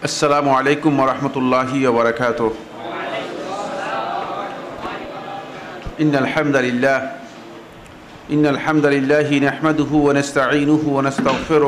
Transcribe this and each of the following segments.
السلام عليكم ورحمة الله وبركاته. إن الحمد لله نحمده ونستعينه ونستغفره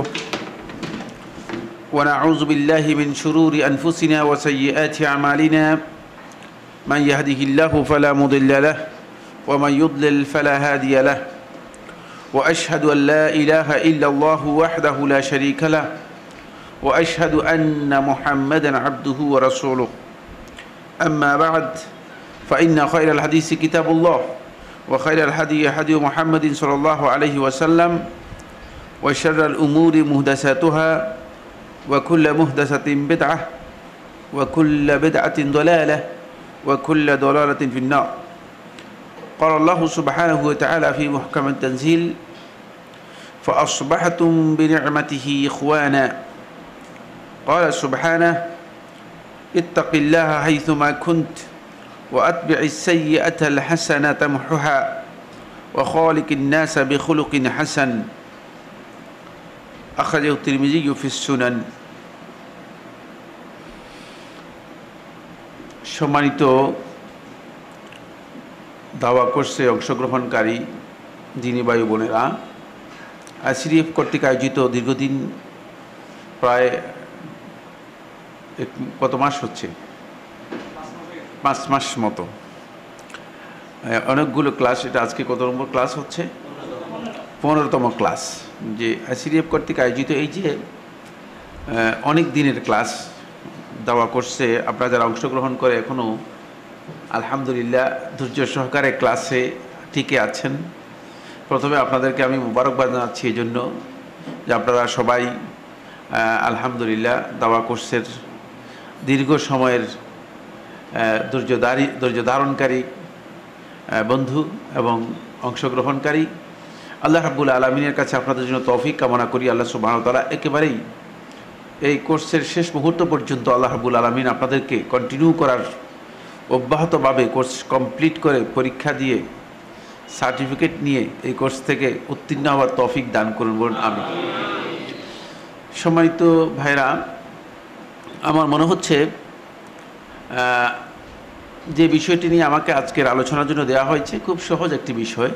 ونعوذ بالله من شرور أنفسنا وسيئات أعمالنا. من يهده الله فلا مضل له ومن يضلل فلا هادي له وأشهد أن لا إله إلا الله وحده لا شريك له وأشهد أن محمدا عبده ورسوله. أما بعد فإن خير الحديث كتاب الله وخير الهدي هدي محمد صلى الله عليه وسلم وشر الأمور محدثاتها وكل محدثة بدعة وكل بدعة ضلالة وكل ضلالة في النار. قال الله سبحانه وتعالى في محكم التنزيل: فأصبحتم بنعمته إخوانا. قال سبحانه: اتق الله حيثما كنت وأتبع السيئة الحسنة تمحها وخالق الناس بخلق حسن. أخرجه الترمذي في السنن. সম্মানিত দাওয়া কোর্সে অংশগ্রহণকারী দিনী ভাই বোনেরা, আইসিডিএফ কর্তৃক আয়োজিত দীর্ঘদিন প্রায় কত মাস হচ্ছে, 5 মাস মতো অনেকগুলো ক্লাস। এটা আজকে কত নম্বর ক্লাস হচ্ছে? 15তম ক্লাস। যে আইসিডিএফ কর্তৃক আয়োজিত এই যে অনেক দিনের ক্লাস দাওয়া করছে, আপনারা যারা অংশগ্রহণ করে এখনও আলহামদুলিল্লাহ ধৈর্য সহকারে ক্লাসে টিকে আছেন, প্রথমে আপনাদেরকে আমি মোবারকবাদ জানাচ্ছি এই জন্য যে আপনারা সবাই আলহামদুলিল্লাহ দাওয়া কোর্সের দীর্ঘ সময়ের ধৈর্য ধারণকারী বন্ধু এবং অংশগ্রহণকারী। আল্লাহ রাব্বুল আলামিনের কাছে আপনাদের জন্য তৌফিক কামনা করি। আল্লাহ সুবহানাহু ওয়া তাআলা একেবারেই এই কোর্সের শেষ মুহূর্ত পর্যন্ত আল্লাহ রাব্বুল আলামিন আপনাদেরকে কন্টিনিউ করার, অব্যাহতভাবে কোর্স কমপ্লিট করে পরীক্ষা দিয়ে সার্টিফিকেট নিয়ে এই কোর্স থেকে উত্তীর্ণ হওয়ার তৌফিক দান করুন, বলুন আমিন। সম্মানিত ভাইরা, আমার মনে হচ্ছে যে বিষয়টি নিয়ে আমাকে আজকের আলোচনার জন্য দেওয়া হয়েছে খুব সহজ একটি বিষয়।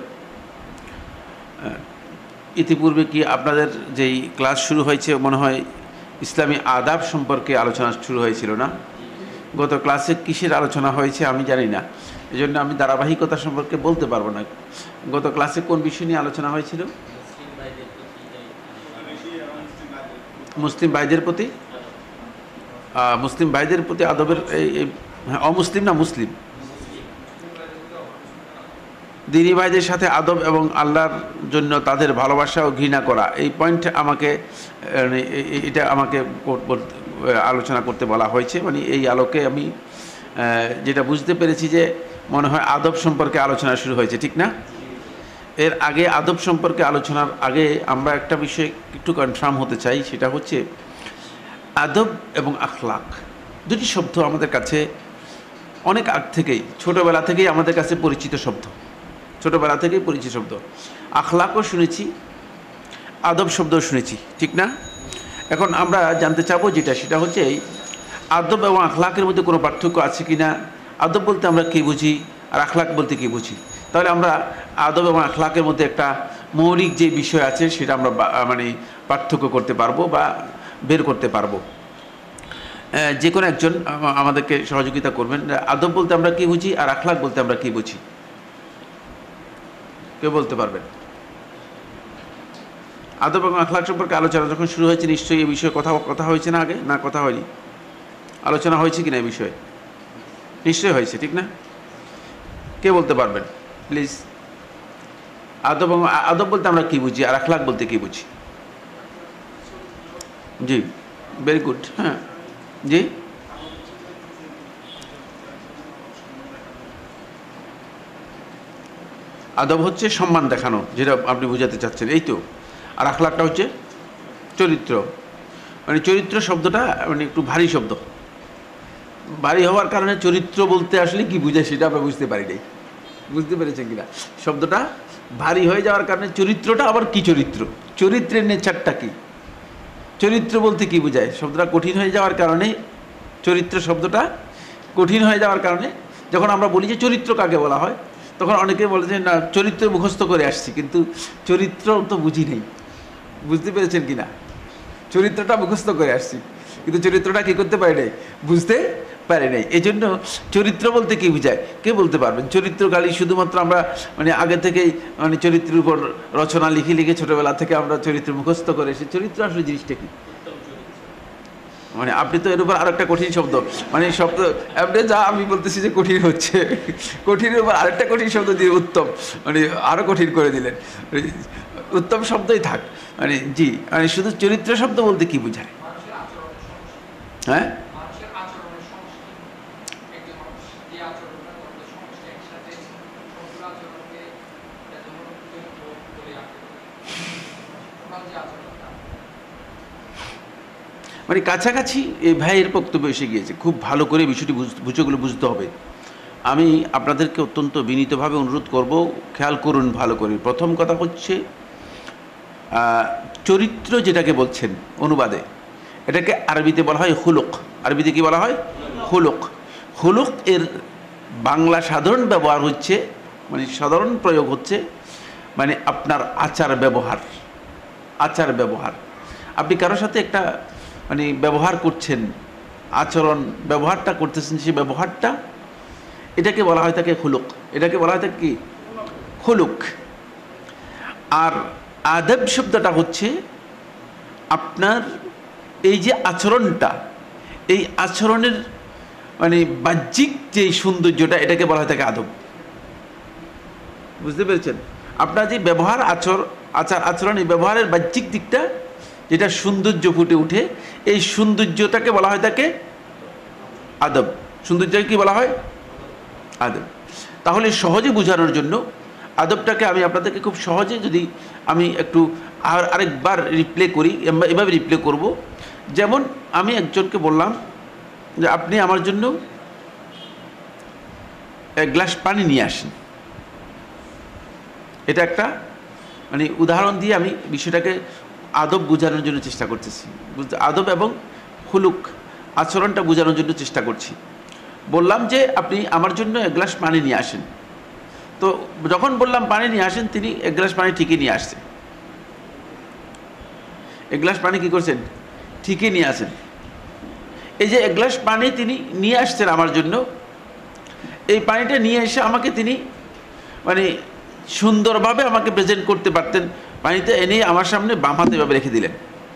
ইতিপূর্বে কি আপনাদের যেই ক্লাস শুরু হয়েছে মনে হয় ইসলামী আদাব সম্পর্কে আলোচনা শুরু হয়েছিল না? গত ক্লাসে কিসের আলোচনা হয়েছে আমি জানি না, এজন্য আমি ধারাবাহিকতা সম্পর্কে বলতে পারবো না। গত ক্লাসে কোন বিষয় নিয়ে আলোচনা হয়েছিল? মুসলিম ভাইদের প্রতি আদবের অমুসলিম না মুসলিম দিনী ভাইদের সাথে আদব এবং আল্লাহর জন্য তাদের ভালোবাসা ও ঘৃণা করা, এই পয়েন্ট আমাকে আলোচনা করতে বলা হয়েছে। মানে এই আলোকে আমি যেটা বুঝতে পেরেছি যে মনে হয় আদব সম্পর্কে আলোচনা শুরু হয়েছে, ঠিক না? এর আগে আদব সম্পর্কে আলোচনার আগে আমরা একটা বিষয় একটু কনফার্ম হতে চাই, সেটা হচ্ছে আদব এবং আখলাক দুটি শব্দ আমাদের কাছে অনেক আগ থেকেই, ছোটোবেলা থেকেই আমাদের কাছে পরিচিত শব্দ। আখলাকও শুনেছি, আদব শব্দও শুনেছি, ঠিক না? এখন আমরা জানতে চাবো সেটা হচ্ছে এই আদব এবং আখলাকের মধ্যে কোনো পার্থক্য আছে কি না। আদব বলতে আমরা কী বুঝি আর আখলাক বলতে কী বুঝি? তাহলে আমরা আদব এবং আখলাকের মধ্যে একটা মৌলিক যে বিষয় আছে সেটা আমরা পার্থক্য করতে পারবো বা বের করতে পারবো। যে কোনো একজন আমাদেরকে সহযোগিতা করবেন। আদব বলতে আমরা কী বুঝি আর আখলাক বলতে আমরা কী বুঝি? কেউ বলতে পারবেন? আদব এবং আখলাক সম্পর্কে আলোচনা যখন শুরু হয়েছে নিশ্চয়ই এই বিষয়ে কথা হয়েছে না? আগে না কথা হয়নি? আলোচনা হয়েছে কিনা এই বিষয়ে? নিশ্চয়ই হয়েছে, ঠিক না? কে বলতে পারবেন প্লিজ? আদব বলতে আমরা কী বুঝি আর আখলাক বলতে কী বুঝি? জি, ভেরি গুড। হ্যাঁ জি, আদব হচ্ছে সম্মান দেখানো, যেটা আপনি বোঝাতে চাচ্ছেন, এই তো। আর আখলাকটা হচ্ছে চরিত্র। মানে চরিত্র শব্দটা একটু ভারী শব্দ, ভারী হওয়ার কারণে চরিত্র বলতে আসলে কি বুঝায় সেটা আমরা বুঝতে পারি নাই। বুঝতে পেরেছেন কিনা? শব্দটা ভারী হয়ে যাওয়ার কারণে চরিত্রটা আবার কি চরিত্রের নেচারটা কি চরিত্র বলতে কি বোঝায়? শব্দটা কঠিন হয়ে যাওয়ার কারণে, চরিত্র শব্দটা কঠিন হয়ে যাওয়ার কারণে যখন আমরা বলি যে চরিত্র কাকে বলা হয়, তখন অনেকে বলে যে না, চরিত্র মুখস্থ করে আসছি, কিন্তু চরিত্র তো বুঝি নেই। বুঝতে পেরেছেন কি না? চরিত্রটা মুখস্থ করে আসছি, কিন্তু চরিত্রটা কী করতে পারি নাই, বুঝতে পারি নাই। এই জন্য চরিত্র বলতে কী বোঝায় কে বলতে পারবেন? চরিত্র গালি শুধুমাত্র আমরা আগে থেকেই চরিত্রের উপর রচনা লিখে লিখে ছোটোবেলা থেকে আমরা চরিত্র মুখস্থ করে এসে, চরিত্র আসলে জিনিসটা কি? আপনি তো এর উপর আরো একটা কঠিন শব্দ, শব্দ আপনি যা আমি বলতেছি যে কঠিন হচ্ছে, কঠিনের উপর আরেকটা কঠিন শব্দ দিয়ে উত্তম, আরো কঠিন করে দিলেন। উত্তম শব্দই থাক। জি, শুধু চরিত্র শব্দ বলতে কি বোঝায়? হ্যাঁ, কাছাকাছি এই ভাইয়ের বক্তব্য এসে গিয়েছে। খুব ভালো করে বিষয়টি বিষয়গুলো বুঝতে হবে। আমি আপনাদেরকে অত্যন্ত বিনীতভাবে অনুরোধ করব, খেয়াল করুন ভালো করে। প্রথম কথা হচ্ছে, চরিত্র যেটাকে বলছেন অনুবাদে, এটাকে আরবিতে বলা হয় হুলুক। আরবিতে কি বলা হয়? হুলুক। হুলুক এর বাংলা সাধারণ ব্যবহার হচ্ছে, সাধারণ প্রয়োগ হচ্ছে আপনার আচার ব্যবহার। আচার ব্যবহার, আপনি কারোর সাথে একটা ব্যবহার করছেন, আচরণ ব্যবহারটা করতেছেন, সেই ব্যবহারটা, এটাকে বলা হয় তাকে হুলুক। এটাকে বলা হয় তাকে কি? হুলুক। আর আদব শব্দটা হচ্ছে আপনার এই যে আচরণটা, এই আচরণের বাহ্যিক যে সৌন্দর্যটা, এটাকে বলা হয় তাকে আদব। বুঝতে পেরেছেন? আপনার যে ব্যবহার, আচার আচরণ, এই ব্যবহারের বাহ্যিক দিকটা যেটা সৌন্দর্য ফুটে উঠে, এই সৌন্দর্যটাকে বলা হয় তাকে আদব। সৌন্দর্যকে কি বলা হয়? আদব। তাহলে সহজে বোঝানোর জন্য আদবটাকে আমি আপনাদেরকে খুব সহজে, যদি আমি একটু আরেকবার রিপ্লে করি, এভাবে রিপ্লে করব। যেমন আমি একজনকে বললাম যে আপনি আমার জন্য এক গ্লাস পানি নিয়ে আসেন। এটা একটা উদাহরণ দিয়ে আমি বিষয়টাকে আদব বোঝানোর জন্য চেষ্টা করতেছি। আদব এবং হুলুক, আচরণটা বোঝানোর জন্য চেষ্টা করছি। বললাম যে আপনি আমার জন্য এক গ্লাস পানি নিয়ে আসেন। তো যখন বললাম পানি নিয়ে আসেন, তিনি এক গ্লাস পানি ঠিকই নিয়ে আসছেন। এক গ্লাস পানি কি করছেন? ঠিকই নিয়ে আসেন। এই যে এক গ্লাস পানি তিনি নিয়ে আসছেন আমার জন্য, এই পানিটা নিয়ে এসে আমাকে তিনি সুন্দরভাবে আমাকে প্রেজেন্ট করতে পারতেন। পানিতে এনে আমার সামনে বাম হাতে এভাবে রেখে দিলেন,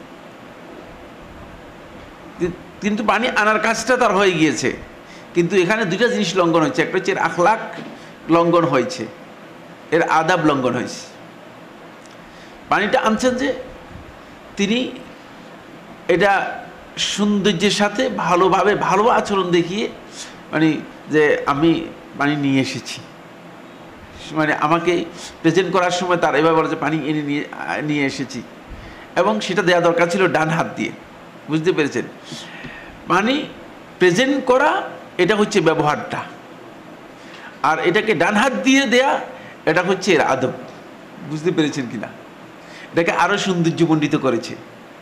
কিন্তু পানি আনার কাজটা তার হয়ে গিয়েছে। কিন্তু এখানে দুইটা জিনিস লঙ্ঘন হয়েছে। একটা হচ্ছে এর আখলাক লঙ্ঘন হয়েছে, এর আদাব লঙ্ঘন হয়েছে। পানিটা আনছেন যে তিনি এটা সৌন্দর্যের সাথে ভালোভাবে, ভালো আচরণ দেখিয়ে যে আমি পানি নিয়ে এসেছি, আমাকে প্রেজেন্ট করার সময় তার এভাবে বলে যে পানি এনে নিয়ে এসেছি, এবং সেটা দেওয়া দরকার ছিল ডান হাত দিয়ে। বুঝতে পেরেছেন? পানি প্রেজেন্ট করা, এটা হচ্ছে ব্যবহারটা, আর এটাকে ডান হাত দিয়ে দেয়া, এটা হচ্ছে এর আদব। বুঝতে পেরেছেন কিনা? এটাকে আরো সৌন্দর্যমণ্ডিত করেছে।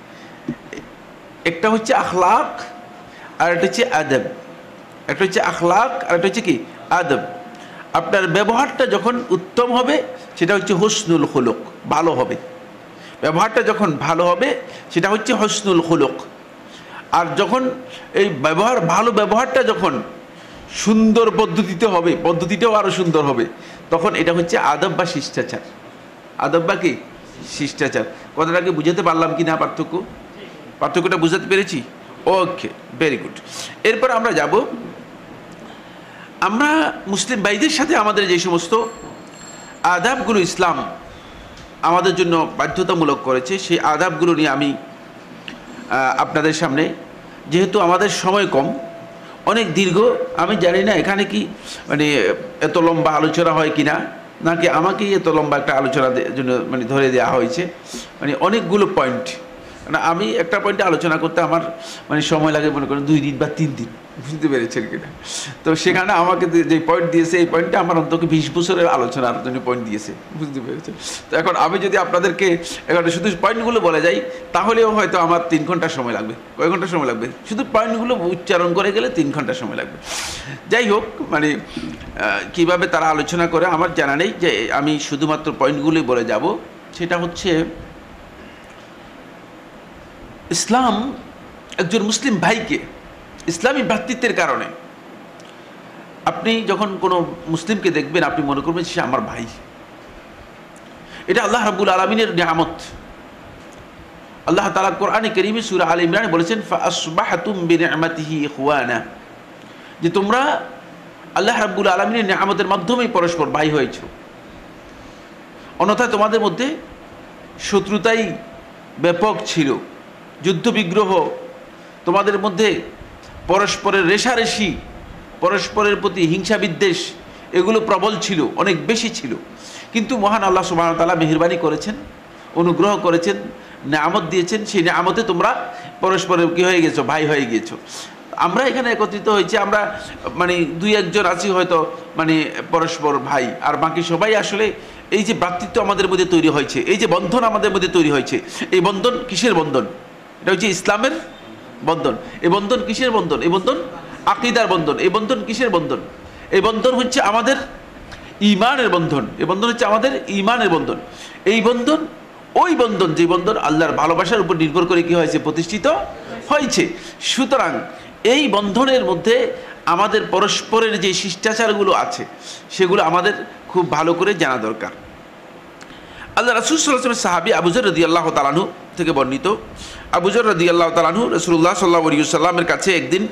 একটা হচ্ছে আখলাক, আর একটা হচ্ছে আদব। একটা হচ্ছে আখলাক, আর একটা হচ্ছে কি? আদব। আপনার ব্যবহারটা যখন উত্তম হবে, সেটা হচ্ছে হুসনুল খুলুক, ভালো হবে। ব্যবহারটা যখন ভালো হবে, সেটা হচ্ছে হুসনুল খুলুক। আর যখন এই ভালো ব্যবহারটা যখন সুন্দর পদ্ধতিতে হবে, পদ্ধতিটাও আরো সুন্দর হবে, তখন এটা হচ্ছে আদব বা শিষ্টাচার। আদব বা কি? শিষ্টাচার। কথাটাকে বুঝাতে পারলাম কি না? পার্থক্যটা বুঝাতে পেরেছি? Okay, very good. এরপর আমরা যাব, আমরা মুসলিম ভাইদের সাথে আমাদের যে সমস্ত আদাবগুলো ইসলাম আমাদের জন্য বাধ্যতামূলক করেছে, সেই আদাবগুলো নিয়ে আমি আপনাদের সামনে, যেহেতু আমাদের সময় কম, অনেক দীর্ঘ, আমি জানি না এখানে কি এত লম্বা আলোচনা হয় কিনা, নাকি আমাকেই এত লম্বা একটা আলোচনার জন্য ধরে দেওয়া হয়েছে। অনেকগুলো পয়েন্ট, না, আমি একটা পয়েন্টে আলোচনা করতে আমার মানে সময় লাগে মনে করেন 2 দিন বা 3 দিন, বুঝতে পেরেছেন কিনা? তো সেখানে আমাকে যে পয়েন্ট দিয়েছে এই পয়েন্টটা আমার অন্তত 20 বছরের আলোচনার জন্য পয়েন্ট দিয়েছে, বুঝতে পেরেছেন? তো এখন আমি যদি আপনাদেরকে এখন শুধু পয়েন্টগুলো বলে যাই তাহলেও হয়তো আমার 3 ঘন্টা সময় লাগবে। কয় ঘন্টা সময় লাগবে? শুধু পয়েন্টগুলো উচ্চারণ করে গেলে 3 ঘন্টা সময় লাগবে। যাই হোক, মানে কিভাবে তারা আলোচনা করে আমার জানা নেই, যে আমি শুধুমাত্র পয়েন্টগুলোই বলে যাব। সেটা হচ্ছে, ইসলাম একজন মুসলিম ভাইকে ইসলামী ভ্রাতৃত্বের কারণে আপনি যখন কোনো মুসলিমকে দেখবেন আপনি মনে করবেন সে আমার ভাই। এটা আল্লাহ রাব্বুল আলামিনের নিয়ামত। আল্লাহ তাআলা কোরআনে কারীমে সূরা আলে ইমরানে বলেছেন, ফাআসবাহতুম বিনি'মাতিহি ইখওয়ানা, যে তোমরা আল্লাহ রাব্বুল আলামিনের নিয়ামতের মাধ্যমেই পরস্পর ভাই হয়েছো। অন্যথায় তোমাদের মধ্যে শত্রুতাই ব্যাপক ছিল, যুদ্ধ বিগ্রহ, তোমাদের মধ্যে পরস্পরের রেষারেষি, পরস্পরের প্রতি হিংসা বিদ্বেষ, এগুলো প্রবল ছিল, অনেক বেশি ছিল। কিন্তু মহান আল্লাহ সুবহানাহু ওয়া তাআলা মেহেরবানি করেছেন, অনুগ্রহ করেছেন, নিয়ামত দিয়েছেন। সেই নিয়ামতে তোমরা পরস্পরের কি হয়ে গেছো? ভাই হয়ে গিয়েছো। আমরা এখানে একত্রিত হয়েছি, আমরা মানে 2-1 জন আছি হয়তো মানে পরস্পর ভাই, আর বাকি সবাই আসলে এই যে ভ্রাতৃত্ব আমাদের মধ্যে তৈরি হয়েছে, এই যে বন্ধন আমাদের মধ্যে তৈরি হয়েছে, এই বন্ধন কিসের বন্ধন? এটা হচ্ছে ইসলামের বন্ধন। এই বন্ধন কিসের বন্ধন? এই বন্ধন আকীদার বন্ধন। এই বন্ধন কিসের বন্ধন? এই বন্ধন হচ্ছে আমাদের ঈমানের বন্ধন। এই বন্ধন হচ্ছে আমাদের ঈমানের বন্ধন। এই বন্ধন ওই বন্ধন, যে বন্ধন আল্লাহর ভালোবাসার উপর নির্ভর করে কি হয়েছে? প্রতিষ্ঠিত হয়েছে। সুতরাং এই বন্ধনের মধ্যে আমাদের পরস্পরের যে শিষ্টাচারগুলো আছে সেগুলো আমাদের খুব ভালো করে জানা দরকার। আল্লাহ রাসূল সাল্লাল্লাহু আলাইহি ওয়াসাল্লাম সাহাবী আবু যর রাদিয়াল্লাহু তাআলা আনহু থেকে বর্ণিত, আবু যর রাদিয়াল্লাহু তাআলা আনহু রাসূলুল্লাহ সাল্লাল্লাহু আলাইহি ওয়াসাল্লামের কাছে একদিন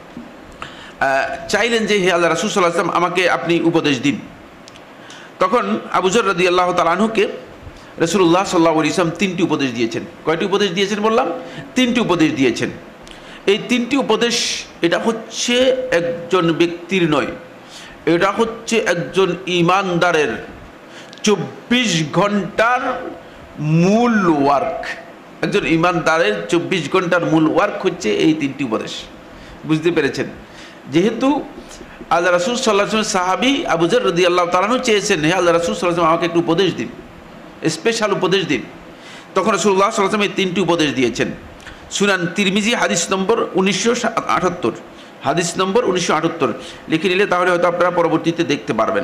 চাইলেন যে, হে আল্লাহ রাসূল সাল্লাল্লাহু আলাইহি ওয়াসাল্লাম, আমাকে আপনি উপদেশ দিন। তখন আবু যর রাদিয়াল্লাহু তাআলা আনহুকে রাসূলুল্লাহ সাল্লাল্লাহু আলাইহি ওয়াসাল্লাম 3টি উপদেশ দিয়েছেন। কয়টি উপদেশ দিয়েছেন বললাম? 3টি উপদেশ দিয়েছেন। এই 3টি উপদেশ, এটা হচ্ছে একজন ব্যক্তির নয়, এটা হচ্ছে একজন ঈমানদারের 24 ঘন্টার মূল ওয়ার্ক। একজন ঈমানদারের 24 ঘন্টার মূল ওয়ার্ক হচ্ছে এই 3টি উপদেশ, বুঝতে পেরেছেন? যেহেতু আল্লাহ রাসূল সাল্লাল্লাহু আলাইহি ওয়াসাল্লাম সাহাবী আবু যর রাদিয়াল্লাহু তাআলা আনহু চেয়েছেন, হে আল্লাহ রাসূল সাল্লাল্লাহু আলাইহি ওয়াসাল্লাম, আমাকে একটু উপদেশ দিন, স্পেশাল উপদেশ দিন। তখন রাসূলুল্লাহ সাল্লাল্লাহু আলাইহি ওয়াসাল্লাম এই 3টি উপদেশ দিয়েছেন। সুনান তিরমিজি হাদিস নম্বর 1978, হাদিস নম্বর 1978 লিখে নিলে তাহলে হয়তো আপনারা পরবর্তীতে দেখতে পারবেন।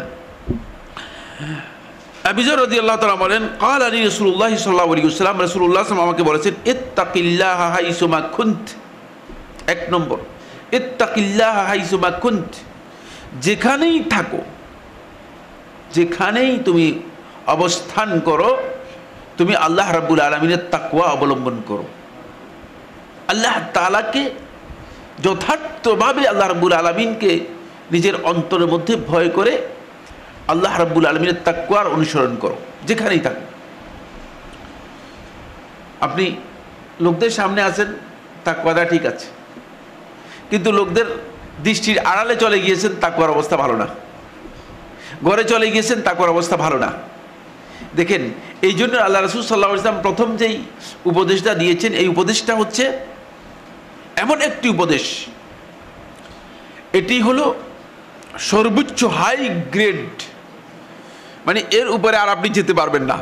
আবু যর রাদিয়াল্লাহু তাআলা বলেন, ক্বালা লি রাসূলুল্লাহ সাল্লাল্লাহু আলাইহি ওয়াসাল্লাম, রাসূলুল্লাহ সাল্লাল্লাহু আলাইহি ওয়াসাল্লাম আমাকে বলেছেন, ইত্তাকিল্লাহা হাইসুমা কুনত। 1 নম্বর, ইত্তাকিল্লাহা হাইসুমা কুনত, যেখানেই থাকো, যেখানেই তুমি অবস্থান করো, তুমি আল্লাহ রাব্বুল আলামিনের তাকওয়া অবলম্বন করো। আল্লাহ তাআলাকে যথার্থভাবে, আল্লাহ রাব্বুল আলামিনকে নিজের অন্তরের মধ্যে ভয় করে আল্লাহ রাব্বুল আলামিনের তাকওয়ার অনুসরণ করো, যেখানেই থাকো। আপনি লোকদের সামনে আছেন, তাকওয়াটা ঠিক আছে, কিন্তু লোকদের দৃষ্টির আড়ালে চলে গিয়েছেন, তাকওয়ার অবস্থা ভালো না। ঘরে চলে গিয়েছেন, তাকওয়ার অবস্থা ভালো না। দেখেন, এই জন্য আল্লাহ রাসূল সাল্লাল্লাহু আলাইহি ওয়াসাল্লাম প্রথম যেই উপদেশটা দিয়েছেন, এই উপদেশটা হচ্ছে এমন একটি উপদেশ, এটি হলো সর্বোচ্চ হাই গ্রেড, মানে এর উপরে আর আপনি যেতে পারবেন না।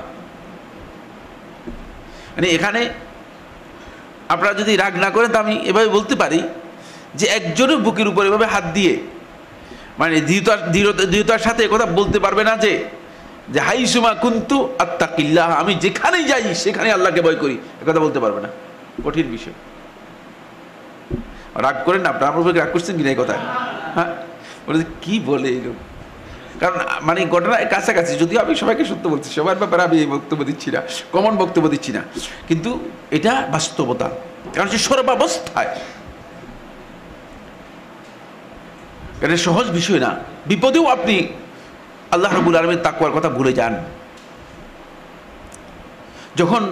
মানে এখানে আপনারা যদি রাগ না করেন, তো আমি এভাবে বলতে পারি যে একজনের বুকের উপর এভাবে হাত দিয়ে, মানে দৃঢ়তার সাথে কথা বলতে পারবে না যে হাইসুমা কুনতু আত্তাকিল্লাহ, আমি যেখানেই যাই সেখানে আল্লাহকে ভয় করি, একথা বলতে পারবে না। কঠিন বিষয়। রাগ করেন না আপনার, আমার উপরে রাগ করছেন কিনা এই কথা? হ্যাঁ, বলে কি বলে এই লোক, কারণ মানে ঘটনা কাছাকাছি। যদিও আমি সবাইকে সত্য বলছি, সবার ব্যাপারে আমি এই বক্তব্য দিচ্ছি না, কমন বক্তব্য দিচ্ছি না, কিন্তু এটা বাস্তবতা। কারণ সে সর্বাবস্থায়, এটা সহজ বিষয় না। বিপদেও আপনি আল্লাহ রাব্বুল আলামিনের তাকওয়ার কথা ভুলে যান। যখন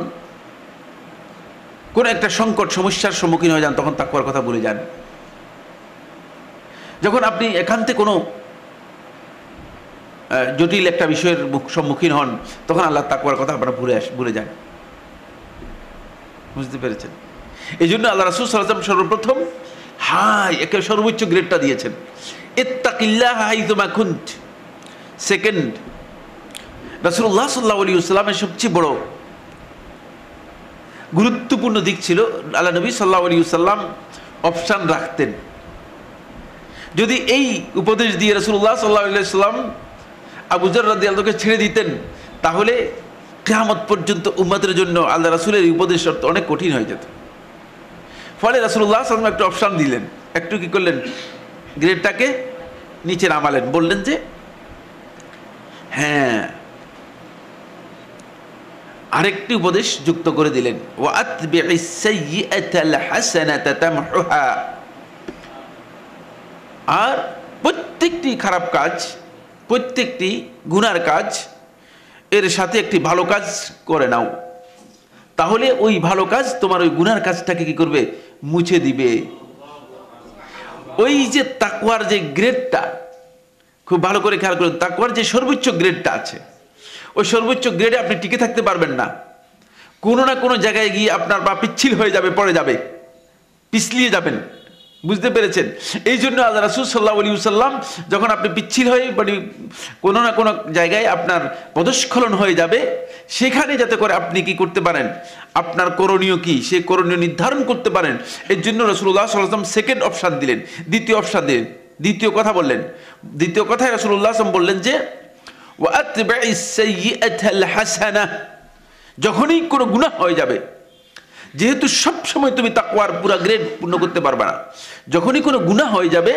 কোন একটা সংকট সমস্যার সম্মুখীন হয়ে যান, তখন তাকওয়ার কথা ভুলে যান। যখন আপনি একান্তে কোনো জটিল একটা বিষয়ের সম্মুখীন হন, তখন আল্লাহ তাকওয়ার কথা আপনারা ভুলে যান। বুঝতে পেরেছেন? এই জন্য আল্লাহ রাসূল সাল্লাল্লাহু আলাইহি ওয়াসাল্লাম সর্বপ্রথম একে সর্বোচ্চ গ্রেডটা দিয়েছেন, ইত্তাকিল্লাহ হাইথুমা কুনত। সেকেন্ড, রাসূলুল্লাহ সাল্লাল্লাহু আলাইহি ওয়াসাল্লামের সবচেয়ে বড় গুরুত্বপূর্ণ দিক ছিল আল্লাহ নবী সাল্লাল্লাহু আলাইহি ওয়াসাল্লাম অপশন রাখতেন। যদি এই উপদেশ দিয়ে রাসূলুল্লাহ সাল্লাল্লাহু আলাইহি ওয়াসাল্লাম আবু যর রাদিয়াল্লাহু আনহুকে ছেড়ে দিতেন, তাহলে কিয়ামত পর্যন্ত উম্মতের জন্য আল্লাহ রাসূলের এই উপদেশ অনেক কঠিন হয়ে যেত। ফলে রাসূলুল্লাহ সাল্লাল্লাহু আলাইহি ওয়াসাল্লাম একটা অপশন দিলেন, একটু কি করলেন, গ্রেডটাকে নিচে নামালেন, বললেন যে হ্যাঁ, আরেকটি উপদেশ যুক্ত করে দিলেন, ওয়া আতবি'is সাইয়্যাতাল হাসানাতা তামহুহা। আর প্রত্যেকটি খারাপ কাজ, প্রত্যেকটি গুনার কাজ এর সাথে একটি ভালো কাজ করে নাও, তাহলে ওই ভালো কাজ তোমার ওই গুনার কাজটাকে কি করবে, মুছে দিবে। ওই যে তাকওয়ার যে গ্রেডটা, খুব ভালো করে খেয়াল করুন, তাকওয়ার যে সর্বোচ্চ গ্রেডটা আছে, ওই সর্বোচ্চ গ্রেডে আপনি টিকে থাকতে পারবেন না। কোনো না কোনো জায়গায় গিয়ে আপনার পা পিচ্ছিল হয়ে যাবে, পড়ে যাবে, পিছলিয়ে যাবেন। বুঝতে পেরেছেন? এই জন্য আল্লাহ রাসূল সাল্লাল্লাহু আলাইহি ওয়াসাল্লাম যখন আপনি পিচ্ছিল হয়ে কোনো না কোনো জায়গায় আপনার পদস্খলন হয়ে যাবে, সেখানে যাতে করে আপনি কি করতে পারেন, আপনার করণীয় কি, সে করণীয় নির্ধারণ করতে পারেন। এর জন্য রাসূলুল্লাহ সাল্লাল্লাহু আলাইহি ওয়াসাল্লাম সেকেন্ড অপশন দিলেন, দ্বিতীয় অপশন দিলেন, দ্বিতীয় কথা বললেন। দ্বিতীয় কথায় রাসূলুল্লাহ সাল্লাল্লাহু আলাইহি ওয়াসাল্লাম বললেন যে ওয়া আতবি'is সাইয়্যাতাল হাসানাহ। যখনই কোনো গুনাহ হয়ে যাবে, যেহেতু সব সময় তুমি তাকওয়ার পুরো গ্রেড পূর্ণ করতে পারবে না, যখনই কোনো গুনাহ হয়ে যাবে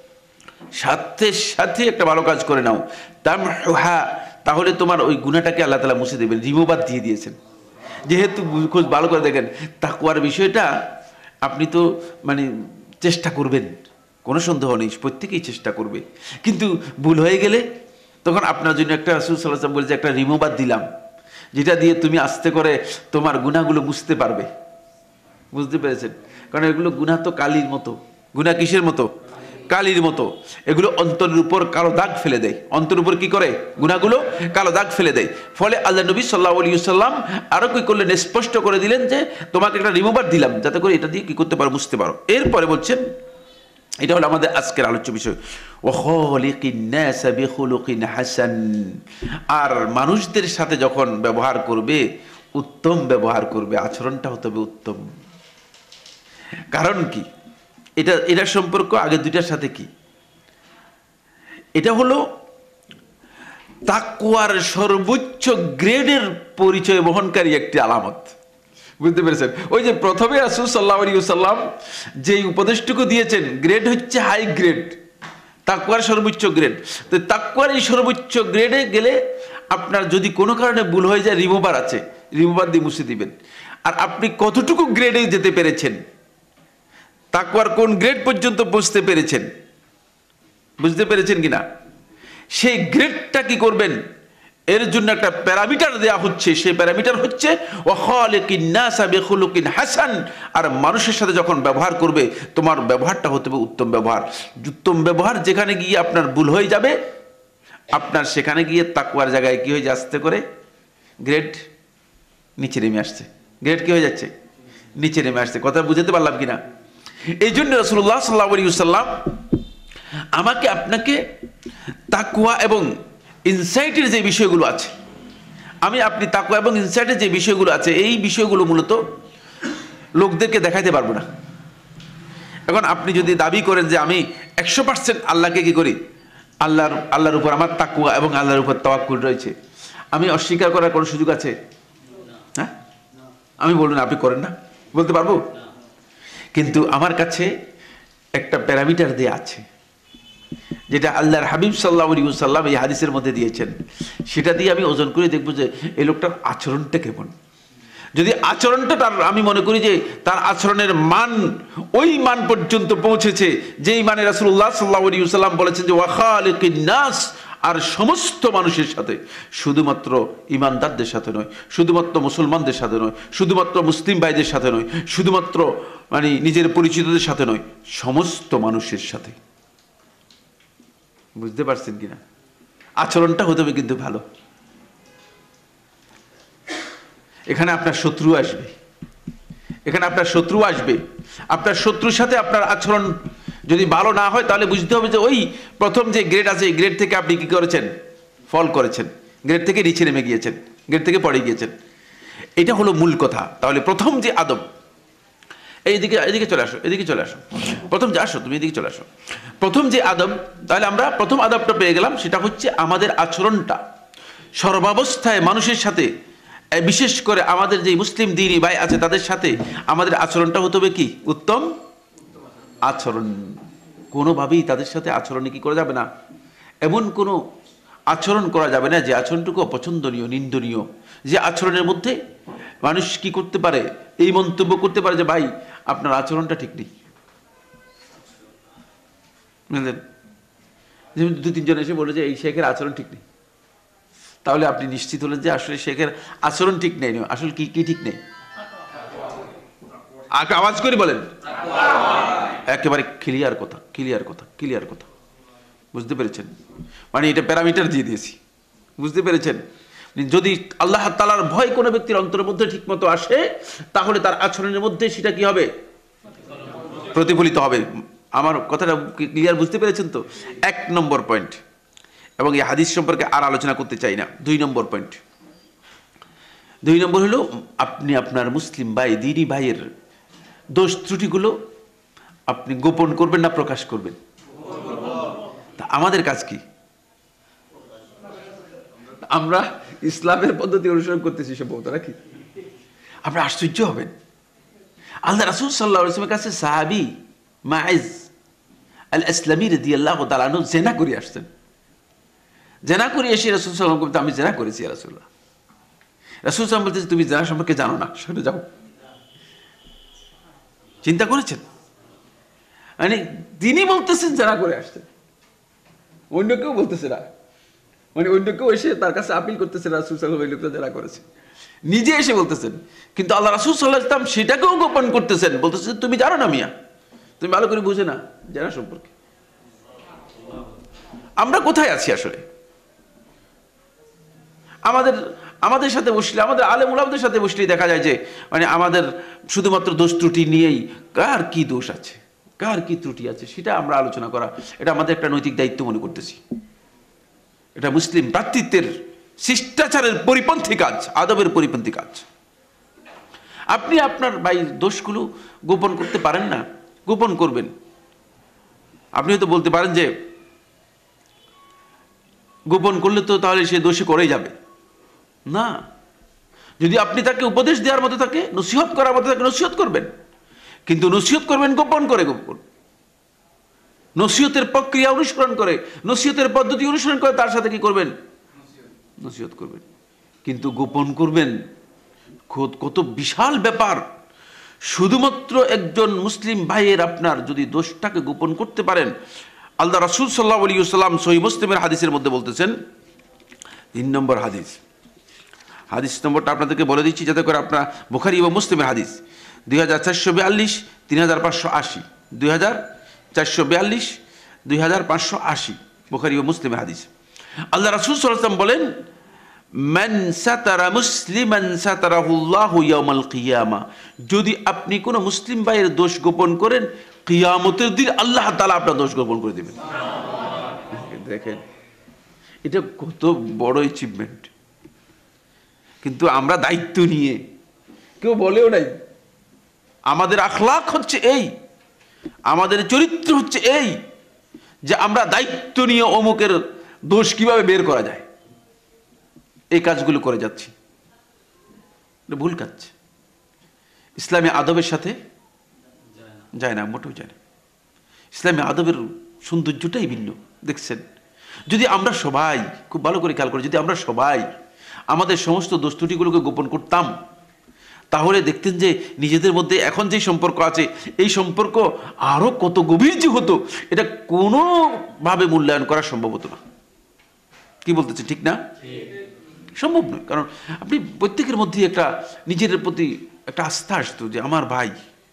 সাথে সাথে একটা ভালো কাজ করে নাও, তামহুহা, তাহলে তোমার ওই গুনাহটাকে আল্লাহ তাআলা মুছে দেবেন, রিমুভার দিয়ে দিয়েছেন। যেহেতু খুব ভালো করে দেখেন, তাকওয়ার বিষয়টা আপনি তো মানে চেষ্টা করবেন, কোনো সন্দেহ নেই, প্রত্যেকেই চেষ্টা করবে, কিন্তু ভুল হয়ে গেলে তখন আপনার জন্য একটা রাসূল সাল্লাল্লাহু আলাইহি ওয়াসাল্লাম বলেছে একটা রিমুভার দিলাম, যেটা দিয়ে তুমি আস্তে করে তোমার গুনাহগুলো মুছতে পারবে। বুঝতে পেরেছেন? কারণ এগুলো গুনাহ তো কালির মতো। গুনাহ কিসের মতো? কালির মতো। এগুলো অন্তরের উপর কালো দাগ ফেলে দেয়। অন্তরের উপর কি করে? গুনাহগুলো কালো দাগ ফেলে দেয়। ফলে আল্লাহ নবী সাল্লাল্লাহু আলাইহি ওয়াসাল্লাম আরো কি করলেন, স্পষ্ট করে দিলেন যে তোমাকে একটা রিমুভার দিলাম, যাতে করে এটা দিয়ে কি করতে পারো, মুছতে পারো। এরপরে বলছেন, এটা হলো আমাদের আজকের আলোচ্য বিষয়, ওয়া খালিকিন নাস বিখুলুকিন হাসান। আর মানুষদের সাথে যখন ব্যবহার করবে, উত্তম ব্যবহার করবে, আচরণটা হতে হবে উত্তম। কারণ কি, এটার সম্পর্ক আগে দুইটার সাথে কি, এটা হলো তাকওয়ার সর্বোচ্চ গ্রেডের পরিচয় বহনকারী একটি আলামত। বুঝতে পেরেছেন? ওই যে প্রথমে রাসূল সাল্লাল্লাহু আলাইহি ওয়াসাল্লাম যে উপদেশটুকু দিয়েছেন, গ্রেড হচ্ছে হাই গ্রেড, তাকওয়ার সর্বোচ্চ গ্রেড। তো তাকওয়ার এই সর্বোচ্চ গ্রেডে গেলে আপনার যদি কোনো কারণে ভুল হয়ে যায়, রিমুভার আছে, রিমুভার দিয়ে মুছে দিবেন। আর আপনি কতটুকু গ্রেডে যেতে পেরেছেন, তাকওয়ার কোন গ্রেড পর্যন্ত পৌঁছতে পেরেছেন, বুঝতে পেরেছেন কিনা, সেই গ্রেডটা কি করবেন, এর জন্য একটা প্যারামিটার দেয়া হচ্ছে। সেই প্যারামিটার হচ্ছে ওয়া খালিকিন নাস বিখুলুকিন হাসান। আর মানুষের সাথে যখন ব্যবহার করবে, তোমার ব্যবহারটা হতে হবে উত্তম ব্যবহার। উত্তম ব্যবহার যেখানে গিয়ে আপনার ভুল হয়ে যাবে, আপনার সেখানে গিয়ে তাকওয়ার জায়গায় কি হয়ে যাচ্ছে করে, গ্রেড নিচে নেমে আসছে। গ্রেড কি হয়ে যাচ্ছে, নিচে নেমে আসছে। কথা বুঝতে পারলাম কিনা? এই জন্য রাসূলুল্লাহ সাল্লাল্লাহু আলাইহি ওয়াসাল্লাম আমাকে আপনাকে তাকওয়া এবং ইনসাইটের যে বিষয়গুলো আছে, আপনি তাকওয়া এবং ইনসাইটের যে বিষয়গুলো আছে, এই বিষয়গুলো মূলত লোকদেরকে দেখাইতে পারবো না। এখন আপনি যদি দাবি করেন যে আমি 100% আল্লাহকে কি করি, আল্লাহর উপর আমার তাকওয়া এবং আল্লাহর উপর তাওয়াক্কুল রয়েছে, আমি অস্বীকার করার কোনো সুযোগ আছে? হ্যাঁ, আমি বলুন, আপনি করেন না, বলতে পারবো? কিন্তু আমার কাছে একটা প্যারামিটার দেয়া আছে, যেটা আল্লাহর হাবিব সাল্লাল্লাহু আলাইহি ওয়াসাল্লাম এই হাদিসের মধ্যে দিয়েছেন। সেটা দিয়ে আমি ওজন করে দেখবো যে এই লোকটার আচরণটা কেমন। যদি আচরণটা আমি মনে করি যে তার আচরণের মান ওই মান পর্যন্ত পৌঁছেছে যেই মানে রাসূলুল্লাহ সাল্লাল্লাহু আলাইহি ওয়াসাল্লাম বলেছেন যে ওয়া খালিকিন নাস, আর সমস্ত মানুষের সাথে, শুধুমাত্র ইমানদারদের সাথে নয়, শুধুমাত্র মুসলমানদের সাথে নয়, শুধুমাত্র মুসলিম ভাইদের সাথে নয়, শুধুমাত্র মানে নিজের পরিচিতদের সাথে নয়, সমস্ত মানুষের সাথে। বুঝতে পারছেন কিনা? আচরণটা হতে হবে কিন্তু ভালো। এখানে আপনার শত্রু আসবে, এখানে আপনার শত্রু আসবে, আপনার শত্রুর সাথে আপনার আচরণ যদি ভালো না হয় তাহলে বুঝতে হবে যে ওই প্রথম যে গ্রেড আছে এই গ্রেড থেকে আপনি কি করেছেন, ফল করেছেন, গ্রেড থেকে নিচে নেমে গিয়েছেন, গ্রেড থেকে পড়ে গিয়েছেন। এটা হলো মূল কথা। তাহলে প্রথম যে আদব, এইদিকে এদিকে চলে আসো, এদিকে চলে আসো, প্রথম যে আসো তুমি এদিকে চলে আসো। প্রথম যে আদব, তাহলে আমরা প্রথম আদবটা পেয়ে গেলাম, সেটা হচ্ছে আমাদের আচরণটা সর্বাবস্থায় মানুষের সাথে, বিশেষ করে আমাদের যে মুসলিম দিনী ভাই আছে তাদের সাথে আমাদের আচরণটা হতে হবে কি উত্তম আচরণ। কোনোভাবেই তাদের সাথে আচরণে কি করা যাবে না, এমন কোনো আচরণ করা যাবে না যে আচরণটুকু অপছন্দনীয়, নিন্দনীয়, যে আচরণের মধ্যে মানুষ কি করতে পারে, এই মন্তব্য করতে পারে যে ভাই আপনার আচরণটা ঠিক নেই। বুঝলেন? যেমন দু তিনজন এসে বলে যে এই শেখের আচরণ ঠিক নেই, তাহলে আপনি নিশ্চিত হলেন যে আসলে শেখের আচরণ ঠিক নেই। আসলে কি কি ঠিক নেই? আওয়াজ করে বলেন। একেবারে ক্লিয়ার কথা, ক্লিয়ার কথা, ক্লিয়ার কথা। বুঝতে পেরেছেন? মানে এটা প্যারামিটার দিয়ে দিয়েছি, বুঝতে পেরেছেন? যদি আল্লাহ তাআলার ভয় কোনো ব্যক্তির অন্তরের মধ্যে ঠিক মতো আসে তাহলে তার আচরণের মধ্যে সেটা কি হবে, প্রতিফলিত হবে। আমার কথাটা ক্লিয়ার, বুঝতে পেরেছেন তো? 1 নম্বর পয়েন্ট। এবং এই হাদিস সম্পর্কে আর আলোচনা করতে চাই না। 2 নম্বর পয়েন্ট। 2 নম্বর হলো আপনি আপনার মুসলিম ভাই, দিনী ভাইয়ের দোষ ত্রুটিগুলো আপনি গোপন করবেন না প্রকাশ করবেন? তা আমাদের কাজ কি? আমরা ইসলামের পদ্ধতি অনুসরণ করতেছি সম্ভবত, নাকি? আপনারা আশ্চর্য হবেন, আল্লাহ রাসূল সাল্লাল্লাহু আলাইহি ওয়াসাল্লামের কাছে সাহাবী মাইজ আল ইসলামী রাদিয়াল্লাহু তাআলা আনহু জেনা করে আসছেন। জেনা করে এসে রাসূল সাল্লাল্লাহু আলাইহি ওয়াসাল্লাম, আমি জেনা করেছি ইয়া রাসূলুল্লাহ। রাসূল সাল্লাল্লাহু আলাইহি ওয়াসাল্লাম বলতেছে তুমি জেনা সম্পর্কে জানো না, সরে যাও। চিন্তা করেছেন? মানে তিনি বলতেছেন জেনা করে আসছেন, অন্য কেউ বলতেছে না। মানে অন্য কেউ এসে তার কাছে আপিল করতেছে রাসূল সাল্লাল্লাহু আলাইহি ওয়াসাল্লাম জেনা করেছে, নিজে এসে বলতেছেন। কিন্তু আল্লাহ রাসূল সাল্লাল্লাহু আলাইহি ওয়াসাল্লাম সেটাকেও গোপন করতেছেন, বলতেছেন তুমি জানো না মিয়া, তুমি ভালো করে বুঝে না জেনা সম্পর্কে। আমরা কোথায় আছি আসলে? আমাদের সাথে বসলে, আমাদের আলেম উলামাদের সাথে বসলেই দেখা যায় যে মানে আমাদের শুধুমাত্র দোষ ত্রুটি নিয়েই, কার কি দোষ আছে, কার কি ত্রুটি আছে সেটা আমরা আলোচনা করা, এটা আমাদের একটা নৈতিক দায়িত্ব মনে করতেছি। এটা মুসলিম ভ্রাতৃত্বের শিষ্টাচারের পরিপন্থী কাজ, আদবের পরিপন্থী কাজ। আপনি আপনার ভাই দোষগুলো গোপন করতে পারেন না, গোপন করবেন। আপনি হয়তো বলতে পারেন যে গোপন করলে তো তাহলে সে দোষী করেই যাবে না। যদি আপনি তাকে উপদেশ দেওয়ার মতো থাকে, নসিহত করার মতো থাকে, নসিহত করবেন। কিন্তু নসিহত করবেন গোপন করে, গোপন নসিহতের প্রক্রিয়া অনুসরণ করে, নসিহতের পদ্ধতি অনুসরণ করে তার সাথে কি করবেন, নসিহত করবেন। কিন্তু গোপন করবেন, কত বিশাল ব্যাপার। শুধুমাত্র একজন মুসলিম ভাইয়ের আপনার যদি দোষটাকে গোপন করতে পারেন, আল্লাহ রাসূল সাল্লাল্লাহু আলাইহি ওয়াসাল্লাম সহিহ মুসলিমের হাদিসের মধ্যে বলতেছেন, 3 নম্বর হাদিস, হাদিস নম্বরটা আপনাদেরকে বলে দিচ্ছি যাতে করে আপনারা, বুখারী এবং মুসলিমের হাদিস 2442, 3580, 2442, 2580, বুখারী ও মুসলিমের হাদিস। আল্লাহ রাসূল সাল্লাল্লাহু আলাইহি ওয়াসাল্লাম বলেন, মান সাতারা মুসলিমান সাতারাহুল্লাহু ইয়াউমাল কিয়ামা, যদি আপনি কোনো মুসলিম ভাইয়ের দোষ গোপন করেন, কিয়ামতের দিন আল্লাহ তাআলা আপনার দোষ গোপন করে দিবেন। দেখেন এটা কত বড় অ্যাচিভমেন্ট। কিন্তু আমরা দায়িত্ব নিয়ে কেউ বলেও নাই। আমাদের আখলাক হচ্ছে এই, আমাদের চরিত্র হচ্ছে এই যে আমরা দায়িত্ব নিয়ে অমুকের দোষ কিভাবে বের করা যায় এই কাজগুলো করে যাচ্ছি। ভুল কাজ, ইসলামী আদবের সাথে যায় না, মোটেও যায় না। ইসলামী আদবের সৌন্দর্যটাই ভিন্ন। দেখছেন, যদি আমরা সবাই খুব ভালো করে খেয়াল করি, যদি আমরা সবাই আমাদের সমস্ত দোষ ত্রুটিগুলোকে গোপন করতাম, তাহলে দেখতেন যে নিজেদের মধ্যে এখন যে সম্পর্ক আছে এই সম্পর্ক আরো কত গভীর যে হতো, এটা কোনোভাবে মূল্যায়ন করা সম্ভব হতো না। কি বলতেছে, ঠিক না? সম্ভব নয়। কারণ আপনি প্রত্যেকের মধ্যে একটা নিজের প্রতি একটা আস্থা আসতো যে আমার ভাই।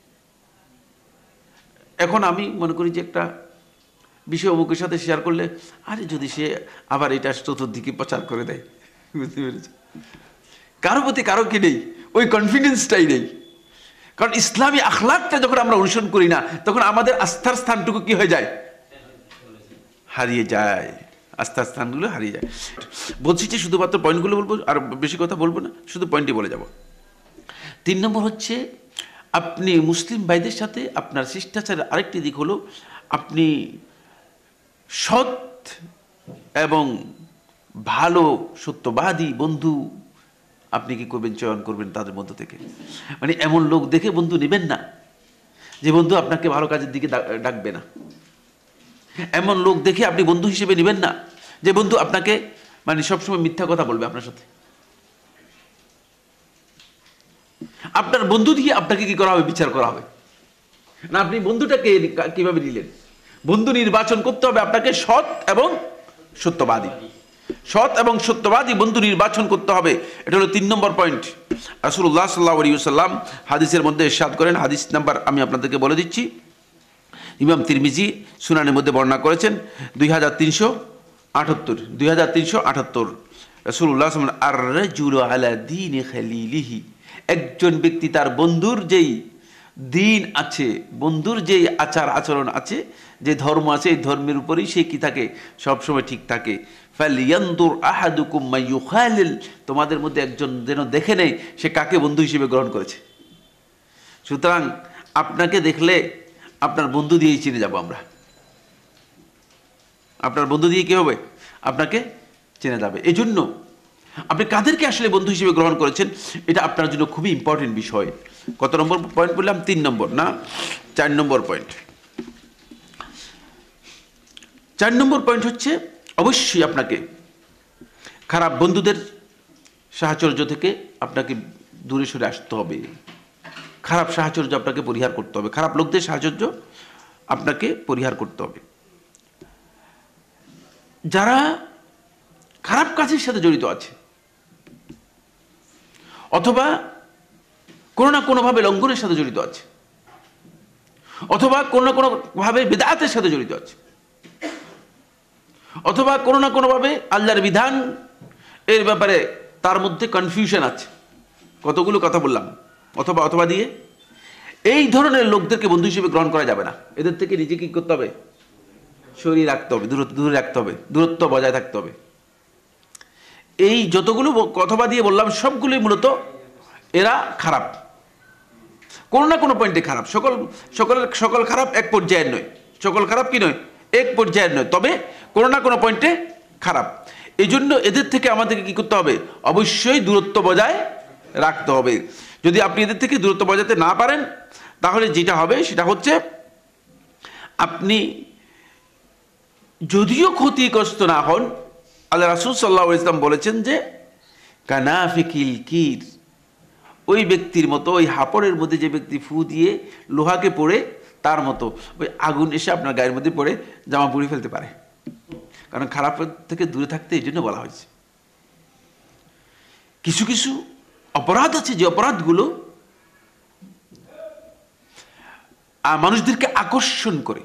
এখন আমি মনে করি যে একটা বিষয় অমুকের সাথে শেয়ার করলে, আরে যদি সে আবার এটা চতুর্দিকে প্রচার করে দেয়, বুঝতে পেরেছি? কারো প্রতি কারো কি নেই, ওই কনফিডেন্সটাই নেই। কারণ ইসলামী আখলাকটা যখন আমরা অনুসরণ করি না, তখন আমাদের আস্থার স্থানটুকু কি হয়ে যায়? হারিয়ে যায়। আস্থার স্থানগুলো হারিয়ে যায়। বলছি যে শুধুমাত্র পয়েন্টগুলো বলবো, আর বেশি কথা বলবো না, শুধু পয়েন্টই বলে যাব। 3 নম্বর হচ্ছে, আপনি মুসলিম ভাইদের সাথে আপনার শিষ্টাচারের আরেকটি দিক হলো, আপনি সৎ এবং ভালো সত্যবাদী বন্ধু আপনি কি করবেন? চয়ন করবেন তাদের মধ্য থেকে। মানে এমন লোক দেখে বন্ধু নেবেন না যে বন্ধু আপনাকে ভালো কাজের দিকে ডাকবে না। এমন লোক দেখে আপনি বন্ধু হিসেবে নেবেন না যে বন্ধু আপনাকে মানে সবসময় মিথ্যা কথা বলবে আপনার সাথে। আপনার বন্ধু দিয়ে আপনাকে কি করা হবে? বিচার করা হবে না। আপনি বন্ধুটাকে কিভাবে নিলেন? বন্ধু নির্বাচন করতে হবে আপনাকে সৎ এবং সত্যবাদী। সৎ এবং সত্যবাদী বন্ধু নির্বাচন করতে হবে। এটা হলো 3 নম্বর পয়েন্ট। রাসূলুল্লাহ সাল্লাল্লাহু আলাইহি ওয়াসাল্লাম হাদিসের মধ্যে ইরশাদ করেন, হাদিস নাম্বার আমি আপনাদেরকে বলে দিচ্ছি, ইমাম তিরমিজি সুনানের মধ্যে বর্ণনা করেছেন 2378। রাসূলুল্লাহ সাল্লাল্লাহু আলাইহি ওয়াসাল্লাম, আর-রাজুলু আলা দীনি খালিলিহি, একজন ব্যক্তি তার বন্ধুর যেই দিন আছে, বন্ধুর যেই আচার আচরণ আছে, যে ধর্ম আছে, এই ধর্মের উপরেই সে কি থাকে? সবসময় ঠিক থাকে। ফালিয়ানদুর আহাদুকুম মা ইউখালিল, তোমাদের মধ্যে একজন যেন দেখে নেয় সে কাকে বন্ধু হিসেবে গ্রহণ করেছে। সুতরাং আপনাকে দেখলে আপনার বন্ধু দিয়েই চিনে যাব আমরা। আপনার বন্ধু দিয়ে কি হবে? আপনাকে চেনে যাবে। এই জন্য আপনি কাদেরকে আসলে বন্ধু হিসেবে গ্রহণ করেছেন, এটা আপনার জন্য খুবই ইম্পর্টেন্ট বিষয়। কত নম্বর পয়েন্ট বললাম? 3 নম্বর না 4 নম্বর পয়েন্ট। 4 নম্বর পয়েন্ট হচ্ছে, অবশ্যই আপনাকে খারাপ বন্ধুদের সাহচর্য থেকে আপনাকে দূরে সরে আসতে হবে। খারাপ সাহচর্য আপনাকে পরিহার করতে হবে। খারাপ লোকদের সাহচর্য আপনাকে পরিহার করতে হবে। যারা খারাপ কাজের সাথে জড়িত আছে অথবা কোনো না কোনোভাবে লঙ্ঘনের সাথে জড়িত আছে অথবা কোনো না কোনোভাবে বিদআতের সাথে জড়িত আছে অথবা কোনো না কোনোভাবে আল্লাহর বিধান এর ব্যাপারে তার মধ্যে কনফিউশন আছে, কতগুলো কথা বললাম অথবা অথবা দিয়ে, এই ধরনের লোকদেরকে বন্ধু হিসেবে গ্রহণ করা যাবে না। এদের থেকে নিজেকে কি করতে হবে? সরিয়ে রাখতে হবে, দূরে রাখতে হবে, দূরত্ব বজায় থাকতে হবে। এই যতগুলো কথা দিয়ে বললাম সবগুলোই মূলত এরা খারাপ, কোনো না কোনো পয়েন্টে খারাপ। সকল খারাপ এক পর্যায়ের নয়, সকল খারাপ কি নয়? এক পর্যায়ের নয়, তবে কোনো না কোনো পয়েন্টে খারাপ। এই জন্য এদের থেকে আমাদেরকে কি করতে হবে? অবশ্যই দূরত্ব বজায় রাখতে হবে। যদি আপনি এদের থেকে দূরত্ব বজাতে না পারেন, তাহলে যেটা হবে সেটা হচ্ছে, আপনি যদিও ক্ষতিগ্রস্ত না হন, আল্লাহ রাসূল সাল্লাল্লাহু আলাইহি ওয়াসাল্লাম বলেছেন যে কানাফিকিল কির, ওই ব্যক্তির মতো, ওই হাপড়ের মধ্যে যে ব্যক্তি ফু দিয়ে লোহাকে পড়ে, তার মতো ওই আগুন এসে আপনার গায়ের মধ্যে পড়ে জামা পুড়িয়ে ফেলতে পারে। কারণ খারাপ থেকে দূরে থাকতে এই জন্য বলা হয়েছে। কিছু কিছু অপরাধ আছে, যে অপরাধগুলো মানুষদেরকে আকর্ষণ করে।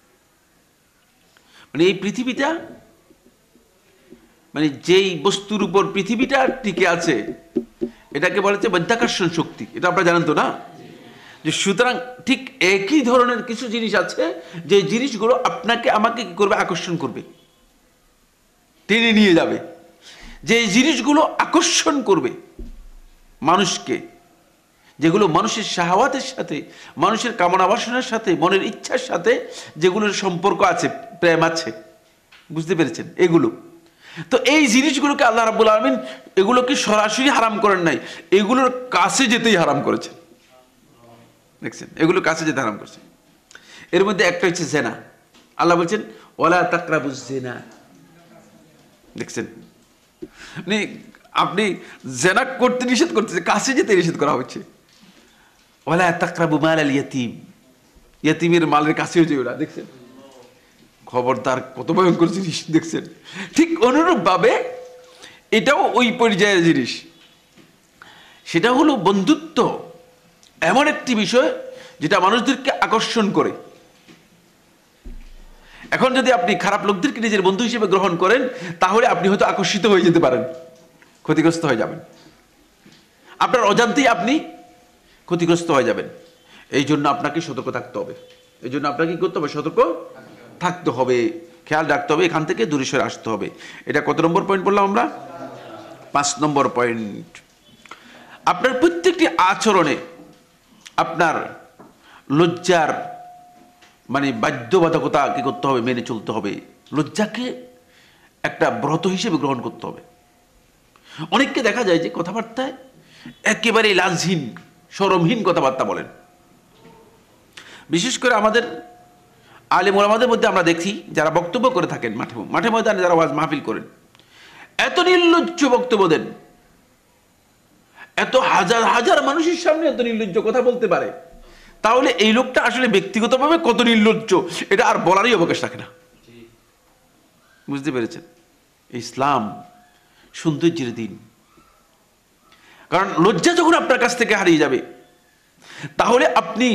মানে এই পৃথিবীটা, মানে যেই বস্তুর উপর পৃথিবীটা টিকে আছে, এটাকে বলা হচ্ছে মাধ্যাকর্ষণ শক্তি। এটা আপনারা জানেন তো না? যে সুতরাং ঠিক একই ধরনের কিছু জিনিস আছে, যে জিনিসগুলো আপনাকে আমাকে কি করবে? আকর্ষণ করবে, টেনে নিয়ে যাবে। যে জিনিসগুলো আকর্ষণ করবে মানুষকে, যেগুলো মানুষের শাহওয়াতের সাথে, মানুষের কামনা বাসনার সাথে, মনের ইচ্ছার সাথে যেগুলোর সম্পর্ক আছে, প্রেম আছে, বুঝতে পেরেছেন? এগুলো তো, এই জিনিসগুলোকে আল্লাহ রাব্বুল আলামিন এগুলোকে সরাসরি হারাম করেন নাই, এগুলোর কাছে যেতেই হারাম করেছেন। দেখছেন? এগুলোর কাছে যেতে হারাম করেছেন। এর মধ্যে একটা হচ্ছে জেনা। আল্লাহ বলছেন ওয়ালা তাকরাবুজ জিনা। দেখছেন? মানে আপনি জেনা করতে নিষেধ করতেছে, কাছে যেতে নিষেধ করা হচ্ছে। ওয়ালা তাকরাবু মালাল ইয়াতীম, ইয়াতীমের মালের কাছেও যেও না। দেখছেন? খবরদার, কত ভয়ঙ্কর জিনিস। দেখছেন? ঠিক অনুরূপভাবে এটাও ওই পর্যায়ের জিনিস। সেটা হলো বন্ধুত্ব, এমন একটি বিষয় যেটা মানুষদেরকে আকর্ষণ করে। এখন যদি আপনি খারাপ লোকদেরকে নিজের বন্ধু হিসেবে গ্রহণ করেন, তাহলে আপনি হয়তো আকর্ষিত হয়ে যেতে পারেন, ক্ষতিগ্রস্ত হয়ে যাবেন। আপনার অজান্তেই আপনি ক্ষতিগ্রস্ত হয়ে যাবেন। এই জন্য আপনাকে সতর্ক থাকতে হবে। এই জন্য আপনাকে কি করতে হবে? সতর্ক থাকতে হবে, খেয়াল রাখতে হবে, এখান থেকে দূরে সরে আসতে হবে। এটা কত নম্বর পয়েন্ট বললাম আমরা? 5 নম্বর পয়েন্ট। আপনার প্রত্যেকটি আচরণে আপনার লজ্জার মানে বাধ্যবাধকতা কি করতে হবে? মেনে চলতে হবে। লজ্জাকে একটা ব্রত হিসেবে গ্রহণ করতে হবে। অনেককে দেখা যায় যে কথাবার্তায় একেবারে লাজহীন, শরমহীন কথাবার্তা বলেন। বিশেষ করে আমাদের আলেম ওলামাদের মধ্যে আমরা দেখি যারা বক্তব্য করে থাকেন মাঠে ময়দানে, যারা ওয়াজ মাহফিল করেন, এত নির্লজ্জ বক্তব্য দেন, এত হাজার হাজার মানুষের সামনে এত নির্লজ্জ কথা বলতে পারে, তাহলে এই লোকটা আসলে ব্যক্তিগতভাবে কত নির্লজ্জ এটা আর বলারই অবকাশ রাখে না। বুঝতে পেরেছেন? ইসলাম সৌন্দর্যের দিন। কারণ লজ্জা যখন আপনার কাছ থেকে হারিয়ে যাবে, তাহলে আপনি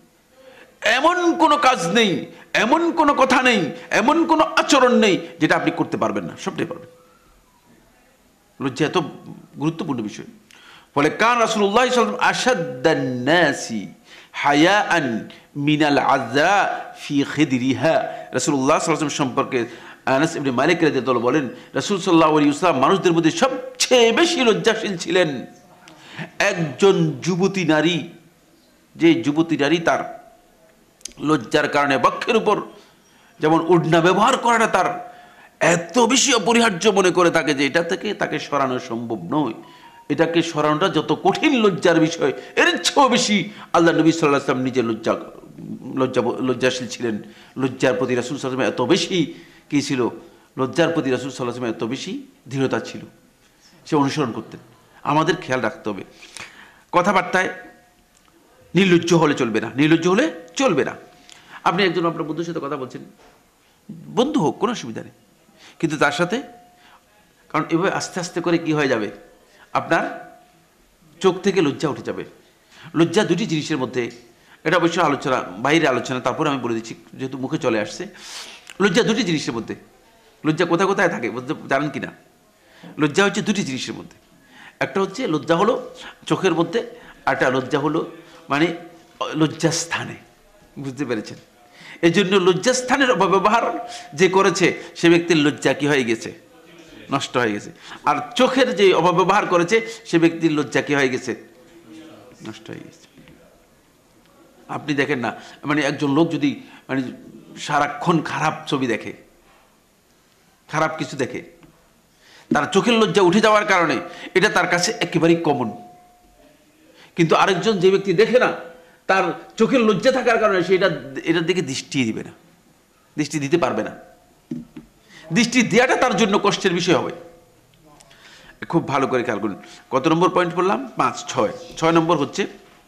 এমন কোনো কাজ নেই, এমন কোনো কথা নেই, এমন কোনো আচরণ নেই যেটা আপনি করতে পারবেন না, সবটাই পারবেন। লজ্জা এত গুরুত্বপূর্ণ বিষয়। ফলে কান রাসূলুল্লাহ সাল্লাল্লাহু আলাইহি ওয়াসাল্লাম আশাদ্দান নাসি হায়াআন মিনাল আযা ফি খিদরিহা। রাসূলুল্লাহ সাল্লাল্লাহু আলাইহি ওয়াসাল্লাম সম্পর্কে আনাস ইবনে মালিক রাদিয়াল্লাহু আনহু বলেন, রাসূল সাল্লাল্লাহু আলাইহি ওয়াসাল্লাম মানুষদের মধ্যে সবচেয়ে বেশি লজ্জাশীল ছিলেন। একজন যুবতী নারী, যে যুবতী নারী তার লজ্জার কারণে বক্ষের উপর যেমন ওড়না ব্যবহার করাটা তার এত বেশি অপরিহার্য মনে করে থাকে যে এটা থেকে তাকে সরানো সম্ভব নয়, এটাকে সরানোটা যত কঠিন লজ্জার বিষয়, এর চেয়েও বেশি আল্লাহ নবী সাল্লাল্লাহু আলাইহি ওয়াসাল্লাম নিজে লজ্জাশীল ছিলেন। লজ্জার প্রতি রাসূল সাল্লাল্লাহু আলাইহি ওয়াসাল্লাম এত বেশি কি ছিল? লজ্জার প্রতি রাসূল সাল্লাল্লাহু আলাইহি ওয়াসাল্লাম এত বেশি দৃঢ়তা ছিল, সে অনুসরণ করতেন। আমাদের খেয়াল রাখতে হবে, কথাবার্তায় নির্লজ্জ হলে চলবে না, নির্লজ্জ হলে চলবে না। আপনি একজন আপনার বন্ধুর সাথে কথা বলছেন, বন্ধু হোক, কোনো অসুবিধা নেই, কিন্তু তার সাথে, কারণ এভাবে আস্তে আস্তে করে কি হয়ে যাবে, আপনার চোখ থেকে লজ্জা উঠে যাবে। লজ্জা দুটি জিনিসের মধ্যে, এটা অবশ্যই আলোচনা, বাইরে আলোচনা, তারপরে আমি বলে দিচ্ছি যেহেতু মুখে চলে আসছে। লজ্জা দুটি জিনিসের মধ্যে। লজ্জা কোথায় কোথায় থাকে বলতে জানেন কি না? লজ্জা হচ্ছে দুটি জিনিসের মধ্যে। একটা হচ্ছে লজ্জা হলো চোখের মধ্যে, আর একটা লজ্জা হলো মানে লজ্জাস্থানে। বুঝতে পেরেছেন? এই জন্য লজ্জাস্থানের অপব্যবহার যে করেছে সে ব্যক্তির লজ্জা কি হয়ে গেছে? নষ্ট হয়ে গেছে। আর চোখের যে অপব্যবহার করেছে সে ব্যক্তির লজ্জা কি হয়ে গেছে? নষ্ট হয়ে গেছে। আপনি দেখেন না, মানে একজন লোক যদি মানে সারাক্ষণ খারাপ ছবি দেখে, খারাপ কিছু দেখে, তার চোখের লজ্জা উঠে যাওয়ার কারণে এটা তার কাছে একেবারেই কমন। কিন্তু আরেকজন যে ব্যক্তি দেখে না, তার চোখের লজ্জা থাকার কারণে সে এটার দিকে দৃষ্টি দিবে না, দৃষ্টি দিতে পারবে না। দৃষ্টি দেওয়াটা তার জন্য কষ্টের বিষয় হবে। খুব ভালো করে খেয়াল করুন। কত নম্বর পয়েন্ট বললাম? 5, 6 নম্বর হচ্ছে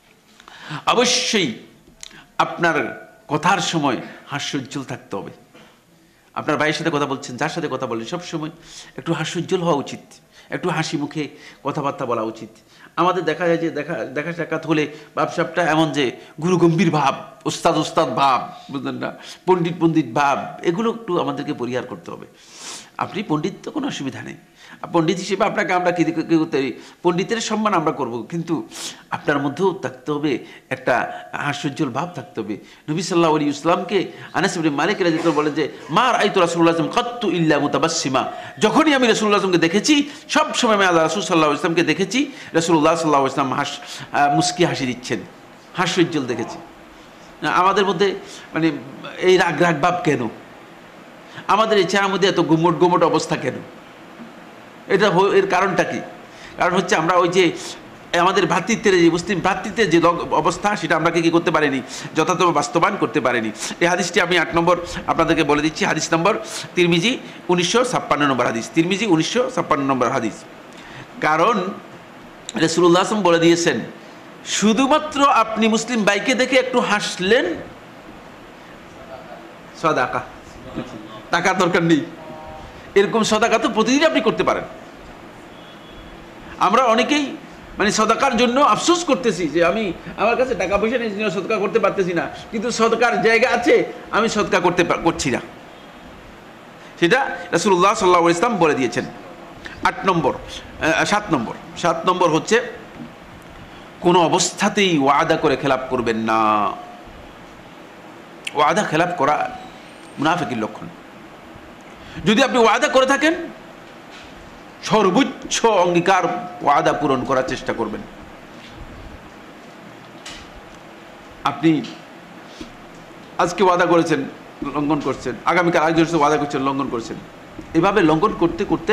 অবশ্যই আপনার কথার সময় হাস্যোজ্জ্বল থাকতে হবে। আপনার ভাইয়ের সাথে কথা বলছেন, যার সাথে কথা বলেন, সবসময় একটু হাস্যোজ্জ্বল হওয়া উচিত, একটু হাসি মুখে কথাবার্তা বলা উচিত। আমাদের দেখা যায় যে দেখা সাক্ষাৎ হলে ভাবসাবটা এমন যে গুরুগম্ভীর ভাব, ওস্তাদ ভাব, বুঝলেন না, পণ্ডিত ভাব, এগুলো একটু আমাদেরকে পরিহার করতে হবে। আপনি পণ্ডিত তো কোনো অসুবিধা নেই, পণ্ডিত হিসেবে আপনাকে আমরা কি করতে পারি, পণ্ডিতের সম্মান আমরা করব, কিন্তু আপনার মধ্যেও থাকতে হবে একটা হাস্যোজ্জ্বল ভাব থাকতে হবে। নবী সাল্লাল্লাহু আলাইহি ওয়াসাল্লামকে আনাস ইবনে মালিক রাদিয়াল্লাহু আনহু বলেন যে মা রাআইতু রাসূলুল্লাহ সাল্লাল্লাহু আলাইহি ওয়াসাল্লাম কাত্তু ইল্লা মুতাবাসসিমা, যখনই আমি রাসূলুল্লাহ সাল্লাল্লাহু আলাইহি ওয়াসাল্লামকে দেখেছি, সব সময় আমি আল্লাহ রাসূল সাল্লাল্লাহু আলাইহি ওয়াসাল্লামকে দেখেছি রাসূলুল্লাহ সাল্লাল্লাহু আলাইহি ওয়াসাল্লাম মুস্কি হাসি দিচ্ছেন, হাস্যোজ্জ্বল দেখেছি। আমাদের মধ্যে মানে এই রাগ ভাব কেন? আমাদের এই চেহারার মধ্যে এত গুমট অবস্থা কেন? এর কারণটা কি? কারণ হচ্ছে আমরা ওই যে আমাদের ভ্রাতৃত্বের যে মুসলিম ভ্রাতৃত্বের যে অবস্থা, সেটা আমরা কি করতে পারিনি, যথাযথ বাস্তবায়ন করতে পারিনি। এই হাদিসটি আমি 8 নম্বর আপনাদেরকে বলে দিচ্ছি। হাদিস নম্বর তিরমিজি 1956 নম্বর হাদিস, তিরমিজি 1956 নম্বর হাদিস। কারণ রাসূলুল্লাহ সাল্লাল্লাহু আলাইহি ওয়াসাল্লাম বলে দিয়েছেন, শুধুমাত্র আপনি মুসলিম ভাইকে দেখে একটু হাসলেন, সাদাকা, টাকার দরকার নেই, এরকম সদাকা তো প্রতিদিন আপনি করতে পারেন। আমরা অনেকেই মানে সদাকার জন্য আফসোস করতেছি যে আমার কাছে টাকা পয়সা নেই, সদকা করতে পারতেছি না, কিন্তু সদকার জায়গা আছে, আমি সদকা করছি না। সেটা রাসূলুল্লাহ সাল্লাল্লাহু আলাইহি ওয়াসাল্লাম বলে দিয়েছেন। 7 নম্বর হচ্ছে কোনো অবস্থাতেই ওয়াদা করে খেলাপ করবেন না। ওয়াদা খেলাপ করা মুনাফিকের লক্ষণ। যদি আপনি ওয়াদা করে থাকেন, সর্বোচ্চ অঙ্গীকার ওয়াদা পূরণ করার চেষ্টা করবেন। আপনি আজকে ওয়াদা করেছেন, লঙ্ঘন করছেন, আগামীকাল আরেকজনের সাথে ওয়াদা করছেন, লঙ্ঘন করছেন। এভাবে লঙ্ঘন করতে করতে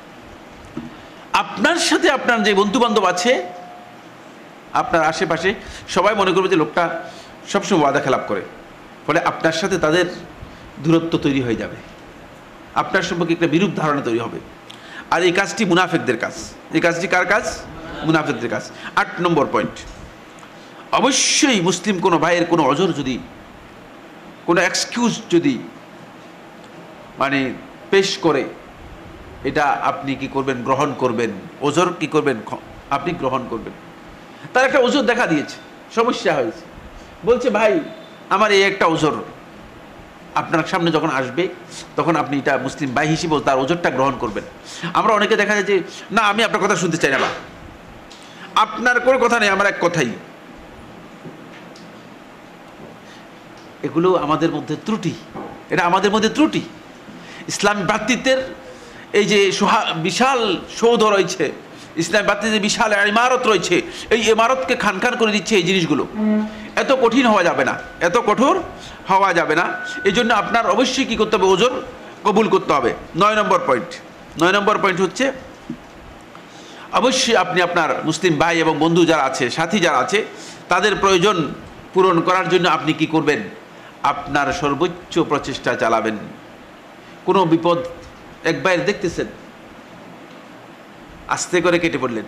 আপনার সাথে আপনার যে বন্ধু বান্ধব আছে, আপনার আশেপাশে সবাই মনে করবে যে লোকটা সবসময় ওয়াদা খেলাপ করে, ফলে আপনার সাথে তাদের দূরত্ব তৈরি হয়ে যাবে, আপনার সম্পর্কে একটা বিরূপ ধারণা তৈরি হবে। আর এই কাজটি মুনাফিকদের কাজ। এই কাজটি কার কাজ? মুনাফিকদের কাজ। 8 নম্বর পয়েন্ট, অবশ্যই মুসলিম কোনো ভাইয়ের কোনো অজর যদি, কোনো এক্সকিউজ যদি মানে পেশ করে, এটা আপনি কি করবেন? গ্রহণ করবেন। ওজর কি করবেন? আপনি গ্রহণ করবেন। তার একটা ওজর দেখা দিয়েছে, সমস্যা হয়েছে, বলছে ভাই আমার এই একটা ওজর, আপনার সামনে যখন আসবে তখন আপনি এটা মুসলিম ভাই হিসেবে তার ওজরটা গ্রহণ করবেন। আমরা অনেকে দেখা যায় যে না, আমি আপনার কথা শুনতে চাই না, আপনার কোনো কথা নেই, আমার এক কথাই। এগুলো আমাদের মধ্যে ত্রুটি, এটা আমাদের মধ্যে ত্রুটি। ইসলামী ভ্রাতৃত্বের এই যে বিশাল সৌধ রয়েছে, ইসলামী ভ্রাতৃত্বের বিশাল ইমারত রয়েছে, এই ইমারতকে খান খান করে দিচ্ছে এই জিনিসগুলো। এত কঠিন হওয়া যাবে না, এত কঠোর হওয়া যাবে না। এই জন্য আপনার অবশ্যই কী করতে হবে? ওজর কবুল করতে হবে। 9 নম্বর পয়েন্ট, 9 নম্বর পয়েন্ট হচ্ছে অবশ্যই আপনি আপনার মুসলিম ভাই এবং বন্ধু যারা আছে, সাথী যারা আছে, তাদের প্রয়োজন পূরণ করার জন্য আপনি কি করবেন? আপনার সর্বোচ্চ প্রচেষ্টা চালাবেন। কোনো বিপদ এক ভাইয়ের দেখতেছেন, আস্তে করে কেটে পড়লেন,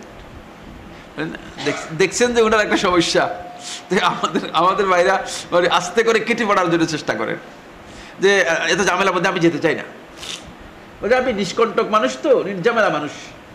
দেখছেন যে ওনার একটা সমস্যা, আমাদের ভাইরা আস্তে করে কেটে পড়ার জন্য চেষ্টা করেন যে এত ঝামেলার মধ্যে আমি যেতে চাই না। বলছে আপনি নিষ্কণ্টক মানুষ, তো নির্ঝামেলা মানুষ।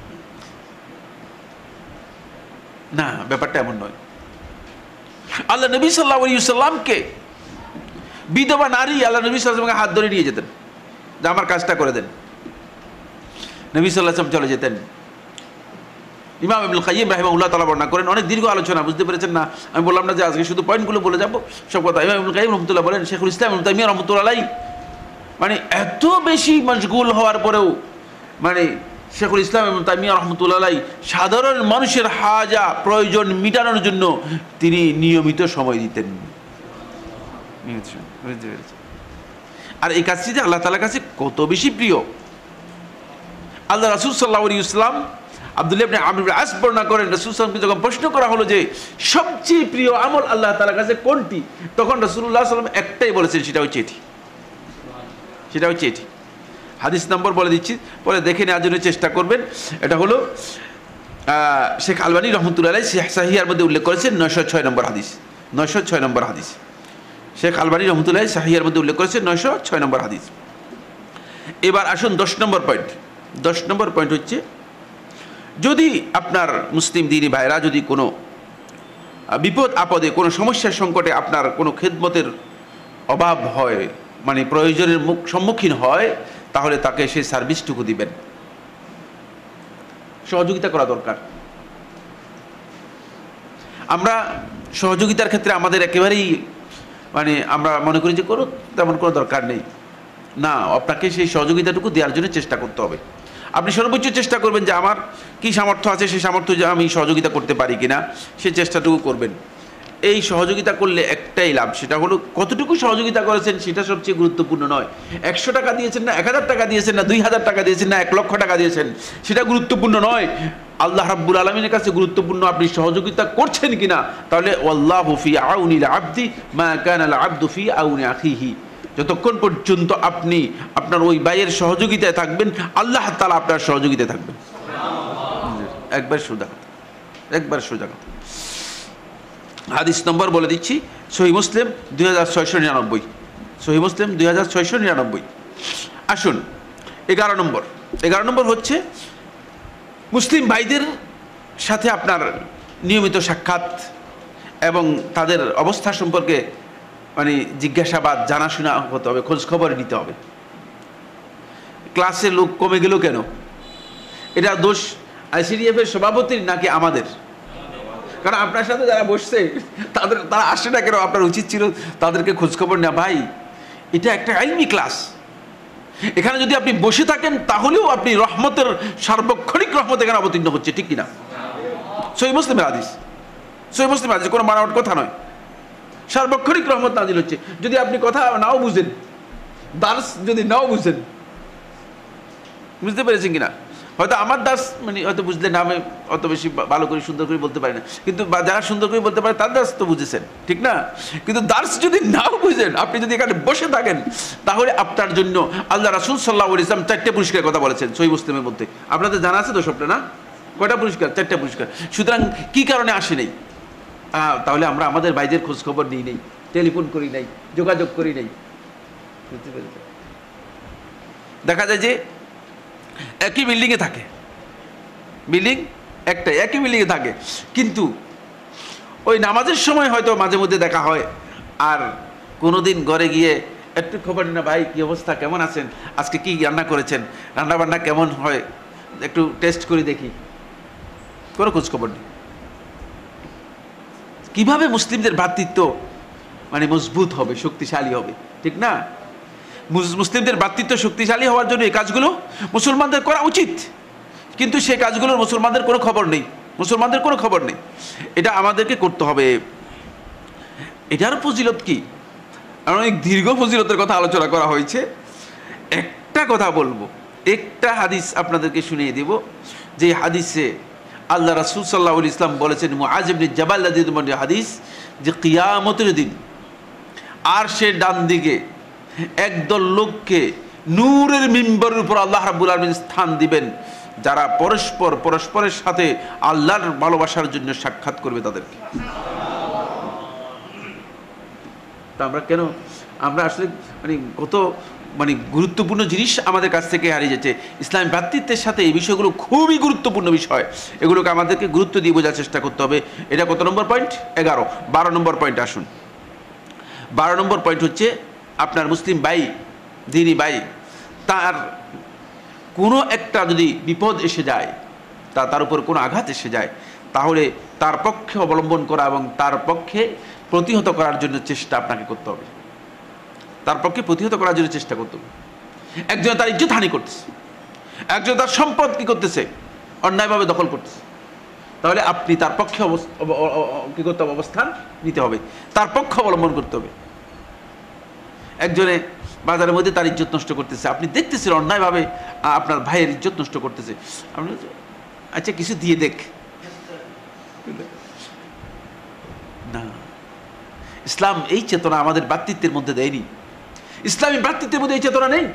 না, ব্যাপারটা এমন নয়। আল্লাহ নবী সাল্লাল্লাহু আলাইহি ওয়াসাল্লামকে বিধবা নারী আল্লাহ নবী সাল্লাল্লাহু আলাইহি ওয়াসাল্লামকে হাত ধরে নিয়ে যেতেন যে আমার কাজটা করে দেন। নবী সাল্লাল্লাহু আলাইহি ওয়াসাল্লাম চলে যেতেন। ইমাম ইবনুল কাইয়্যিম রাহিমাহুল্লাহ তাআলা বর্ণনা করেন, অনেক দীর্ঘ আলোচনা, বুঝতে পেরেছেন না? আমি বললাম না যে আজকে শুধু পয়েন্টগুলো বলে যাবো সব কথা। ইমাম ইবনুল কাইয়্যিম রাহমাতুল্লাহ বলেন, শেখুল ইসলাম ইবনে তাইমিয়া রাহমাতুল্লাহ আলাইহি মানে এত বেশি মশগুল হওয়ার পরেও, মানে শেখুল ইসলাম ইবনে তাইমিয়া রাহমাতুল্লাহ আলাইহি সাধারণ মানুষের হাজা প্রয়োজন মিটানোর জন্য তিনি নিয়মিত সময় দিতেন। আর এই কাজটি যে আল্লাহ তাআলার কাছে কত বেশি প্রিয়। আল্লাহ রাসূল সাল্লাল্লাহু আলাইহি ওয়াসাল্লাম আব্দুল্লাহ ইবনে আমর ইবনে আস বর্ণনা করেন, রাসূল সাল্লাল্লাহু আলাইহি ওয়াসাল্লামকে যখন প্রশ্ন করা হলো যে সবচেয়ে প্রিয় আমল আল্লাহ তাআলার কাছে কোনটি, তখন রাসূলুল্লাহ সাল্লাল্লাহু আলাইহি ওয়াসাল্লাম একটাই বলেছেন, সেটা হচ্ছে এটি, সেটা হচ্ছে এটি। হাদিস নম্বর বলে দিচ্ছি, পরে দেখে নেওয়ার জন্য চেষ্টা করবেন। এটা হলো শেখ আলবানী রহমতুল্লাহ আলাইহি সাহিহার মধ্যে উল্লেখ করেছেন 906 নম্বর হাদিস, 906 নম্বর হাদিস। শেখ আলবানী রহমতুল্লাহ সাহিহার মধ্যে উল্লেখ করেছেন 906 নম্বর হাদিস। এবার আসুন 10 নম্বর পয়েন্ট। 10 নম্বর পয়েন্ট হচ্ছে, যদি আপনার মুসলিম দিনী ভাইরা যদি কোনো বিপদ আপদে, কোনো সমস্যার সংকটে আপনার কোনো খেদমতের অভাব হয়, মানে প্রয়োজনের সম্মুখীন হয়, তাহলে তাকে সেই সার্ভিসটুকু দিবেন, সহযোগিতা করা দরকার। আমরা সহযোগিতার ক্ষেত্রে আমাদের একেবারেই মানে আমরা মনে করি যে করো, তেমন কোনো দরকার নেই। না, আপনাকে সেই সহযোগিতাটুকু দেওয়ার জন্য চেষ্টা করতে হবে। আপনি সর্বোচ্চ চেষ্টা করবেন যে আমার কি সামর্থ্য আছে, সেই সামর্থ্য যে আমি সহযোগিতা করতে পারি কিনা, সেই চেষ্টাটুকু করবেন। এই সহযোগিতা করলে একটাই লাভ, সেটা হলো কতটুকু সহযোগিতা করেছেন সেটা সবচেয়ে গুরুত্বপূর্ণ নয়। 100 টাকা দিয়েছেন না 1000 টাকা দিয়েছেন না 2000 টাকা দিয়েছেন না 1 লক্ষ টাকা দিয়েছেন, সেটা গুরুত্বপূর্ণ নয়। আল্লাহ রাব্বুল আলামিনের কাছে গুরুত্বপূর্ণ আপনি সহযোগিতা করছেন কিনা। তাহলে ওয়াল্লাহু ফি আউনিল আবদি মা কানাল আবদু ফি আউনি আখিহি, যতক্ষণ পর্যন্ত আপনি আপনার ওই ভাইয়ের সহযোগিতায় থাকবেন, আল্লাহ তাআলা আপনার সহযোগিতায় থাকবেন। একবার সোজা কথা, একবার সোজা কথা। হাদিস নম্বর বলে দিচ্ছি, সহিহ মুসলিম 2699, সহিহ মুসলিম 2699। আসুন 11 নম্বর। 11 নম্বর হচ্ছে মুসলিম ভাইদের সাথে আপনার নিয়মিত সাক্ষাৎ এবং তাদের অবস্থা সম্পর্কে মানে জিজ্ঞাসাবাদ, জানাশোনা হতে হবে, খোঁজ খবর নিতে হবে। ক্লাসে লোক কমে গেল কেন? এটা দোষ আইসিডিএফ এর সভাপতির নাকি আমাদের? কারণ আপনার সাথে যারা বসছে তারা আসছে না কেন? আপনার উচিত ছিল তাদেরকে খোঁজখবর নেওয়া। ভাই, এটা একটা ইলমি ক্লাস। এখানে যদি আপনি বসে থাকেন তাহলেও আপনি রহমতের, সার্বক্ষণিক রহমত এখানে অবতীর্ণ হচ্ছে, ঠিক কিনা? সহিহ মুসলিমের হাদিস, সহিহ মুসলিমের হাদিস, কোনো বানাওয়াট কথা নয়। সার্বক্ষণিক রহমত নাজিল হচ্ছে। যদি আপনি কথা নাও বুঝেন, দার্স যদি নাও বুঝেন, বুঝতে পেরেছেন কিনা? হয়তো আমার দাস মানে হয়তো বুঝলেন না, আমি অত বেশি ভালো করে সুন্দর করে বলতে পারি না, কিন্তু যারা সুন্দর করে বলতে পারে তার দাস তো বুঝেছেন, ঠিক না? কিন্তু দাস যদি নাও বুঝেন, আপনি যদি এখানে বসে থাকেন, তাহলে আপনার জন্য আল্লাহ রাসূল সাল্লাল্লাহু আলাইহি ওয়াসাল্লাম 4টে পুরস্কারের কথা বলেছেন সহিহ মুসলিমের মধ্যে। আপনাদের জানা আছে তো সবটা না? কয়টা পুরস্কার? 4টে পুরস্কার। সুতরাং কি কারণে আসে নেই? তাহলে আমরা আমাদের ভাইদের খোঁজ খবর নিই নেই, টেলিফোন করি নাই, যোগাযোগ করি নাই। বুঝতে পেরেছেন? দেখা যায় যে একই বিল্ডিংয়ে থাকে, বিল্ডিং একটাই, একই বিল্ডিংয়ে থাকে, কিন্তু ওই নামাজের সময় হয়তো মাঝে মধ্যে দেখা হয়, আর কোনোদিন ঘরে গিয়ে একটু খবর না, ভাই কি অবস্থা, কেমন আছেন, আজকে কি রান্না করেছেন, রান্না বান্না কেমন হয়, একটু টেস্ট করে দেখি, কোনো খোঁজ খবর নেই। কিভাবে মুসলিমদের ভ্রাতৃত্ব মানে মজবুত হবে, শক্তিশালী হবে, ঠিক না? মুসলিমদের ভ্রাতৃত্ব শক্তিশালী হওয়ার জন্য এই কাজগুলো মুসলমানদের করা উচিত, কিন্তু সেই কাজগুলোর মুসলমানদের কোনো খবর নেই, মুসলমানদের কোনো খবর নেই। এটা আমাদেরকে করতে হবে। এটার ফজিলত কি? অনেক দীর্ঘ ফজিলতের কথা আলোচনা করা হয়েছে। একটা কথা বলবো, একটা হাদিস আপনাদেরকে শুনিয়ে দেব, যে হাদিসে আল্লাহ রাসূল সাল্লাল্লাহু আলাইহি ওয়াসাল্লাম বলেছেন, মুআজ ইবনে জাবাল রাদিয়াল্লাহু আনহু হাদিস, যে কিয়ামতের দিন আরশের ডান দিকে একদল লোককে নূরের মিম্বরের উপর আল্লাহ রাব্বুল আলামিন স্থান দিবেন, যারা পরস্পরের সাথে আল্লাহর ভালোবাসার জন্য সাক্ষাৎ করবে তাদেরকে। তা আমরা আসলে কত গুরুত্বপূর্ণ জিনিস আমাদের কাছ থেকে হারিয়ে যাচ্ছে। ইসলামী ভ্রাতৃত্বের সাথে এই বিষয়গুলো খুবই গুরুত্বপূর্ণ বিষয়, এগুলোকে আমাদেরকে গুরুত্ব দিয়ে বোঝার চেষ্টা করতে হবে। এটা কত নম্বর পয়েন্ট? 11। 12 নম্বর পয়েন্ট আসুন। 12 নম্বর পয়েন্ট হচ্ছে, আপনার মুসলিম ভাই, দিনী ভাই, তার কোনো একটা যদি বিপদ এসে যায়, তার উপর কোনো আঘাত এসে যায়, তাহলে তার পক্ষে অবলম্বন করা এবং তার পক্ষে প্রতিহত করার জন্য চেষ্টা আপনাকে করতে হবে, তার পক্ষে প্রতিহত করার জন্য চেষ্টা করতে হবে। একজন তার ইজ্জত হানি করতেছে, একজন তার সম্পদ কি করতেছে, অন্যায়ভাবে দখল করতেছে, তাহলে আপনি তার পক্ষে কি করতে হবে? অবস্থান নিতে হবে, তার পক্ষ অবলম্বন করতে হবে। একজনে বাজারের মধ্যে তার ইজ্জত নষ্ট করতেছে, আপনি দেখতেছেন অন্যায়ভাবে আপনার ভাইয়ের ইজ্জত নষ্ট করতেছে, আপনি আচ্ছা কিছু দিয়ে দেখ না। ইসলাম এই চেতনা আমাদের ভ্রাতৃত্বের মধ্যে দেয়নি, ইসলামী ভ্রাতৃত্বের মধ্যে এই চেতনা নেই।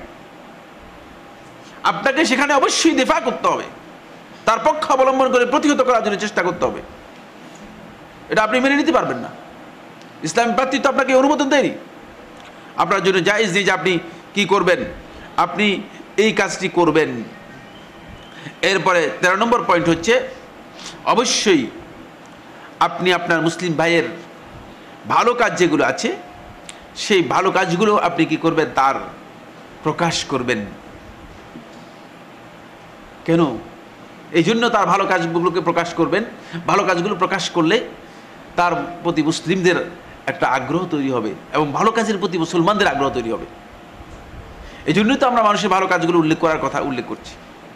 আপনাকে সেখানে অবশ্যই দিফা করতে হবে, তার পক্ষ অবলম্বন করে প্রতিহত করার জন্য চেষ্টা করতে হবে। এটা আপনি মেনে নিতে পারবেন না, ইসলামী ভ্রাতৃত্ব আপনাকে অনুমোদন দেয়নি। আপনার জন্য জায়েজ নেই যে আপনি কি করবেন, আপনি এই কাজটি করবেন। এরপরে 13 নম্বর পয়েন্ট হচ্ছে, অবশ্যই আপনি আপনার মুসলিম ভাইয়ের ভালো কাজ যেগুলো আছে, সেই ভালো কাজগুলো আপনি কি করবেন? তার প্রকাশ করবেন। কেন? এই জন্য তার ভালো কাজগুলোকে প্রকাশ করবেন। ভালো কাজগুলো প্রকাশ করলে তার প্রতি মুসলিমদের একটা আগ্রহ তৈরি হবে এবং ভালো কাজের প্রতি মুসলমানদের আগ্রহ তৈরি হবে। এই জন্যই তো আমরা মানুষের ভালো কাজগুলো উল্লেখ করছি।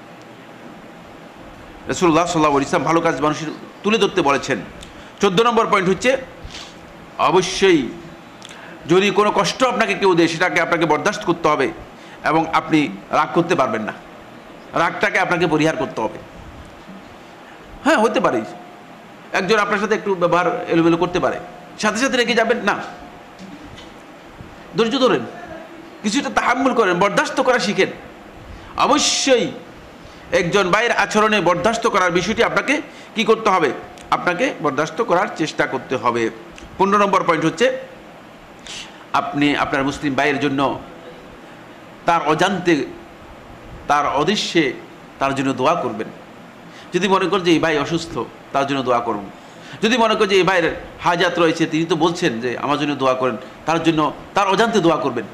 রাসূলুল্লাহ সাল্লাল্লাহু আলাইহি ওয়াসাল্লাম ভালো কাজ মানুষের তুলে ধরতে বলেছেন। 14 নম্বর পয়েন্ট হচ্ছে, অবশ্যই যদি কোনো কষ্ট আপনাকে কেউ দেয়, সেটাকে আপনাকে বরদাস্ত করতে হবে এবং আপনি রাগ করতে পারবেন না, রাগটাকে আপনাকে পরিহার করতে হবে। হ্যাঁ, হতে পারে একজন আপনার সাথে একটু ব্যবহার এলোমেলো করতে পারে, সাথে সাথে রেখে যাবেন না, ধৈর্য ধরেন, কিছুটা তাহাম্মুল করেন, বরদাস্ত করা শিখেন। অবশ্যই একজন ভাইয়ের আচরণে বরদাস্ত করার বিষয়টি আপনাকে কি করতে হবে? আপনাকে বরদাস্ত করার চেষ্টা করতে হবে। 15 নম্বর পয়েন্ট হচ্ছে, আপনি আপনার মুসলিম ভাইয়ের জন্য তার অজান্তে, তার অদৃশ্যে তার জন্য দোয়া করবেন। যদি মনে করেন যে এই ভাই অসুস্থ, তার জন্য দোয়া করুন। যদি মনে করেন যে এই ভাইয়ের হাজাত রয়েছে, তিনি তো বলছেন যে আমার জন্য দোয়া করেন, তার জন্য তার অজান্তে দোয়া করবেন।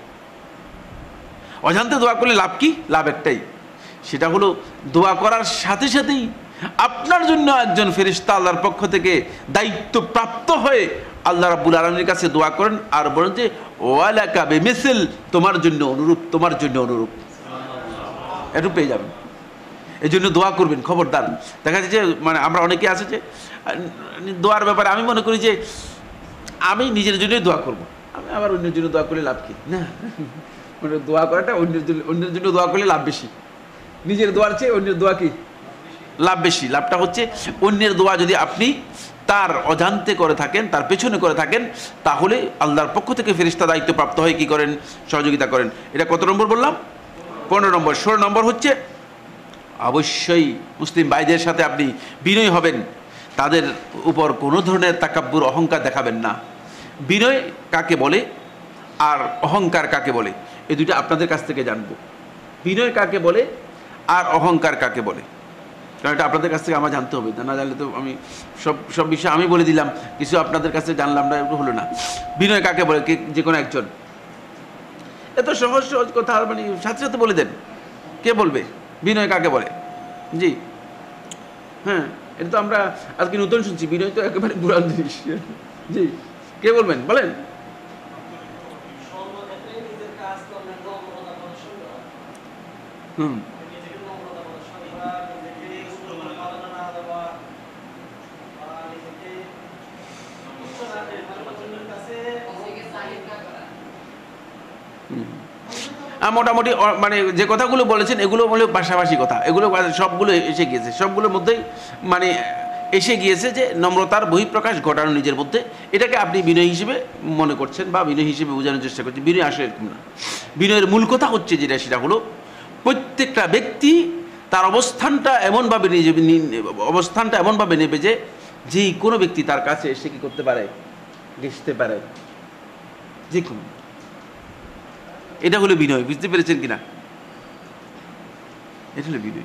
অজান্তে দোয়া করলে লাভ কি? লাভ একটাই, সেটা হলো দোয়া করার সাথে সাথেই আপনার জন্য একজন ফেরেশতা আল্লাহর পক্ষ থেকে দায়িত্বপ্রাপ্ত হয়ে আল্লাহ রাব্বুল আলামিনের কাছে দোয়া করেন আর বলেন যে ওয়ালাকা বিমিসল, তোমার জন্য অনুরূপ, তোমার জন্য অনুরূপ, একটু পেয়ে যাবেন। এই জন্য দোয়া করবেন খবরদার। দেখা যাচ্ছে যে মানে আমরা অনেকে আছে যে দোয়ার ব্যাপারে আমি মনে করি যে আমি নিজের জন্যই দোয়া করব, আমি আবার অন্যের জন্য দোয়া করলে লাভ কি? না, মানে দোয়া করাটা অন্যের জন্য দোয়া করলে লাভ বেশি, নিজের দোয়ার চেয়ে অন্যের দোয়া কি লাভ বেশি। লাভটা হচ্ছে অন্যের দোয়া যদি আপনি তার অজান্তে করে থাকেন, তার পেছনে করে থাকেন, তাহলে আল্লাহর পক্ষ থেকে ফেরেশতা দায়িত্বপ্রাপ্ত হয়ে কি করেন? সহযোগিতা করেন। এটা কত নম্বর বললাম? 15 নম্বর। 16 নম্বর হচ্ছে অবশ্যই মুসলিম ভাইদের সাথে আপনি বিনয়ী হবেন, তাদের উপর কোনো ধরনের তাকাব্বুর অহংকার দেখাবেন না। বিনয় কাকে বলে আর অহংকার কাকে বলে, এই দুটো আপনাদের কাছ থেকে জানবো। বিনয় কাকে বলে আর অহংকার কাকে বলে, কারণ এটা আপনাদের কাছ থেকে আমার জানতে হবে। না জানলে তো আমি সব বিষয় আমি বলে দিলাম, কিছু আপনাদের কাছে জানলাম না, একটু হলো না। বিনয় কাকে বলে, যে কোনো একজন? এত সহজ সহজ কথা মানে সাথে সাথে বলে দেন। কে বলবে বিনয় কাকে বলে? জি হ্যাঁ, এটা তো আমরা আজকে নতুন শুনছি। বিনয় তো একেবারে পুরান জিনিস। জি কে বলবেন, বলেন। হুম, মোটামুটি মানে যে কথাগুলো বলেছেন এগুলো বলে পাশাপাশি কথা, এগুলো সবগুলো এসে গিয়েছে, সবগুলোর মধ্যেই মানে এসে গিয়েছে যে নম্রতার বহিঃপ্রকাশ ঘটানো নিজের মধ্যে, এটাকে আপনি বিনয় হিসেবে মনে করছেন বা বিনয় হিসেবে বোঝানোর চেষ্টা করছেন। বিনয় আসলে এরকম না। বিনয়ের মূল কথা হচ্ছে যেটা, সেটা হলো প্রত্যেকটা ব্যক্তি তার অবস্থানটা এমনভাবে নেবে যে যে কোনো ব্যক্তি তার কাছে এসে কি করতে পারে, ঘেঁষতে পারে, যে কোনো। এটা হলো বিনয়। বুঝতে পেরেছেন কিনা? এটা হলো বিনয়।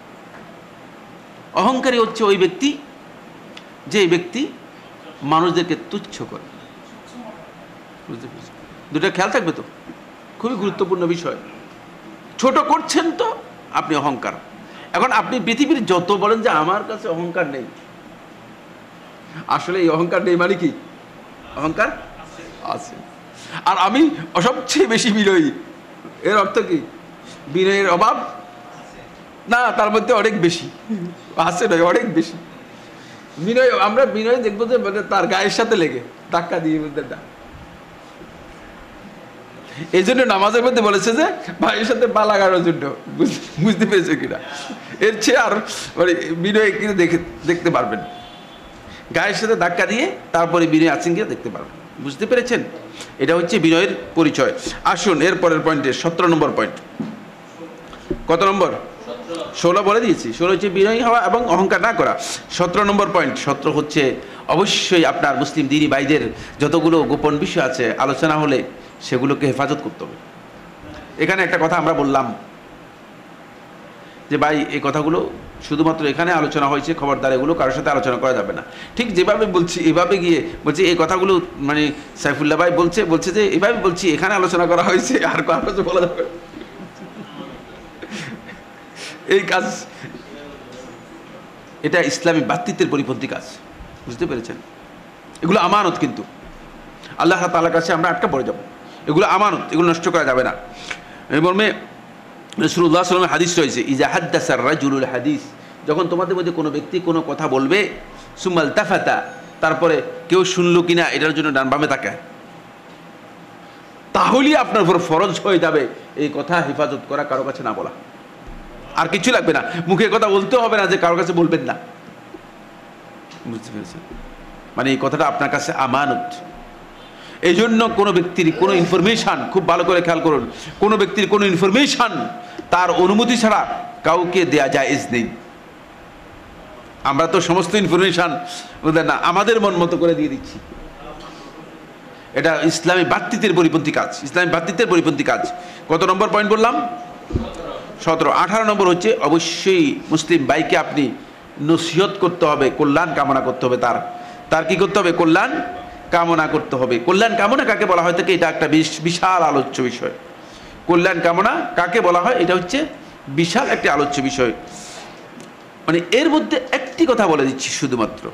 অহংকারী হচ্ছে ওই ব্যক্তি যে ব্যক্তি মানুষদেরকে তুচ্ছ করে। বুঝতে পেরেছেন? দুটা খেয়াল থাকবে তো, খুবই গুরুত্বপূর্ণ বিষয়। ছোট করছেন তো আপনি অহংকার। এখন আপনি পৃথিবীর যত বলেন যে আমার কাছে অহংকার নেই, আসলে এই অহংকার নেই মানে কি? অহংকার আছে। আর আমি সবচেয়ে বেশি বিনয়ী, এর অর্থ কি? বিনয়ের অভাব না, তার মধ্যে অনেক বেশি আছে, নয় অনেক বেশি বিনয়। আমরা বিনয় দেখবো যে তার গায়ের সাথে লেগে ধাক্কা দিয়ে বলতে না। এই জন্য নামাজের মধ্যে বলেছে যে ভাইয়ের সাথে পা লাগানোর জন্য। বুঝতে পেরেছে কিনা? এর চেয়ে আর মানে বিনয় কিনে দেখতে পারবেন, গায়ের সাথে ধাক্কা দিয়ে তারপরে বিনয় আছেন কিনা দেখতে পারবেন। বুঝতে পেরেছেন? এটা হচ্ছে বিনয়ের পরিচয়। আসুন এর পরের পয়েন্টে, 17 নম্বর পয়েন্ট। কত নম্বর? 16 বলে দিয়েছি। 16 হচ্ছে বিনয়ী হওয়া এবং অহংকার না করা। 17 নম্বর পয়েন্ট। 17 হচ্ছে অবশ্যই আপনার মুসলিম দিনী ভাইদের যতগুলো গোপন বিষয় আছে আলোচনা হলে সেগুলোকে হেফাজত করতে হবে। এখানে একটা কথা আমরা বললাম যে ভাই এই কথাগুলো শুধুমাত্র এখানে আলোচনা হয়েছে, খবরদার এগুলো কারোর সাথে আলোচনা করা যাবে না। ঠিক যেভাবে বলছি এভাবে গিয়ে বলছি এই কথাগুলো মানে সাইফুল্লাহ ভাই বলছে যে এভাবে বলছি, এখানে আলোচনা করা হয়েছে, আর কারোর কাছে বলা যাবে এই কাজ, এটা ইসলামী ভ্রাতৃত্বের পরিপন্থী কাজ। বুঝতে পেরেছেন? এগুলো আমানত, কিন্তু আল্লাহ তাআলার কাছে আমরা আটকা পড়ে যাব। এগুলো আমানত, এগুলো নষ্ট করা যাবে না। এই মর্মে রাসূলুল্লাহ সাল্লাল্লাহু আলাইহি ওয়াসাল্লামের হাদিস রয়েছে, ইজা হাদ্দাসার রাজুলুল হাদিস, যখন তোমাদের মধ্যে কোনো ব্যক্তি কোনো কথা বলবে, সুমাল তাফাতা, তারপরে কেউ শুনলো কিনা এটার জন্য ডান বামে তাকায়, তাহলেই আপনার উপর ফরজ হয়ে যাবে এই কথা হেফাজত করা, কারো কাছে না বলা। আর কিছু লাগবে না, মুখে কথা বলতে হবে না যে কারো কাছে বলবেন না। বুঝতে পেরেছেন? মানে এই কথাটা আপনার কাছে আমানত। এই জন্য কোনো ব্যক্তির কোনো ইনফরমেশান, খুব ভালো করে খেয়াল করুন, কোনো ব্যক্তির কোনো ইনফরমেশান তার অনুমতি ছাড়া কাউকে দেয়া জায়েজ নেই। আমরা তো সমস্ত ইনফরমেশান না আমাদের মন মতো করে দিয়ে দিচ্ছি। এটা ইসলামী ভ্রাতৃত্বের পরিপন্থী কাজ, ইসলামী ভ্রাতৃত্বের পরিপন্থী কাজ। কত নম্বর পয়েন্ট বললাম? 17। 18 নম্বর হচ্ছে অবশ্যই মুসলিম ভাইকে আপনি নসিহত করতে হবে, কল্যাণ কামনা করতে হবে, তার কি করতে হবে? কল্যাণ কামনা করতে হবে। কল্যাণ কামনা কাকে বলা হয় থাকে, এটা একটা বিশাল আলোচ্য বিষয়। কল্যাণ কামনা কাকে বলা হয়, এটা হচ্ছে বিশাল একটি আলোচ্য বিষয়। মানে এর মধ্যে একটি কথা বলে দিচ্ছি শুধুমাত্র,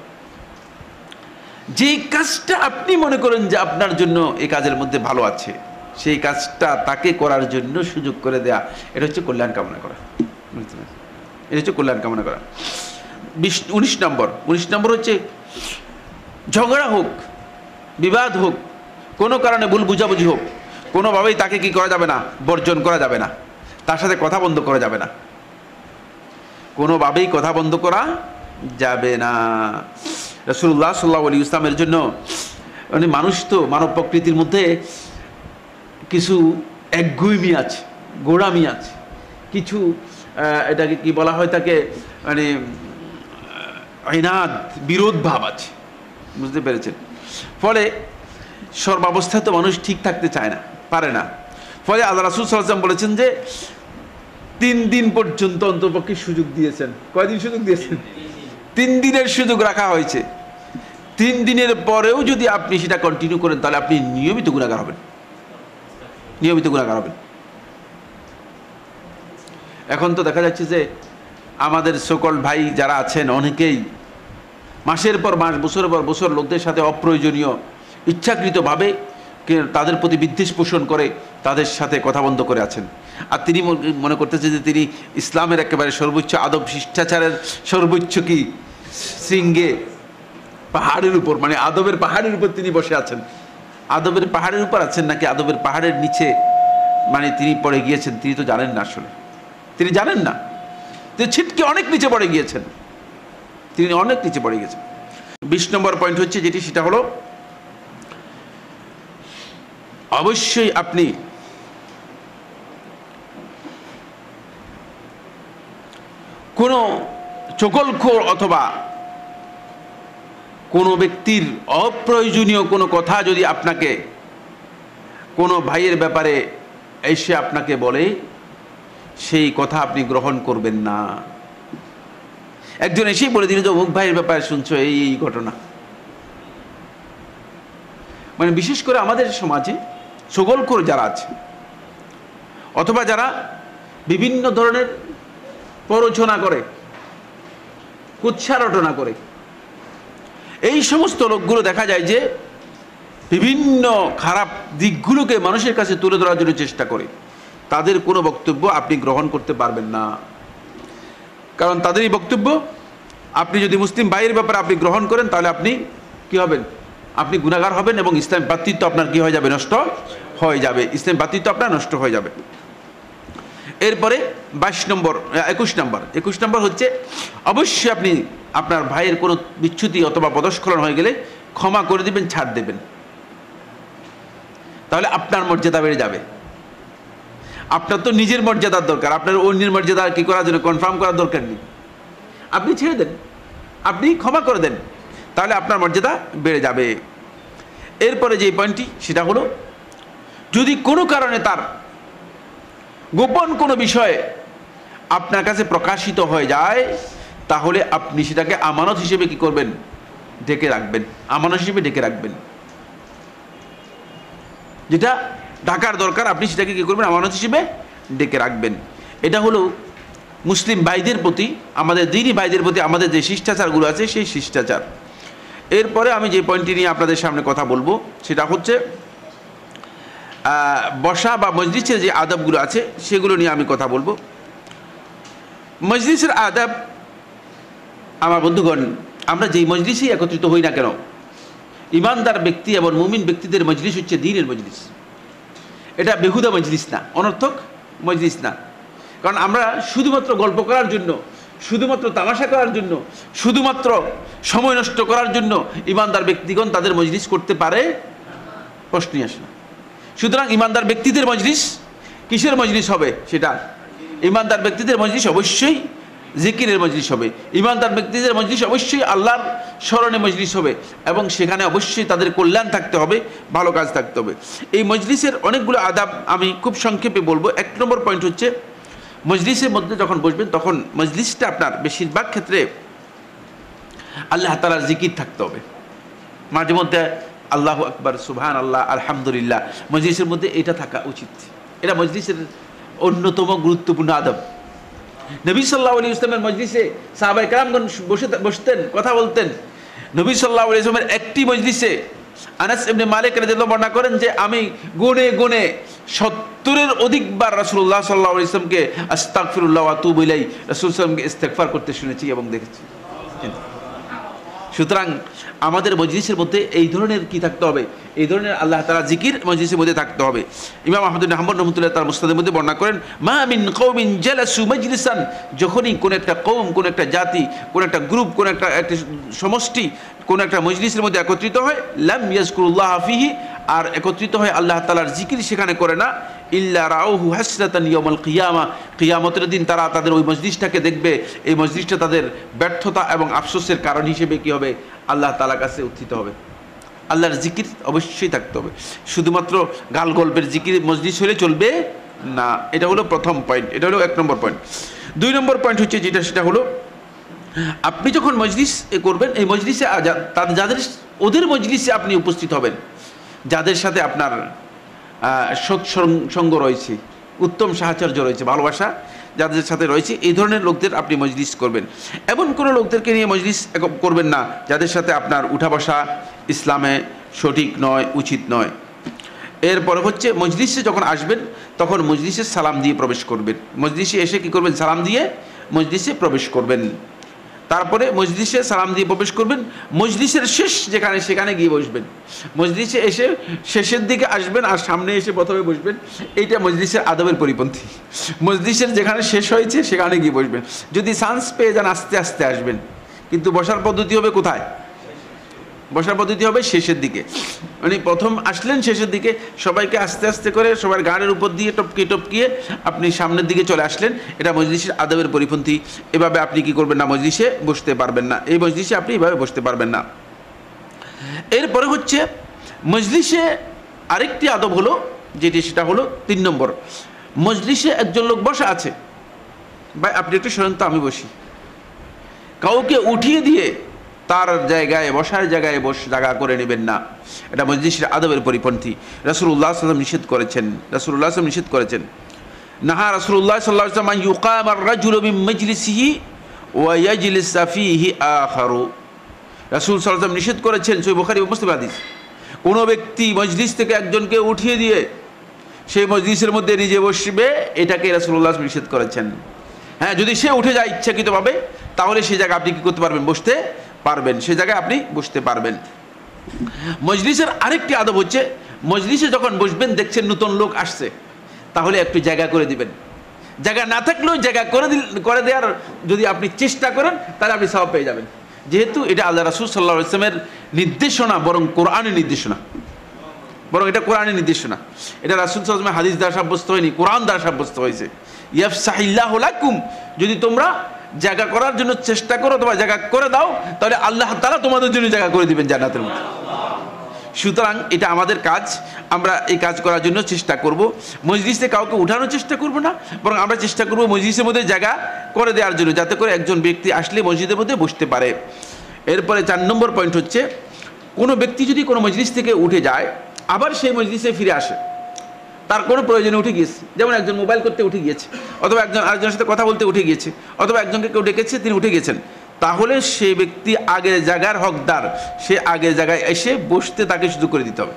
যে কাজটা আপনি মনে করেন যে আপনার জন্য এই কাজের মধ্যে ভালো আছে, সেই কাজটা তাকে করার জন্য সুযোগ করে দেয়া, এটা হচ্ছে কল্যাণ কামনা করা। এটা হচ্ছে কল্যাণ কামনা করা। 19 নম্বর হচ্ছে ঝগড়া হোক, বিবাদ হোক, কোনো কারণে ভুল বুঝাবুঝি হোক, কোনোভাবেই তাকে কি করা যাবে না, বর্জন করা যাবে না, তার সাথে কথা বন্ধ করা যাবে না, কোনোভাবেই কথা বন্ধ করা যাবে না। রাসূলুল্লাহ সাল্লাল্লাহু আলাইহি ওয়াসাল্লামের জন্য মানে মানুষ তো মানব প্রকৃতির মধ্যে কিছু একগুঁয়েমি আছে, গোড়ামি আছে, কিছু এটাকে কি বলা হয়, তাকে মানে ইনাদ, বিরোধ ভাব আছে, বুঝতে পেরেছেন? ফলে সর্বাবস্থায় তো মানুষ ঠিক থাকতে চায় না, পারে না। ফলে আল্লাহ রাসূল সাল্লাল্লাহু আলাইহি ওয়াসাল্লাম বলেছেন যে 3 দিন পর্যন্ত অন্তপক্ষে সুযোগ দিয়েছেন। কয়দিন সুযোগ দিয়েছেন? 3 দিনের সুযোগ রাখা হয়েছে। 3 দিনের পরেও যদি আপনি সেটা কন্টিনিউ করেন তাহলে আপনি নিয়মিত গুনাহগার হবেন, নিয়মিত গুনাহগার হবেন। এখন তো দেখা যাচ্ছে যে আমাদের সকল ভাই যারা আছেন অনেকেই মাসের পর মাস, বছরের পর বছর লোকদের সাথে অপ্রয়োজনীয় ইচ্ছাকৃতভাবে তাদের প্রতি বিদ্বেষ পোষণ করে তাদের সাথে কথা বন্ধ করে আছেন। আর তিনি মনে করতেছেন যে তিনি ইসলামের একেবারে সর্বোচ্চ আদব শিষ্টাচারের সর্বোচ্চ কি শৃঙ্গে, পাহাড়ের উপর, মানে আদবের পাহাড়ের উপর তিনি বসে আছেন। আদবের পাহাড়ের উপর আছেন নাকি আদবের পাহাড়ের নিচে মানে তিনি পড়ে গিয়েছেন, তিনি তো জানেন না। আসলে তিনি জানেন না, তিনি ছিটকে অনেক নিচে পড়ে গিয়েছেন, তিনি অনেক নিচে পড়ে গেছেন। 20 নম্বর পয়েন্ট হচ্ছে যেটি, সেটা হলো অবশ্যই আপনি কোনো চকলখোর অথবা কোনো ব্যক্তির অপ্রয়োজনীয় কোনো কথা যদি আপনাকে কোনো ভাইয়ের ব্যাপারে এসে আপনাকে বলে, সেই কথা আপনি গ্রহণ করবেন না। একজন এসেই বলে দিল যে অমুক ভাইয়ের ব্যাপারে শুনছো এই এই ঘটনা, মানে বিশেষ করে আমাদের সমাজে চগলখোর যারা আছে অথবা যারা বিভিন্ন ধরনের প্ররোচনা করে, কুৎসা রটনা করে, এই সমস্ত লোকগুলো দেখা যায় যে বিভিন্ন খারাপ দিকগুলোকে মানুষের কাছে তুলে ধরার জন্য চেষ্টা করে। তাদের কোনো বক্তব্য আপনি গ্রহণ করতে পারবেন না, কারণ তাদের এই বক্তব্য আপনি যদি মুসলিম ভাইয়ের ব্যাপারে আপনি গ্রহণ করেন তাহলে আপনি কি হবেন, আপনি গুনাহগার হবেন এবং ইসলাম ভ্রাতৃত্ব আপনার কি হয়ে যাবে, নষ্ট হয়ে যাবে, ইসলাম ভ্রাতৃত্ব আপনার নষ্ট হয়ে যাবে। এরপরে 21 নম্বর হচ্ছে অবশ্যই আপনি আপনার ভাইয়ের কোনো বিচ্যুতি অথবা পদস্খলন হয়ে গেলে ক্ষমা করে দিবেন, ছাড় দেবেন, তাহলে আপনার মর্যাদা বেড়ে যাবে। আপনার তো নিজের মর্যাদার দরকার, আপনার অন্যের মর্যাদা কি করার জন্য কনফার্ম করার দরকার নেই। আপনি ছেড়ে দেন, আপনি ক্ষমা করে দেন, তাহলে আপনার মর্যাদা বেড়ে যাবে। এরপরে যে পয়েন্টটি, সেটা হলো যদি কোনো কারণে তার গোপন কোনো বিষয়ে আপনার কাছে প্রকাশিত হয়ে যায়, তাহলে আপনি সেটাকে আমানত হিসেবে কি করবেন, ঢেকে রাখবেন, আমানত হিসেবে ঢেকে রাখবেন। যেটা ঢাকার দরকার আপনি সেটাকে কি করবেন, আমানত হিসেবে ঢেকে রাখবেন। এটা হলো মুসলিম ভাইদের প্রতি, আমাদের দ্বীনী ভাইদের প্রতি আমাদের যে শিষ্টাচারগুলো আছে সেই শিষ্টাচার। এরপরে আমি যে পয়েন্টটি নিয়ে আপনাদের সামনে কথা বলবো সেটা হচ্ছে বসা বা মজলিসের যে আদবগুলো আছে সেগুলো নিয়ে আমি কথা বলবো। মজলিসের আদব, আমার বন্ধুগণ, আমরা যেই মজলিসেই একত্রিত হই না কেন, ইমানদার ব্যক্তি এবং মুমিন ব্যক্তিদের মজলিস হচ্ছে দ্বীনের মজলিস। এটা বেহুদা মজলিস না, অনর্থক মজলিস না। কারণ আমরা শুধুমাত্র গল্প করার জন্য, শুধুমাত্র তামাশা করার জন্য, শুধুমাত্র সময় নষ্ট করার জন্য ইমানদার ব্যক্তিগণ তাদের মজলিস করতে পারে, প্রশ্নই আসে না। সুতরাং ইমানদার ব্যক্তিদের মজলিস কিসের মজলিস হবে, সেটা ইমানদার ব্যক্তিদের মজলিস অবশ্যই জিকিরের মজলিস হবে, ইমানদার ব্যক্তিদের মজলিস অবশ্যই আল্লাহর স্মরণে মজলিস হবে, এবং সেখানে অবশ্যই তাদের কল্যাণ থাকতে হবে, ভালো কাজ থাকতে হবে। এই মজলিসের অনেকগুলো আদাব আমি খুব সংক্ষেপে বলবো। 1 নম্বর পয়েন্ট হচ্ছে মজলিসের মধ্যে যখন বসবেন তখন মজলিসটা আপনার বেশিরভাগ ক্ষেত্রে আল্লাহ তাআলার জিকির থাকতে হবে। মাঝে মধ্যে আল্লাহু আকবার, সুবহান আল্লাহ, আলহামদুলিল্লাহ, মজলিসের মধ্যে এটা থাকা উচিত। এটা মজলিসের অন্যতম গুরুত্বপূর্ণ আদব। নবী সাল্লাল্লাহু আলাইহি ওয়াসাল্লামের মজলিসে সাহাবায়ে কেরামগণ বসতেন, কথা বলতেন। নবী সাল্লাল্লাহু আলাইহি ওয়াসাল্লামের একটি মজলিসে আনাস ইবনে মালিক রাদিয়াল্লাহু বর্ণনা করেন যে আমি গুনে গুনে 70-এর অধিকবার রাসূলুল্লাহ সাল্লাল্লাহু আলাইহি ওয়াসাল্লামকে আস্তাগফিরুল্লাহ ওয়া আতুবু ইলাইহি রাসূল সাল্লামকে ইস্তেগফার করতে শুনেছি এবং দেখেছি। সুতরাং আমাদের মজলিসের মধ্যে এই ধরনের কি থাকতে হবে, এই ধরনের আল্লাহ তাআলা জিকির মজলিসের মধ্যে থাকতে হবে। ইমাম আহমদ ইবনে হাম্বল রাহমাতুল্লাহ তার মুসনাদের মধ্যে বর্ণনা করেন, মা মিন কওমিন জালাসু মাজলিসান, যখনই কোন একটা কওম, কোন একটা জাতি, কোন একটা গ্রুপ, কোন একটা সমষ্টি কোন একটা মজলিসের মধ্যে একত্রিত হয়, লাম ইয়াজকুরুল্লাহ ফিহি, আর একত্রিত হয় আল্লাহ তাআলার জিকির সেখানে করে না, ইল্লা রাউহু হাসরাতান ইয়াউমাল কিয়ামা, কিয়ামতের দিন তারা তাদের ওই মজলিসটাকে দেখবে, এই মজলিসটা তাদের ব্যর্থতা এবং আফসোসের কারণ হিসেবে কি হবে, আল্লাহ তাআলার কাছে উত্থিত হবে। আল্লাহর জিকির অবশ্যই থাকতে হবে, শুধুমাত্র গাল গল্পের জিকির মজলিস হলে চলবে না। এটা হলো প্রথম পয়েন্ট, এটা হলো 1 নম্বর পয়েন্ট। 2 নম্বর পয়েন্ট হচ্ছে যেটা, সেটা হলো আপনি যখন মজলিস করবেন, এই মজলিসে যাদের ওদের মজলিসে আপনি উপস্থিত হবেন, যাদের সাথে আপনার সৎসঙ্গ রয়েছে, উত্তম সাহচর্য রয়েছে, ভালোবাসা যাদের সাথে রয়েছে, এই ধরনের লোকদের আপনি মজলিস করবেন। এমন কোনো লোকদেরকে নিয়ে মজলিস করবেন না যাদের সাথে আপনার উঠা বসা ইসলামে সঠিক নয়, উচিত নয়। এরপরে হচ্ছে মজলিসে যখন আসবেন তখন মজলিসে সালাম দিয়ে প্রবেশ করবেন। মজলিসে এসে কি করবেন, সালাম দিয়ে মজলিসে প্রবেশ করবেন। তারপরে মজলিসে সালাম দিয়ে প্রবেশ করবেন, মজলিসের শেষ যেখানে সেখানে গিয়ে বসবেন। মজলিসে এসে শেষের দিকে আসবেন আর সামনে এসে প্রথমে বসবেন, এইটা মজলিসের আদবের পরিপন্থী। মজলিসের যেখানে শেষ হয়েছে সেখানে গিয়ে বসবেন। যদি চান্স পেয়ে যান আস্তে আস্তে আসবেন, কিন্তু বসার পদ্ধতি হবে কোথায়, বসার পদ্ধতি হবে শেষের দিকে। মানে প্রথম আসলেন শেষের দিকে, সবাইকে আস্তে আস্তে করে সবার গাড়ির উপর দিয়ে টপকিয়ে টপকিয়ে আপনি সামনের দিকে চলে আসলেন, এটা মজলিসের আদবের পরিপন্থী। এভাবে আপনি কি করবেন না, মজলিসে বসতে পারবেন না, এই মজলিসে আপনি এভাবে বসতে পারবেন না। এরপরে হচ্ছে মজলিসে আরেকটি আদব হলো যেটি, সেটা হলো 3 নম্বর। মজলিসে একজন লোক বসা আছে, ভাই আপনি একটু সরেন তো আমি বসি, কাউকে উঠিয়ে দিয়ে তার জায়গায় বসার জায়গায় জায়গা করে নেবেন না, এটা মজলিসের আদবের পরিপন্থী। রাসূলুল্লাহ সাল্লাল্লাহু আলাইহি ওয়াসাল্লাম নিষেধ করেছেন, রাসূলুল্লাহ সাল্লাল্লাহু আলাইহি ওয়াসাল্লাম নিষেধ করেছেন, নাহা রাসূলুল্লাহ সাল্লাল্লাহু আলাইহি ওয়াসাল্লাম ইউকাম আর-রাজুলু মিন মাজলিসিহি ওয়া ইয়াজলিস ফীহি আখারু। রাসূল সাল্লাল্লাহু আলাইহি ওয়াসাল্লাম নিষেধ করেছেন, সহিহ বুখারী ও মুসলিম হাদিস, কোনো ব্যক্তি মজলিস থেকে একজনকে উঠিয়ে দিয়ে সেই মজলিসের মধ্যে নিজে বসবে, এটাকে রাসূলুল্লাহ সাল্লাল্লাহু আলাইহি ওয়াসাল্লাম নিষেধ করেছেন। হ্যাঁ, যদি সে উঠে যায় ইচ্ছাকৃতভাবে, তাহলে সেই জায়গায় আপনি কি করতে পারবেন, বসতে পারবেন, সেই জায়গায় আপনি বসতে পারবেন। মজলিসের আরেকটি আদব হচ্ছে, মজলিসে যখন বসবেন দেখছেন নতুন লোক আসছে, তাহলে একটু জায়গা করে দিবেন। জায়গা না থাকলেও জায়গা করে দেওয়ার যদি আপনি চেষ্টা করেন, তাহলে আপনি সওয়াব পেয়ে যাবেন। যেহেতু এটা আল্লাহ রাসূল সাল্লাল্লাহু আলাইহি ওয়াসাল্লামের নির্দেশনা, বরং কোরআনের নির্দেশনা, এটা কোরআনের নির্দেশনা। এটা রাসূল সাল্লাল্লাহু আলাইহি ওয়াসাল্লাম হাদিস দ্বারা সাব্যস্ত হয়নি, কোরআন দ্বারা সাব্যস্ত হয়েছে। ইয়াফসাহিল্লাহু লাকুম, যদি তোমরা জায়গা করার জন্য চেষ্টা করো, তোমরা জায়গা করে দাও, তাহলে আল্লাহ তাআলা তোমাদের জন্য জায়গা করে দিবেন জান্নাতের মধ্যে। সুতরাং এটা আমাদের কাজ, আমরা এই কাজ করার জন্য চেষ্টা করব। মজলিসে কাউকে উঠানোর চেষ্টা করব না, বরং আমরা চেষ্টা করব মজলিসের মধ্যে জায়গা করে দেওয়ার জন্য, যাতে করে একজন ব্যক্তি আসলে মসজিদের মধ্যে বসতে পারে। এরপরে 4 নম্বর পয়েন্ট হচ্ছে, কোনো ব্যক্তি যদি কোনো মজলিস থেকে উঠে যায়, আবার সেই মজলিসে ফিরে আসে, তার কোনো প্রয়োজনে উঠে গিয়েছে, যেমন একজন মোবাইল করতে উঠে গিয়েছে, অথবা একজন আরেকজনের সাথে কথা বলতে উঠে গিয়েছে, অথবা একজনকে কেউ ডেকেছে তিনি উঠে গেছেন, তাহলে সেই ব্যক্তি আগের জায়গার হকদার, সে আগের জায়গায় এসে বসতে তাকে সুযোগ করে দিতে হবে।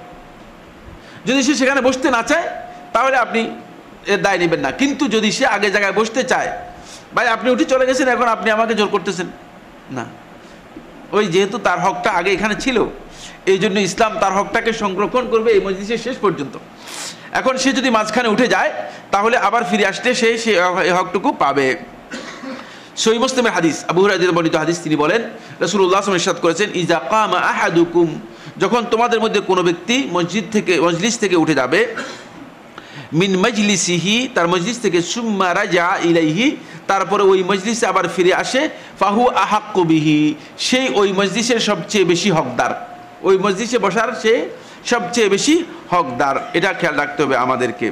যদি সে সেখানে বসতে না চায়, তাহলে আপনি এর দায় নেবেন না। কিন্তু যদি সে আগের জায়গায় বসতে চায়, ভাই আপনি উঠে চলে গেছেন, এখন আপনি আমাকে জোর করতেছেন না, ওই যেহেতু তার হকটা আগে এখানে ছিল, এই জন্য ইসলাম তার হকটাকে সংরক্ষণ করবে এই মজলিসের শেষ পর্যন্ত। এখন সে যদি মাঝখানে উঠে যায়, তাহলে আবার ফিরে আসতে সে হকটুকু পাবে। সহিহ মুসলিমের হাদিস, আবু হুরায়রা বর্ণিত হাদিস, তিনি বলেন রাসূলুল্লাহ সাল্লাল্লাহু আলাইহি ওয়াসাল্লাম ইরশাদ করেছেন, ইজা কামা আহাদুকুম, যখন তোমাদের মধ্যে কোনো ব্যক্তি মজলিস থেকে উঠে যাবে, মিন মাজলিসিহি, তার মজলিস থেকে, সুম্মা রাজা ইলাইহি, তারপরে ওই মজলিসে আবার ফিরে আসে, ফাহু আহাক্কু বিহি, সেই ওই মজলিসের সবচেয়ে বেশি হকদার, ওই মজলিসে বসার সে সবচেয়ে বেশি হকদার। এটা খেয়াল রাখতে হবে আমাদেরকে।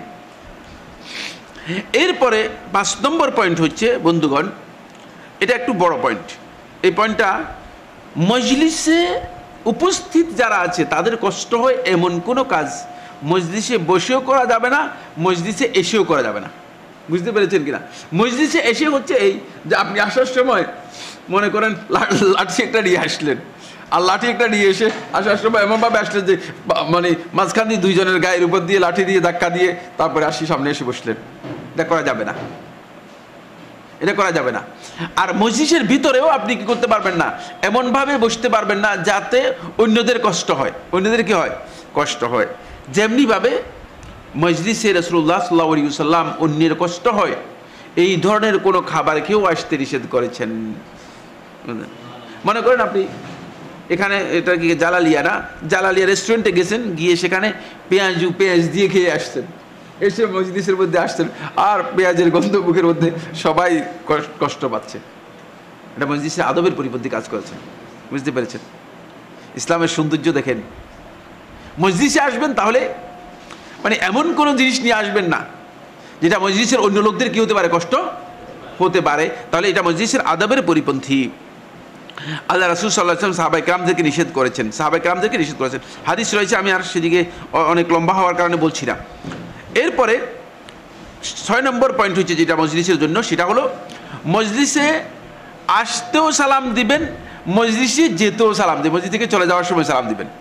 এরপরে 5 নম্বর পয়েন্ট হচ্ছে, বন্ধুগণ, এটা একটু বড় পয়েন্ট। এই পয়েন্টটা, মজলিসে উপস্থিত যারা আছে তাদের কষ্ট হয় এমন কোনো কাজ মজলিসে বসেও করা যাবে না, মজলিসে এসেও করা যাবে না। বুঝতে পেরেছেন কিনা? মজলিসে এসে হচ্ছে এই যে আপনি আসার সময় মনে করেন লাঠি একটা নিয়ে আসলেন, আর লাঠি একটা নিয়ে এসে আসার সময় এমনভাবে আসলেন যে মানে মাঝখান দিয়ে দুইজনের গায়ের উপর দিয়ে লাঠি দিয়ে ধাক্কা দিয়ে তারপরে আসি সামনে এসে বসলেন। এটা করা যাবে না, এটা করা যাবে না। আর মজলিসের ভিতরেও আপনি কি করতে পারবেন না, এমনভাবে বসতে পারবেন না যাতে অন্যদের কষ্ট হয়। অন্যদের কি হয়? কষ্ট হয়। যেমনিভাবে মজলিসে রাসূলুল্লাহ সাল্লাল্লাহু আলাইহি ওয়াসাল্লাম অন্যের কষ্ট হয় এই ধরনের কোনো খাবার কেউ আসতে নিষেধ করেছেন। মনে করেন আপনি এখানে, এটা কি জালালিয়া না, জালালিয়া রেস্টুরেন্টে গেছেন, গিয়ে সেখানে পেঁয়াজ দিয়ে খেয়ে আসছেন, এসে মজলিসের মধ্যে আসছেন আর পেঁয়াজের গন্ধ মুখের মধ্যে, সবাই কষ্ট পাচ্ছে। এটা মজলিসের আদবের পরিপন্থী কাজ করেছে। বুঝতে পেরেছেন? ইসলামের সৌন্দর্য দেখেন। মজলিসে আসবেন তাহলে মানে এমন কোনো জিনিস নিয়ে আসবেন না যেটা মজলিসের অন্য লোকদের কি হতে পারে, কষ্ট হতে পারে। তাহলে এটা মজলিসের আদবের পরিপন্থী। আল্লাহ রাসূল সাল্লাল্লাহু আলাইহি ওয়াসাল্লাম সাহাবায়ে কেরামদেরকে নিষেধ করেছেন, হাদিস রয়েছে, আমি আর সেদিকে অনেক লম্বা হওয়ার কারণে বলছি না। এরপরে 6 নম্বর পয়েন্ট হচ্ছে যেটা মজলিসের জন্য, সেটা হলো মজলিসে আসতেও সালাম দিবেন, মজলিসে যেতেও সালাম দিবেন, মসজিদ থেকে চলে যাওয়ার সময় সালাম দিবেন।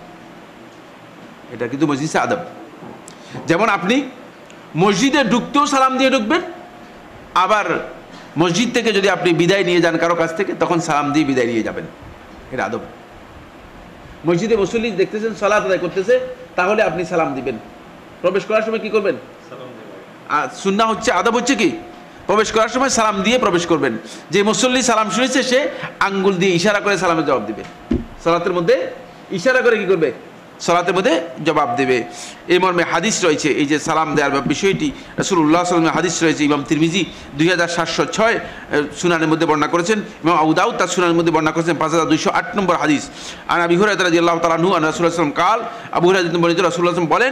এটা কিন্তু মজলিসে আদব। যেমন আপনি মসজিদে ঢুকতেও সালাম দিয়ে ঢুকবেন, আবার মসজিদ থেকে যদি আপনি বিদায় নিয়ে যান কারো কাছ থেকে, তখন সালাম দিয়ে বিদায় নিয়ে যাবেন। এটা আদব। মসজিদে মুসল্লি দেখতেছেন সালাত আদায় করতেছে, তাহলে আপনি সালাম দিবেন। প্রবেশ করার সময় কি করবেন? আর সুন্নাহ হচ্ছে, আদব হচ্ছে কি, প্রবেশ করার সময় সালাম দিয়ে প্রবেশ করবেন। যে মুসল্লি সালাম শুনেছে সে আঙ্গুল দিয়ে ইশারা করে সালামের জবাব দিবে। সালাতের মধ্যে ইশারা করে কি করবে? সালাতের মধ্যে জবাব দেবে। এই মর্মে হাদিস রয়েছে, এই যে সালাম দেওয়ার বিষয়টি রাসূলুল্লাহ সাল্লাল্লাহু আলাইহি ওয়াসাল্লামের হাদিস রয়েছে। ইমাম তিরমিজি 2706 সুনানের মধ্যে বর্ণনা করেছেন, ইমাম আবু দাউদ তার সুনানের মধ্যে বর্ণনা করেছেন 5208 নম্বর হাদিস। আর আবু হুরায়রা রাদিয়াল্লাহু তাআলা আনহু রাসূলুল্লাহ সাল্লাল্লাহু আলাইহি ওয়াসাল্লাম কাল, আবু হুরায়রা বর্ণিত, রাসূলুল্লাহ সাল্লাল্লাহু আলাইহি ওয়াসাল্লাম বলেন,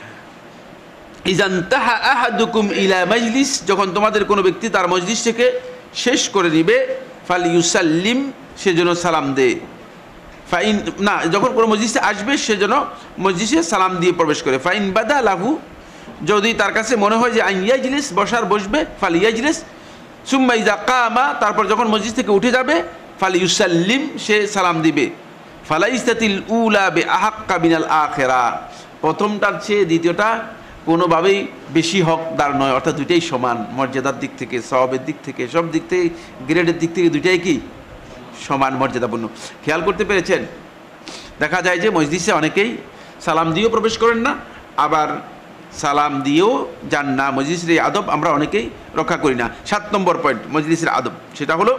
ইজানতাহা আহাদুকুম ইলা মাজলিস, যখন তোমাদের কোনো ব্যক্তি তার মজলিস থেকে শেষ করে নিবে, ফালিয়ুসাল্লিম, সেজন্য সালাম দে। ফাইন না, যখন কোনো মজলিসে আসবে সেজন্য মজলিসে সালাম দিয়ে প্রবেশ করে। ফাইন বাদা লাহু, যদি তার কাছে মনে হয় যে আইয়াজলিস, বসবে, ফালিয়াজলিস। সুম্মা ইযা কামা, তারপর যখন মজলিস থেকে উঠে যাবে, ফালিয়ুসাল্লিম, সে সালাম দিবে। ফালাইস্তাতিল উলা বিআহাক্কা মিনাল আখিরা, প্রথমটার চেয়ে দ্বিতীয়টা কোনোভাবেই বেশি হকদার নয়, অর্থাৎ দুইটাই সমান মর্যাদার দিক থেকে, সওয়াবের দিক থেকে, সব দিক থেকে, গ্রেডের দিক থেকে দুইটাই কি সমান মর্যাদাপূর্ণ। খেয়াল করতে পেরেছেন? দেখা যায় যে মজলিসে অনেকেই সালাম দিয়েও প্রবেশ করেন না, আবার সালাম দিয়েও যান না। মজলিসের এই আদব আমরা অনেকেই রক্ষা করি না। 7 নম্বর পয়েন্ট মজলিসের আদব, সেটা হলো,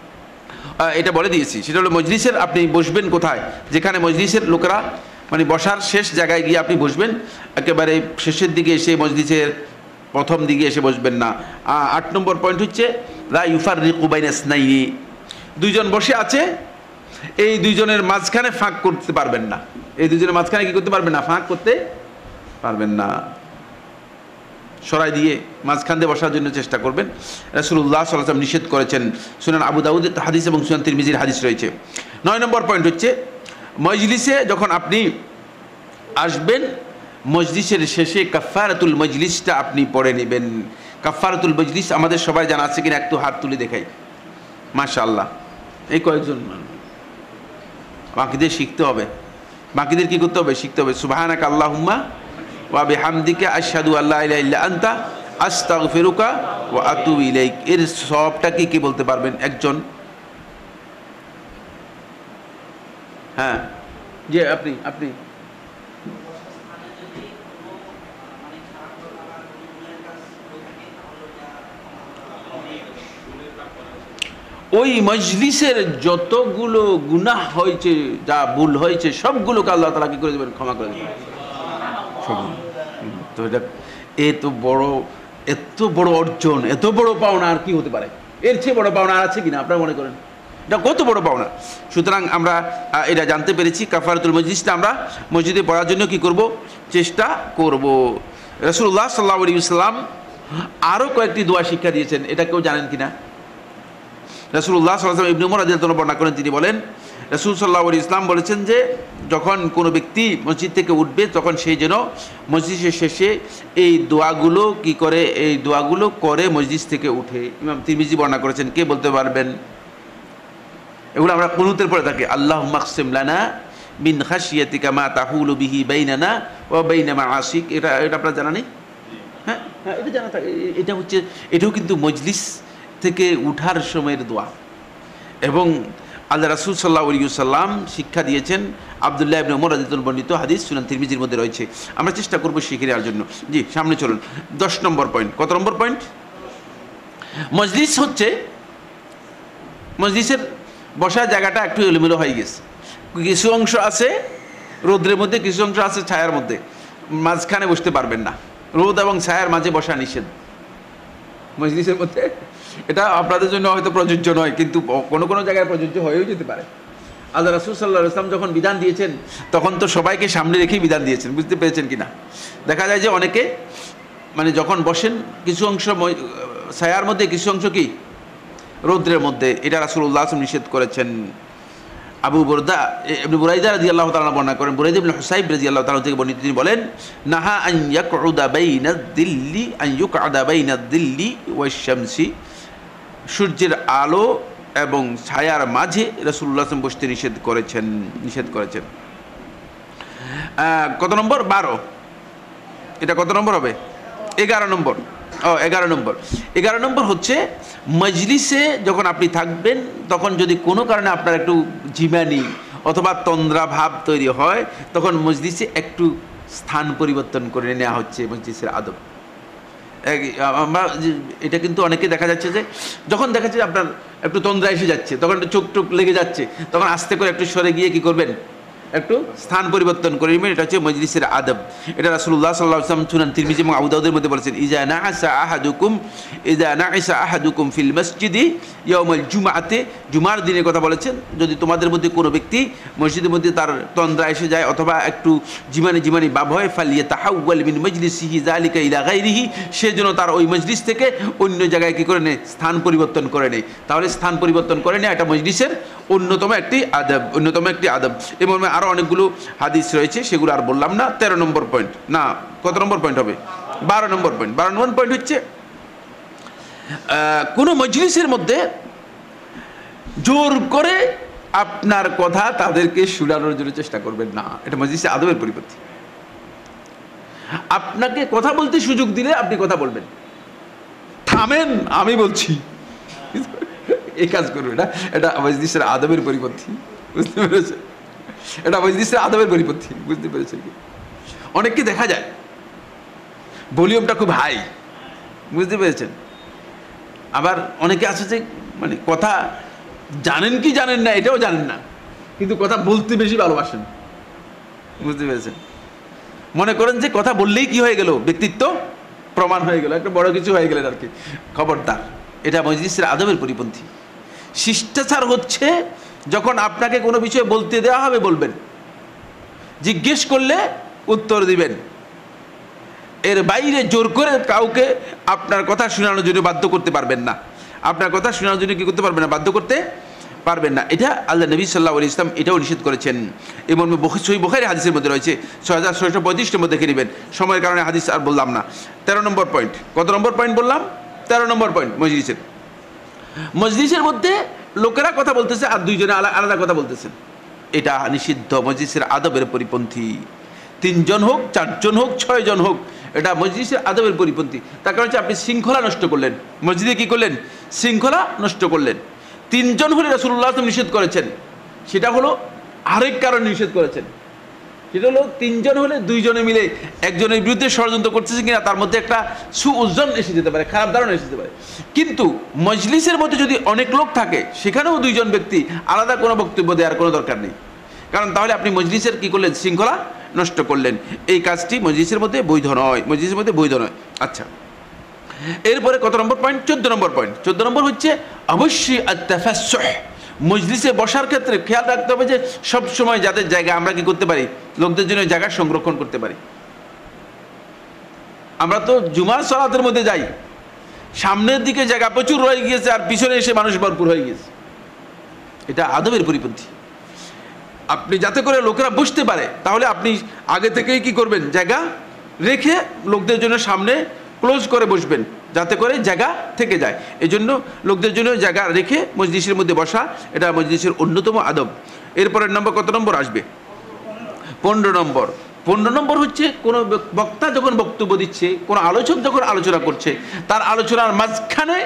এটা বলে দিয়েছি, সেটা হলো মজলিসের আপনি বসবেন কোথায়, যেখানে মজলিসের লোকেরা মানে বসার শেষ জায়গায় গিয়ে আপনি বসবেন, একেবারে শেষের দিকে এসে মজলিসের প্রথম দিকে এসে বসবেন না। 8 নম্বর পয়েন্ট হচ্ছে লা ইউফাররিকু বাইনা ইসনাইনি, দুইজন বসে আছে, এই দুইজনের মাঝখানে ফাঁক করতে পারবেন না। এই দুইজনের মাঝখানে কি করতে পারবেন না? ফাঁক করতে পারবেন না। সরাই দিয়ে মাঝখান দিয়ে বসার জন্য চেষ্টা করবেন। রাসূলুল্লাহ সাল্লাল্লাহু আলাইহি ওয়াসাল্লাম নিষেধ করেছেন, সুনান আবু দাউদের হাদিস এবং সুনান তিরমিজির হাদিস রয়েছে। 9 নম্বর পয়েন্ট হচ্ছে মজলিসে যখন আপনি আসবেন, মজলিসের শেষে কাফারাতুল মজলিসটা আপনি পড়ে নেবেন। কাফারাতুল মজলিস আমাদের সবাই জানা আছে কিনা একটু হাত তুলে দেখাই। মাশাআল্লাহ, এই কয়েকজন বাকিদের শিখতে হবে। বাকিদের কি করতে হবে? শিখতে হবে। সুবহানাকা আল্লাহুম্মা ওয়া বিহামদিকা আশহাদু আল্লা ইলাহা ইল্লা আনতা আস্তাগফিরুকা ওয়া আতুবু ইলাইক। এর সবটা কি বলতে পারবেন একজন? হ্যাঁ, যে আপনি ওই মজলিসের যতগুলো গুনাহ হয়েছে, যা ভুল হয়েছে, সবগুলোকে আল্লাহ তাআলা কি করে দেবেন? ক্ষমা করে দেবেন। তো এটা এত বড় অর্জন, এত বড় পাওনা আর কি হতে পারে? এর চেয়ে বড় পাওনা আর আছে কিনা আপনারা মনে করেন? এটা কত বড় পাওনা। সুতরাং আমরা এটা জানতে পেরেছি, কাফারাতুল মজলিসটা আমরা মসজিদে পড়ার জন্য কি করব? চেষ্টা করব। রাসূলুল্লাহ সাল্লাল্লাহু আলাইহি ওয়াসাল্লাম আরও কয়েকটি দোয়া শিক্ষা দিয়েছেন, এটা কেউ জানেন কিনা? রাসূলুল্লাহ সাল্লাল্লাহু আলাইহি ওয়াসাল্লাম ইবনে উমর রাদিয়াল্লাহু আনহু বর্ণনা করেন, তিনি বলেন, রাসূল সাল্লাল্লাহু আলাইহি ওয়াসাল্লাম বলেছেন যে যখন কোনো ব্যক্তি মসজিদ থেকে উঠবে তখন সেই যেন মজলিসের শেষে এই দোয়াগুলো কি করে, এই দোয়াগুলো করে মজলিস থেকে উঠে। ইমাম তিরমিজি বর্ণনা করেছেন। কে বলতে পারবেন? এগুলো আমরা কুনুতের পরে থাকি, আল্লাহুম্মা আকসিম লানা মিন খাশিয়াতিকা মা তাহুলু বিহি বাইনানা ওয়া বাইনা মাআসিক। এটা আপনারা জানা নেই? হ্যাঁ হ্যাঁ, এটা জানা থাকে। এটা হচ্ছে, এটাও কিন্তু মজলিস থেকে উঠার সময়ের দোয়া। এবং আল্লাহ রাসূল সাল্লাল্লাহু আলাইহি ওয়াসাল্লাম শিক্ষা দিয়েছেন। আব্দুল্লাহ ইবনে উমর রাদিয়াল্লাহু আনহু বর্ণিত হাদিস সুনান তিরমিজির মধ্যে রয়েছে। আমরা চেষ্টা করব শিখে নেওয়ার জন্য। জি, সামনে চলুন। 10 নম্বর পয়েন্ট। কত নম্বর পয়েন্ট? মজলিস হচ্ছে, মজলিসের বসার জায়গাটা একটু এলোমেলো হয়ে গেছে। কিছু অংশ আছে রোদ্রের মধ্যে, কিছু অংশ আছে ছায়ার মধ্যে। মাঝখানে বসতে পারবেন না। রোদ এবং ছায়ার মাঝে বসা নিষেধ মজলিসের মধ্যে। এটা আপনাদের জন্য হয়তো প্রযোজ্য নয়, কিন্তু কোনো কোনো জায়গায় প্রযোজ্য হয়েও যেতে পারে। আল্লাহ রাসূল সাল্লাল্লাহু আলাইহি ওয়াসাল্লাম যখন বিধান দিয়েছেন তখন তো সবাইকে সামনে রেখেই বিধান দিয়েছেন। বুঝতে পেরেছেন কিনা? দেখা যায় যে অনেকে মানে যখন বসেন কিছু অংশ ছায়ার মধ্যে, কিছু অংশ কি রৌদ্রের মধ্যে। এটা রাসূলুল্লাহ সাল্লাল্লাহু আলাইহি ওয়াসাল্লাম নিষেধ করেছেন। আবু বুরদা ইবনে বুরাইদা রাদিয়াল্লাহু তাআলা বর্ণনা করেন, বুরাইদা ইবনে হুসাইব রাদিয়াল্লাহু তাআলা থেকে বর্ণিত, তিনি বলেন, নাহা আন ইয়াকউদা বাইনাদ-দিল্লি আন ইউকআদা বাইনাদ-দিল্লি ওয়াশ-শামসি। সূর্যের আলো এবং ছায়ার মাঝে রাসূলুল্লাহ সাল্লাল্লাহু আলাইহি ওয়াসাল্লাম বসতে নিষেধ করেছেন। কত নম্বর? 12। এটা কত নম্বর হবে? 11 নম্বর। 11 নম্বর হচ্ছে মজলিসে যখন আপনি থাকবেন তখন যদি কোনো কারণে আপনার একটু ঝিমানি অথবা তন্দ্রা ভাব তৈরি হয়, তখন মজলিসে একটু স্থান পরিবর্তন করে নেওয়া হচ্ছে মজলিসের আদব। আমরা এটা কিন্তু অনেকে দেখা যাচ্ছে যে যখন দেখা যাচ্ছে আপনার একটু তন্দ্রা এসে যাচ্ছে, তখন একটু চোখ টোক লেগে যাচ্ছে, তখন আস্তে করে একটু সরে গিয়ে কি করবেন, একটু স্থান পরিবর্তন করে নেবেন। এটা হচ্ছে মজলিসের আদব। এটা রাসূলুল্লাহ সাল্লাল্লাহু আলাইহি ওয়াসাল্লাম সুনান তিরমিজি এবং আবু দাউদের মধ্যে বলেছেন, ইযা নাআসা আহাদুকুম ফিল মসজিদি ইয়াউমাল জুমআতি। জুমার দিনের কথা বলেছেন, যদি তোমাদের মধ্যে কোনো ব্যক্তি মসজিদের মধ্যে তার তন্দ্রা এসে যায় অথবা একটু জিমানি ভাব হয়, ফালিয়াতাহাওয়াল মিন মজলিসিহি যালিকা ইলা গায়রিহি, সে যেন তার ওই মজলিস থেকে অন্য জায়গায় কি করে নেয়, স্থান পরিবর্তন করে নেয়। তাহলে স্থান পরিবর্তন করে নেয় এটা মজলিসের অন্যতম একটি আদব। এবং আরো অনেকগুলো হাদিস রয়েছে, সেগুলো আর বললাম না। 13 নম্বর পয়েন্ট, না কত নম্বর পয়েন্ট হবে? 12 নম্বর পয়েন্ট। 12 নম্বর পয়েন্ট হচ্ছে কোন মজলিসের মধ্যে জোর করে আপনার কথা তাদেরকে শোনানোর জন্য চেষ্টা করবেন না। এটা মজলিসে আদবের পরিপন্থী। আপনাকে কথা বলতে সুযোগ দিলে আপনি কথা বলবেন, থামেন আমি বলছি, এই কাজ করবে না। এটা মজলিসের আদবের পরিপন্থী। বুঝতে পেরেছেন? এটা মজলিসের আদবের পরিপন্থী। বুঝতে পেরেছেন কি? অনেককে দেখা যায় ভলিউমটা খুব হাই, বুঝতে পেরেছেন? আবার অনেকে আছে যে মানে কথা জানেন কি জানেন না এটাও জানেন না, কিন্তু কথা বলতে বেশি ভালোবাসেন। বুঝতে পেরেছেন? মনে করেন যে কথা বললেই কি হয়ে গেল, ব্যক্তিত্ব প্রমাণ হয়ে গেল, একটা বড় কিছু হয়ে গেলেন আর কি। খবরদার, এটা মজলিসের আদবের পরিপন্থী। শিষ্টাচার হচ্ছে যখন আপনাকে কোনো বিষয় বলতে দেওয়া হবে বলবেন, জিজ্ঞেস করলে উত্তর দিবেন। এর বাইরে জোর করে কাউকে আপনার কথা শোনানোর জন্য বাধ্য করতে পারবেন না। আপনার কথা শোনানোর জন্য কি করতে পারবেন না, বাধ্য করতে পারবেন না। এটা আল্লাহ নবী সাল্লাল্লাহু আলাইহি ওয়াসাল্লাম এটাও নিষেধ করেছেন। এবং সহিহ বুখারী হাদিসের মধ্যে রয়েছে, 6635 নম্বর দেখে নেবেন, সময়ের কারণে হাদিস আর বললাম না। 13 নম্বর পয়েন্ট। কত নম্বর পয়েন্ট বললাম? 13 নম্বর পয়েন্ট। মজলিসের মধ্যে লোকেরা কথা বলতেছে আর দুইজনে আলাদা কথা বলতেছেন, এটা নিষিদ্ধ, মজলিসের আদবের পরিপন্থী। 3 জন হোক, 4 জন হোক, 6 জন হোক, এটা মজলিসের আদবের পরিপন্থী। তার কারণ হচ্ছে আপনি শৃঙ্খলা নষ্ট করলেন, মসজিদে কি করলেন, শৃঙ্খলা নষ্ট করলেন। 3 জন হলে রাসূলুল্লাহ সাল্লাল্লাহু আলাইহি ওয়াসাল্লাম নিষেধ করেছেন, সেটা হলো আরেক কারণে নিষেধ করেছেন। সেটা হলো 3 জন হলে 2 জনে মিলে একজনের বিরুদ্ধে ষড়যন্ত্র করতেছে কিনা তার মধ্যে একটা সুউজ্জন এসে যেতে পারে, খারাপ ধারণা এসে যেতে পারে। কিন্তু মজলিসের মধ্যে যদি অনেক লোক থাকে, সেখানেও 2 জন ব্যক্তি আলাদা কোনো বক্তব্য দেওয়ার কোনো দরকার নেই, কারণ তাহলে আপনি মজলিসের কি করলেন, শৃঙ্খলা নষ্ট করলেন। এই কাজটি মজলিসের মধ্যে বৈধ নয়, মজলিসের মধ্যে বৈধ নয়। আচ্ছা, এরপরে কত নম্বর পয়েন্ট? 14 নম্বর পয়েন্ট। 14 নম্বর হচ্ছে অবশ্যই আত-তাফাসসুহ। মজলিসে বসার ক্ষেত্রে খেয়াল রাখতে হবে যে সব সময় যাদের জায়গা আমরা কি করতে পারি, লোকদের জন্য জায়গা সংরক্ষণ করতে পারি। আমরা তো জুমার সালাতের মধ্যে যাই, সামনের দিকে জায়গা প্রচুর রয়ে গিয়েছে আর পিছনে এসে মানুষ ভরপুর হয়ে গিয়েছে, এটা আদবের পরিপন্থী। আপনি যাতে করে লোকেরা বুঝতে পারে, তাহলে আপনি আগে থেকেই কি করবেন, জায়গা রেখে লোকদের জন্য সামনে ক্লোজ করে বসবেন, যাতে করে জায়গা থেকে যায়। এই জন্য লোকদের জন্য জায়গা রেখে মজলিসের মধ্যে বসা, এটা মজলিসের অন্যতম আদব। এরপরের নম্বর কত নম্বর আসবে? 15 নম্বর। 15 নম্বর হচ্ছে কোনো বক্তা যখন বক্তব্য দিচ্ছে, কোনো আলোচক যখন আলোচনা করছে, তার আলোচনার মাঝখানে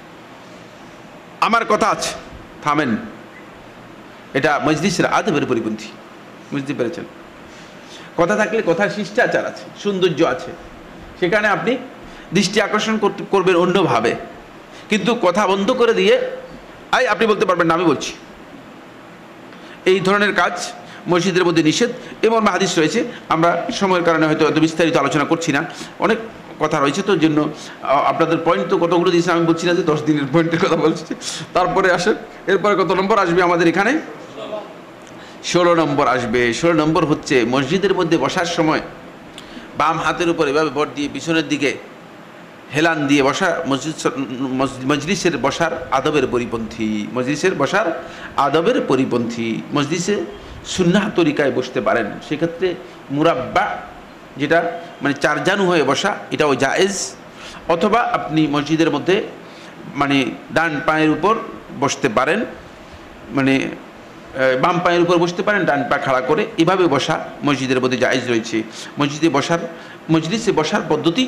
আমার কথা আছে, থামেন। এটা মজলিসের আদবের পরিপন্থী। বুঝতে পেরেছেন? কথা থাকলে কথার শিষ্টাচার আছে, সৌন্দর্য আছে, সেখানে আপনি দৃষ্টি আকর্ষণ করবেন অন্যভাবে। কিন্তু কথা বন্ধ করে দিয়ে আপনি বলতে পারবেন না, আমি বলছি। এই ধরনের কাজ মসজিদের মধ্যে নিষেধ। এমন হাদিস রয়েছে, আমরা সময়ের কারণে হয়তো এত বিস্তারিত আলোচনা করছি না, অনেক কথা রয়েছে, তো জন্য আপনাদের পয়েন্ট তো কতগুলো দিয়েছে আমি বলছি না যে 10 দিনের পয়েন্টের কথা বলছি। তারপরে আসেন, এরপরে কত নম্বর আসবে আমাদের এখানে? 16 নম্বর আসবে। 16 নম্বর হচ্ছে মসজিদের মধ্যে বসার সময় বাম হাতের উপর এভাবে ভর দিয়ে পিছনের দিকে হেলান দিয়ে বসা মজলিসের বসার আদবের পরিপন্থী। মজলিসের বসার আদবের পরিপন্থী। মজলিসে সুন্নাহ তরিকায় বসতে পারেন, সেক্ষেত্রে মুরাব্বা, যেটা মানে 4 জানু হয়ে বসা, এটাও জায়েজ। অথবা আপনি মসজিদের মধ্যে মানে ডান পায়ের উপর বসতে পারেন, মানে বাম পায়ের উপর বসতে পারেন, ডান পা খাড়া করে, এভাবে বসা মসজিদের মধ্যে জায়েজ রয়েছে। মজলিসে বসার পদ্ধতি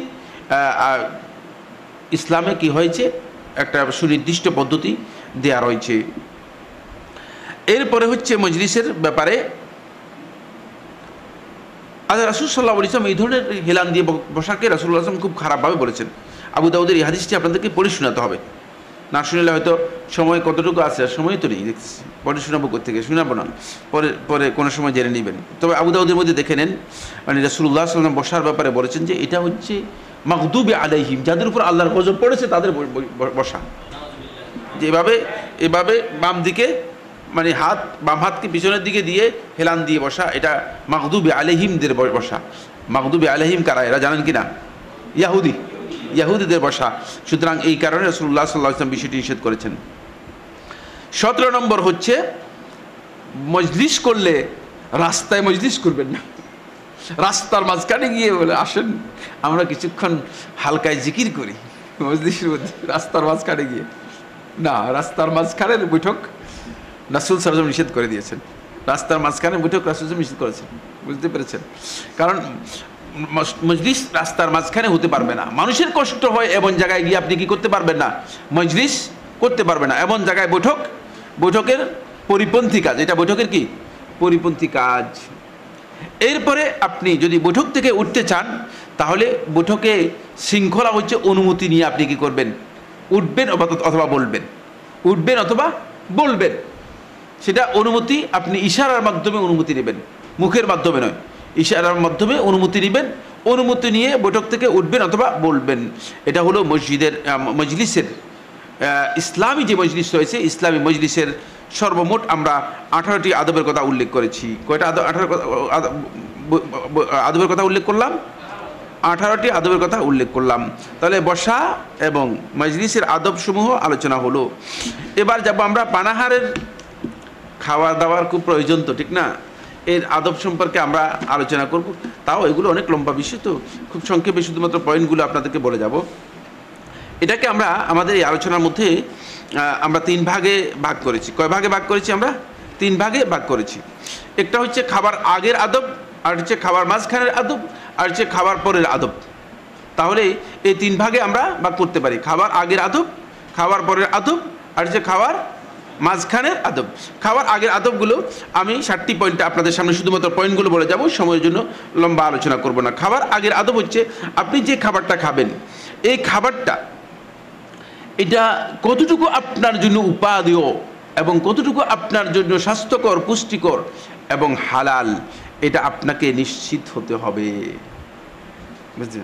ইসলামে কি হয়েছে, একটা সুনির্দিষ্ট পদ্ধতি দেয়া রয়েছে। এরপরে হচ্ছে মজলিসের ব্যাপারে রাসূল সাল্লাল্লাহু আলাইহি ওয়াসাল্লাম এই ধরনের হেলান দিয়ে বসাকে রাসূলুল্লাহ সাল্লাল্লাহু আলাইহি ওয়াসাল্লাম খুব খারাপভাবে বলেছেন। আবু দাউদের এই হাদিসটি আপনাদেরকে পড়ে শোনাতে হবে, না শুনলে হয়তো সময় কতটুকু আছে, সময় তো নেই, দেখছি পরে শোনাবো কোথেকে, শোনাবো না, পরে কোনো সময় জেনে নেবেন। তবে আবু দাউদের মধ্যে দেখে নেন, মানে রাসূলুল্লাহ সাল্লাল্লাহু আলাইহি ওয়াসাল্লাম বসার ব্যাপারে বলেছেন যে এটা হচ্ছে মাগদুবি আলাইহিম, যাদের উপর আল্লাহর গজব পড়েছে তাদের বসা। যে এভাবে বাম দিকে মানে বাম হাতকে পিছনের দিকে দিয়ে হেলান দিয়ে বসা, এটা মাগদুবি আলাইহিমদের বসা। মাগদুবি আলাইহিম কারা, এরা জানেন কি না? ইয়াহুদিদের বসা। সুতরাং এই কারণে রাসূলুল্লাহ সাল্লাল্লাহু আলাইহি ওয়াসাল্লাম বিষয়টি নিষেধ করেছেন। 17 নম্বর হচ্ছে মজলিস করলে রাস্তায় মজলিস করবেন না। রাস্তার মাঝখানে গিয়ে বলে আসেন আমরা কিছুক্ষণ হালকায় জিকির করি, মজলিসের মধ্যে রাস্তার মাঝখানে গিয়ে না। রাস্তার মাঝখানের বৈঠক রাসূল সাল্লাল্লাহু আলাইহি ওয়াসাল্লাম নিষেধ করে দিয়েছেন। রাস্তার মাঝখানে বৈঠক রাসূল সাল্লাল্লাহু আলাইহি ওয়াসাল্লাম নিষেধ করেছেন। বুঝতে পেরেছেন? কারণ মজলিস রাস্তার মাঝখানে হতে পারবে না। মানুষের কষ্ট হয়, এমন জায়গায় গিয়ে আপনি কি করতে পারবেন না, মজলিস করতে পারবে না। এমন জায়গায় বৈঠকের পরিপন্থী কাজ, এটা বৈঠকের কি পরিপন্থী কাজ। এরপরে আপনি যদি বৈঠক থেকে উঠতে চান, তাহলে বৈঠকে শৃঙ্খলা হচ্ছে অনুমতি নিয়ে আপনি কি করবেন, উঠবেন অথবা বলবেন, উঠবেন অথবা বলবেন। সেটা অনুমতি আপনি ইশারার মাধ্যমে অনুমতি নেবেন, মুখের মাধ্যমে নয়, ইশারার মাধ্যমে অনুমতি নেবেন। অনুমতি নিয়ে বৈঠক থেকে উঠবেন অথবা বলবেন। এটা হলো মজলিসের ইসলামী যে মজলিস রয়েছে, ইসলামী মজলিসের সর্বমোট আমরা 18টি আদবের কথা উল্লেখ করেছি। কয়টা আদবের কথা উল্লেখ করলাম? 18টি আদবের কথা উল্লেখ করলাম। তাহলে বসা এবং মজলিসের আদবসমূহ আলোচনা হলো। এবার যাব আমরা পানাহারের, খাওয়া দাওয়ার খুব প্রয়োজন তো, ঠিক না? এর আদব সম্পর্কে আমরা আলোচনা করব। তাও এগুলো অনেক লম্বা বিষয়, তো খুব সংক্ষেপে শুধুমাত্র পয়েন্টগুলো আপনাদেরকে বলে যাব। এটাকে আমরা আমাদের এই আলোচনার মধ্যে আমরা 3 ভাগে ভাগ করেছি। কয় ভাগে ভাগ করেছি? আমরা 3 ভাগে ভাগ করেছি। একটা হচ্ছে খাবার আগের আদব, আর হচ্ছে খাবার মাঝখানের আদব, আর হচ্ছে খাবার পরের আদব। তাহলে এই 3 ভাগে আমরা ভাগ করতে পারি, খাবার আগের আদব, খাবার পরের আদব, আর হচ্ছে খাবার মাঝখানের আদব। খাবার আগের আদবগুলো আমি 7টি পয়েন্টে আপনাদের সামনে শুধুমাত্র পয়েন্টগুলো বলে যাব, সময়ের জন্য লম্বা আলোচনা করব না। খাবার আগের আদব হচ্ছে আপনি যে খাবারটা খাবেন, এই খাবারটা এটা কতটুকু আপনার জন্য উপাদেয় এবং কতটুকু আপনার জন্য স্বাস্থ্যকর, পুষ্টিকর এবং হালাল, এটা আপনাকে নিশ্চিত হতে হবে। বুঝলেন?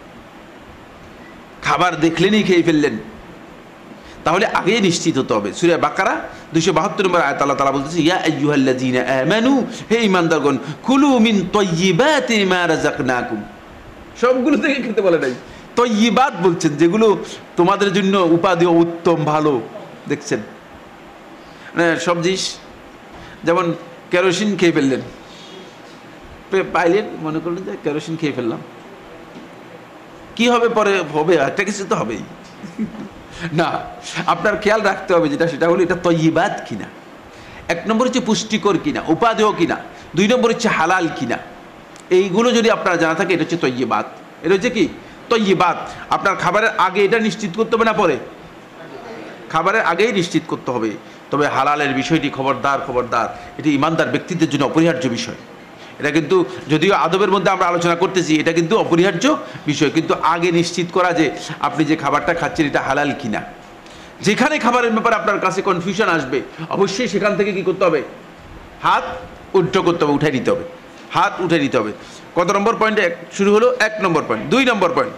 খাবার দেখলেনই খেয়ে ফেললেন, তাহলে আগেই নিশ্চিত হতে হবে। সূরা বাকারা 272 নম্বর আয়াত আল্লাহ তাআলা বলতেছে, ইয়া আইয়ুহাল্লাযীনা আমানু, হে ঈমানদারগণ, কুলু মিন তাইয়্যিবাতি মা রাযাকনাকুম। সবগুলো থেকে খেতে বলে নাই, তয়্যিবাত বলছেন, যেগুলো তোমাদের জন্য উপাদেয়, উত্তম, ভালো। দেখছেন, মানে সব জিনিস যেমন কেরোসিন খেয়ে ফেললেন, পাইলেন, মনে করলেন যে কেরোসিন খেয়ে ফেললাম, কি হবে পরে? হবে একটা কিছু তো হবেই না। আপনার খেয়াল রাখতে হবে যেটা, সেটা হলো এটা তয়্যিবাত কিনা। এক নম্বর হচ্ছে পুষ্টিকর কিনা, উপাদেয় কিনা। দুই নম্বর হচ্ছে হালাল কিনা। এইগুলো যদি আপনার জানা থাকে, এটা হচ্ছে তয়্যিবাত। এটা হচ্ছে কি? তয়্যিবাত। আপনার খাবারের আগে এটা নিশ্চিত করতে হবে না পরে? খাবারের আগেই নিশ্চিত করতে হবে। তবে হালালের বিষয়টি খবরদার, খবরদার, এটি ইমানদার ব্যক্তিদের জন্য অপরিহার্য বিষয়। এটা কিন্তু যদিও আদবের মধ্যে আমরা আলোচনা করতেছি, এটা কিন্তু অপরিহার্য বিষয়। কিন্তু আগে নিশ্চিত করা যে আপনি যে খাবারটা খাচ্ছেন এটা হালাল কিনা। যেখানে খাবারের ব্যাপারে আপনার কাছে কনফিউশন আসবে, অবশ্যই সেখান থেকে কি করতে হবে? হাত উঠে করতে হবে, উঠে নিতে হবে, হাত উঠে নিতে হবে। কত নম্বর পয়েন্টে শুরু হলো? 1 number point. 2 number point,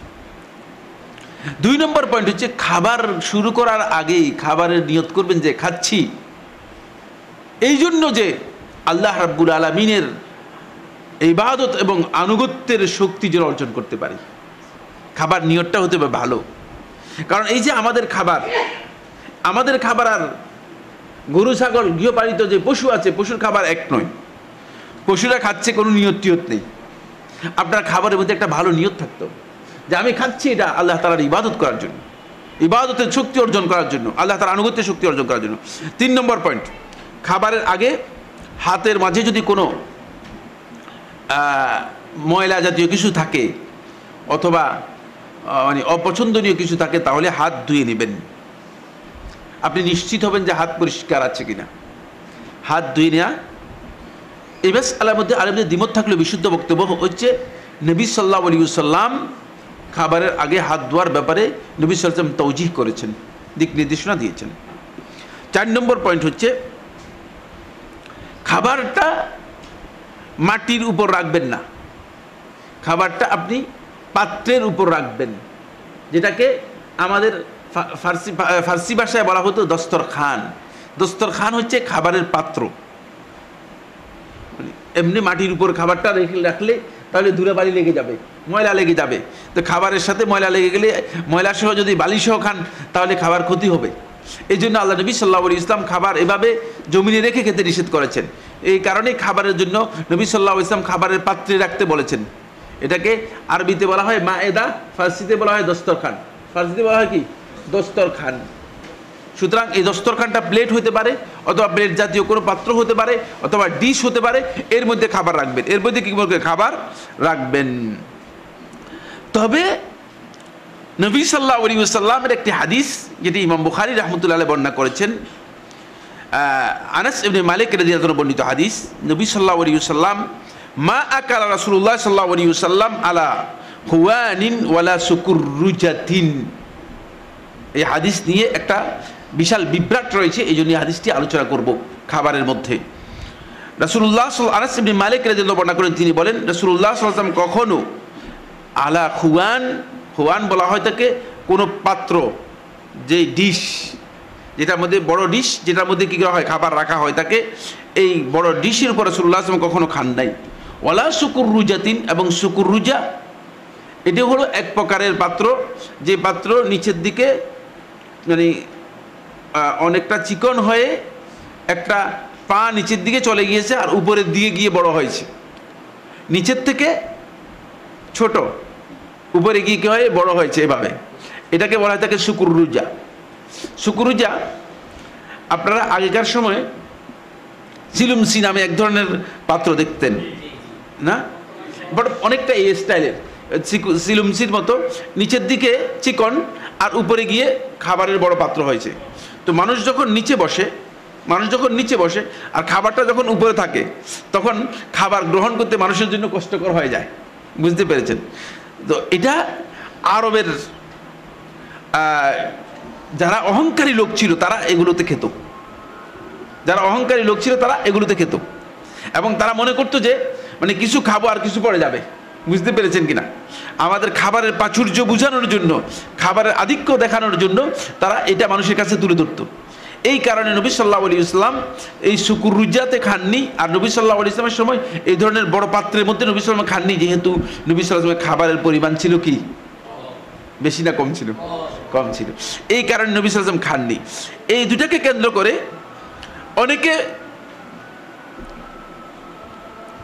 2 number point হচ্ছে খাবার শুরু করার আগেই খাবারের নিয়ত করবেন যে খাচ্ছি এই জন্য যে আল্লাহ রাব্বুল আলামিনের ইবাদত এবং আনুগত্যের শক্তি যেন অর্জন করতে পারি। খাবার নিয়তটা হতে হবে ভালো। কারণ এই যে আমাদের খাবার আর গরু ছাগল গৃহপালিত যে পশু আছে, পশুর খাবার এক নয়। পশুরা খাচ্ছে, কোনো নিয়ত টিয়ত নেই। আপনার খাবারের মধ্যে একটা ভালো নিয়ত থাকতো যে আমি খাচ্ছি এটা আল্লাহ তাআলার ইবাদত করার জন্য, ইবাদতের শক্তি অর্জন করার জন্য, আল্লাহ তাআলার আনুগত্যের শক্তি অর্জন করার জন্য। 3 নম্বর পয়েন্ট, খাবারের আগে হাতের মাঝে যদি কোনো ময়লা জাতীয় কিছু থাকে অথবা মানে অপছন্দনীয় কিছু থাকে, তাহলে হাত ধুয়ে নেবেন। আপনি নিশ্চিত হবেন যে হাত পরিষ্কার আছে কিনা। হাত ধুয়ে নেওয়া এই মাসআলার মধ্যে আলেমদের দ্বিমত থাকলে বিশুদ্ধ বক্তব্য হচ্ছে নবী সাল্লাল্লাহু আলাইহি ওয়াসাল্লাম খাবারের আগে হাত ধোয়ার ব্যাপারে নবী সাল্লাল্লাহু আলাইহি ওয়াসাল্লাম তাওজীহ করেছেন, দিক নির্দেশনা দিয়েছেন। 4 নম্বর পয়েন্ট হচ্ছে খাবারটা মাটির উপর রাখবেন না, খাবারটা আপনি পাত্রের উপর রাখবেন, যেটাকে আমাদের ফার্সি ভাষায় বলা হতো দস্তরখান। দস্তরখান হচ্ছে খাবারের পাত্র। এমনি মাটির উপর খাবারটা রাখলে তাহলে ধুলাবালি লেগে যাবে, ময়লা লেগে যাবে। তো খাবারের সাথে ময়লা লেগে গেলে, ময়লা সহ যদি বালি সহ খান তাহলে খাবার ক্ষতি হবে। এই জন্য আল্লাহ নবী সাল্লাল্লাহু আলাইহি ওয়াসাল্লাম খাবার এভাবে জমিনে রেখে খেতে নিষেধ করেছেন। এই কারণেই খাবারের জন্য নবী সাল্লাল্লাহু আলাইহি ওয়াসাল্লাম খাবারের পাত্রে রাখতে বলেছেন। এটাকে আরবিতে বলা হয় মায়েদা, ফার্সিতে বলা হয় দস্তরখান। ফার্সিতে বলা হয় কি? দস্তরখান। সুতরাং এই দস্তরখানটা প্লেট হতে পারে, অথবা প্লেট জাতীয় কোনো পাত্র হতে পারে, অথবা ডিশ হতে পারে। এর মধ্যে খাবার রাখবেন, এর মধ্যে কি বলবে? খাবার রাখবেন। তবে নবী সাল্লাল্লাহু আলাইহি ওয়াসাল্লামের একটি হাদিস, যেটি ইমাম বুখারী রাহমাতুল্লাহি আলাইহি বর্ণনা করেছেন, আনাস ইবনে মালিক রাদিয়াল্লাহু আনহু বর্ণিত হাদিস। নবী সাল্লাল্লাহু আলাইহি ওয়াসাল্লাম মা আকালা রাসূলুল্লাহ সাল্লাল্লাহু আলাইহি ওয়াসাল্লাম আলা হুওয়ানিন ওয়ালা সুকুররুজাতিন। এই হাদিস নিয়ে একটা বিশাল বিভ্রাট রয়েছে, এই জন্য হাদিসটি আলোচনা করব খাবারের মধ্যে। রাসূলুল্লাহ আনাস ইবনে মালিক রাদিয়াল্লাহু আনহু বর্ণনা করেন, তিনি বলেন রাসূলুল্লাহ সাল্লাল্লাহু আলাইহি ওয়াসাল্লাম কখনো আলা খুওয়ান, খুওয়ান বলা হয় তাকে কোনো পাত্র, যে ডিশ, যেটার মধ্যে বড় ডিশ, যেটার মধ্যে কী করা হয়? খাবার রাখা হয় তাকে। এই বড় ডিশের উপর রাসূলুল্লাহ সাল্লাল্লাহু আলাইহি ওয়াসাল্লাম কখনো খান নাই। ওয়ালা সুকুররুজাতিন, এবং সুকুররুজা এটি হলো এক প্রকারের পাত্র, যে পাত্র নিচের দিকে মানে অনেকটা চিকন হয়ে একটা পা নিচের দিকে চলে গিয়েছে, আর উপরের দিকে গিয়ে বড় হয়েছে। নিচের থেকে ছোট, উপরে গিয়ে কি হয়? বড় হয়েছে এভাবে। এটাকে বলা হয় তাকে সুকুররুজা। সুকুররুজা আপনারা আগেকার সময় সিলুমসি নামে এক ধরনের পাত্র দেখতেন না? বাট অনেকটা এই স্টাইলের, সিলুমসির মতো, নিচের দিকে চিকন আর উপরে গিয়ে খাবারের বড় পাত্র হয়েছে। তো মানুষ যখন নিচে বসে আর খাবারটা যখন উপরে থাকে, তখন খাবার গ্রহণ করতে মানুষের জন্য কষ্টকর হয়ে যায়। বুঝতে পেরেছেন? তো এটা আরবের যারা অহংকারী লোক ছিল তারা এগুলোতে খেত, এবং তারা মনে করতো যে মানে কিছু খাবো আর কিছু পড়ে যাবে। বুঝতে পেরেছেন কিনা? আমাদের খাবারের প্রাচুর্য বোঝানোর জন্য, খাবারের আধিক্য দেখানোর জন্য তারা এটা মানুষের কাছে তুলে ধরতো। এই কারণে নবী সাল্লাল্লাহু আলাইহি ওয়াসাল্লাম এই সুকুররুজাতে খাননি। আর নবী সাল্লাল্লাহু আলাইহি ওয়াসাল্লামের সময় এই ধরনের বড় পাত্রের মধ্যে নবী সাল্লাল্লাহু আলাইহি ওয়াসাল্লাম খাননি, যেহেতু নবী সাল্লাল্লাহু আলাইহি ওয়াসাল্লামের খাবারের পরিমাণ ছিল কি? বেশি না কম ছিল? কম ছিল। এই কারণে নবী সাল্লাল্লাহু আলাইহি ওয়াসাল্লাম খাননি। এই দুটাকে কেন্দ্র করে অনেকে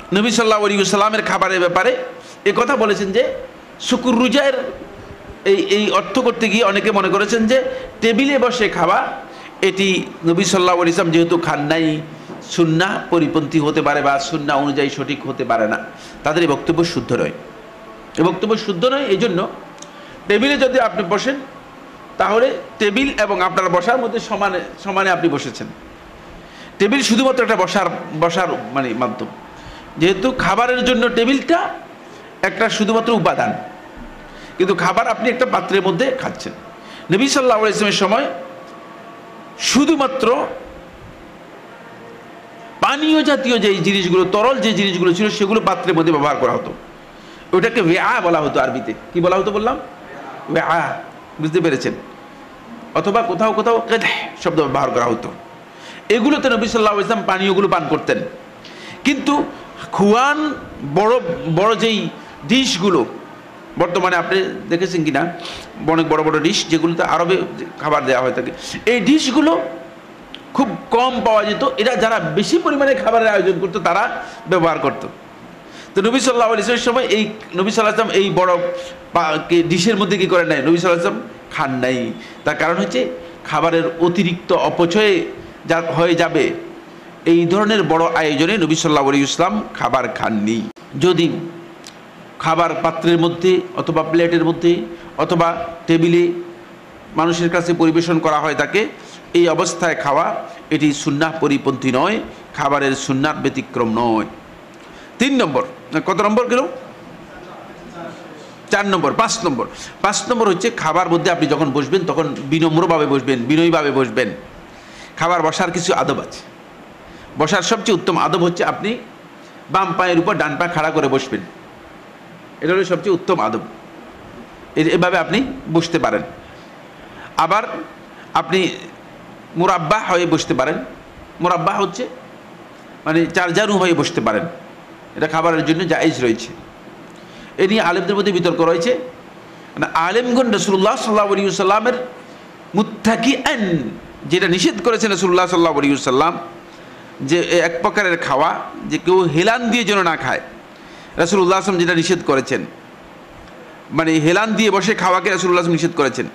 নবী সাল্লাল্লাহু আলাইহি ওয়াসাল্লামের খাবারের ব্যাপারে এই কথা বলেছেন যে শুকুর রুজায়ের এই অর্থ করতে গিয়ে অনেকে মনে করেছেন যে টেবিলে বসে খাওয়া এটি নবী সাল্লাল্লাহু আলাইহি ওয়াসাল্লাম যেহেতু খান নাই, সুন্নাহ পরিপন্থী হতে পারে বা সুন্নাহ অনুযায়ী সঠিক হতে পারে না, তাদের এই বক্তব্য শুদ্ধ নয়। এই বক্তব্য শুদ্ধ নয়। এই জন্য টেবিলে যদি আপনি বসেন তাহলে টেবিল এবং আপনার বসার মধ্যে সমানে সমানে আপনি বসেছেন। টেবিল শুধুমাত্র একটা বসার মানে মাধ্যম, যেহেতু খাবারের জন্য টেবিলটা একটা শুধুমাত্র উপাদান, কিন্তু খাবার আপনি একটা পাত্রের মধ্যে খাচ্ছেন। নবী সাল্লাল্লাহু আলাইহি ওয়াসাল্লামের সময় শুধুমাত্র পানীয় জাতীয় যে জিনিসগুলো, তরল যে জিনিসগুলো ছিল সেগুলো পাত্রের মধ্যে ব্যবহার করা হতো। ওটাকে ওয়া বলা হতো। আরবিতে কি বলা হতো বললাম? ওয়া। বুঝতে পেরেছেন? অথবা কোথাও কোথাও কাদহ শব্দ ব্যবহার করা হতো। এগুলোতে নবী সাল্লাল্লাহু আলাইহি ওয়াসাল্লাম পানীয়গুলো পান করতেন। কিন্তু খুয়ান বড় বড় যেই ডিশগুলো বর্তমানে আপনি দেখেছেন কিনা, অনেক বড় বড় ডিশ যেগুলোতে আরবে খাবার দেওয়া হয়ে থাকে, এই ডিশগুলো খুব কম পাওয়া যেত। এটা যারা বেশি পরিমাণে খাবারের আয়োজন করতো তারা ব্যবহার করতো। তো নবী সাল্লাল্লাহু আলাইহি ওয়াসাল্লামের সময় এই নবী সাল্লাল্লাহু আলাইহি ওয়াসাল্লাম এই বড় ডিশের মধ্যে কি করে নাই, নবী সাল্লাল্লাহু আলাইহি ওয়াসাল্লাম খান নাই। তার কারণ হচ্ছে খাবারের অতিরিক্ত অপচয়ে যা হয়ে যাবে, এই ধরনের বড় আয়োজনে নবী সাল্লাল্লাহু আলাইহি ওয়াসাল্লাম খাবার খাননি। যদি খাবার পাত্রের মধ্যে অথবা প্লেটের মধ্যে অথবা টেবিলে মানুষের কাছে পরিবেশন করা হয় তাকে, এই অবস্থায় খাওয়া এটি সুন্নাহ পরিপন্থী নয়, খাবারের সুন্নাত ব্যতিক্রম নয়। 3 নম্বর, কত নম্বর গেল? 4 নম্বর। 5 নম্বর হচ্ছে খাবার মধ্যে আপনি যখন বসবেন তখন বিনম্রভাবে বসবেন, বিনয়ীভাবে বসবেন। খাবার বসার কিছু আদব আছে। বসার সবচেয়ে উত্তম আদব হচ্ছে আপনি বাম পায়ের উপর ডান পা খাড়া করে বসবেন। এটা হলো সবচেয়ে উত্তম আদব। এভাবে আপনি বসতে পারেন। আবার আপনি মুরাব্বাহ হয়ে বসতে পারেন। মুরাব্বাহ হচ্ছে মানে চারজানু হয়ে বসতে পারেন। এটা খাবারের জন্য জায়েজ রয়েছে। এ নিয়ে আলেমদের মধ্যে বিতর্ক রয়েছে। মানে আলেমগণ রাসূলুল্লাহ সাল্লাল্লাহু আলাইহি ওয়াসাল্লামের মুত্তাকিআন যেটা নিষেধ করেছেন রাসূলুল্লাহ সাল্লাল্লাহু আলাইহি ওয়াসাল্লাম, যে এক প্রকারের খাওয়া যে কেউ হেলান দিয়ে যেন না খায়, রাসূলুল্লাহ সাল্লাল্লাহু আলাইহি ওয়াসাল্লাম যেটা নিষেধ করেছেন, মানে হেলান দিয়ে বসে খাওয়াকে রাসূলুল্লাহ সাল্লাল্লাহু আলাইহি ওয়াসাল্লাম নিষেধ করেছেন।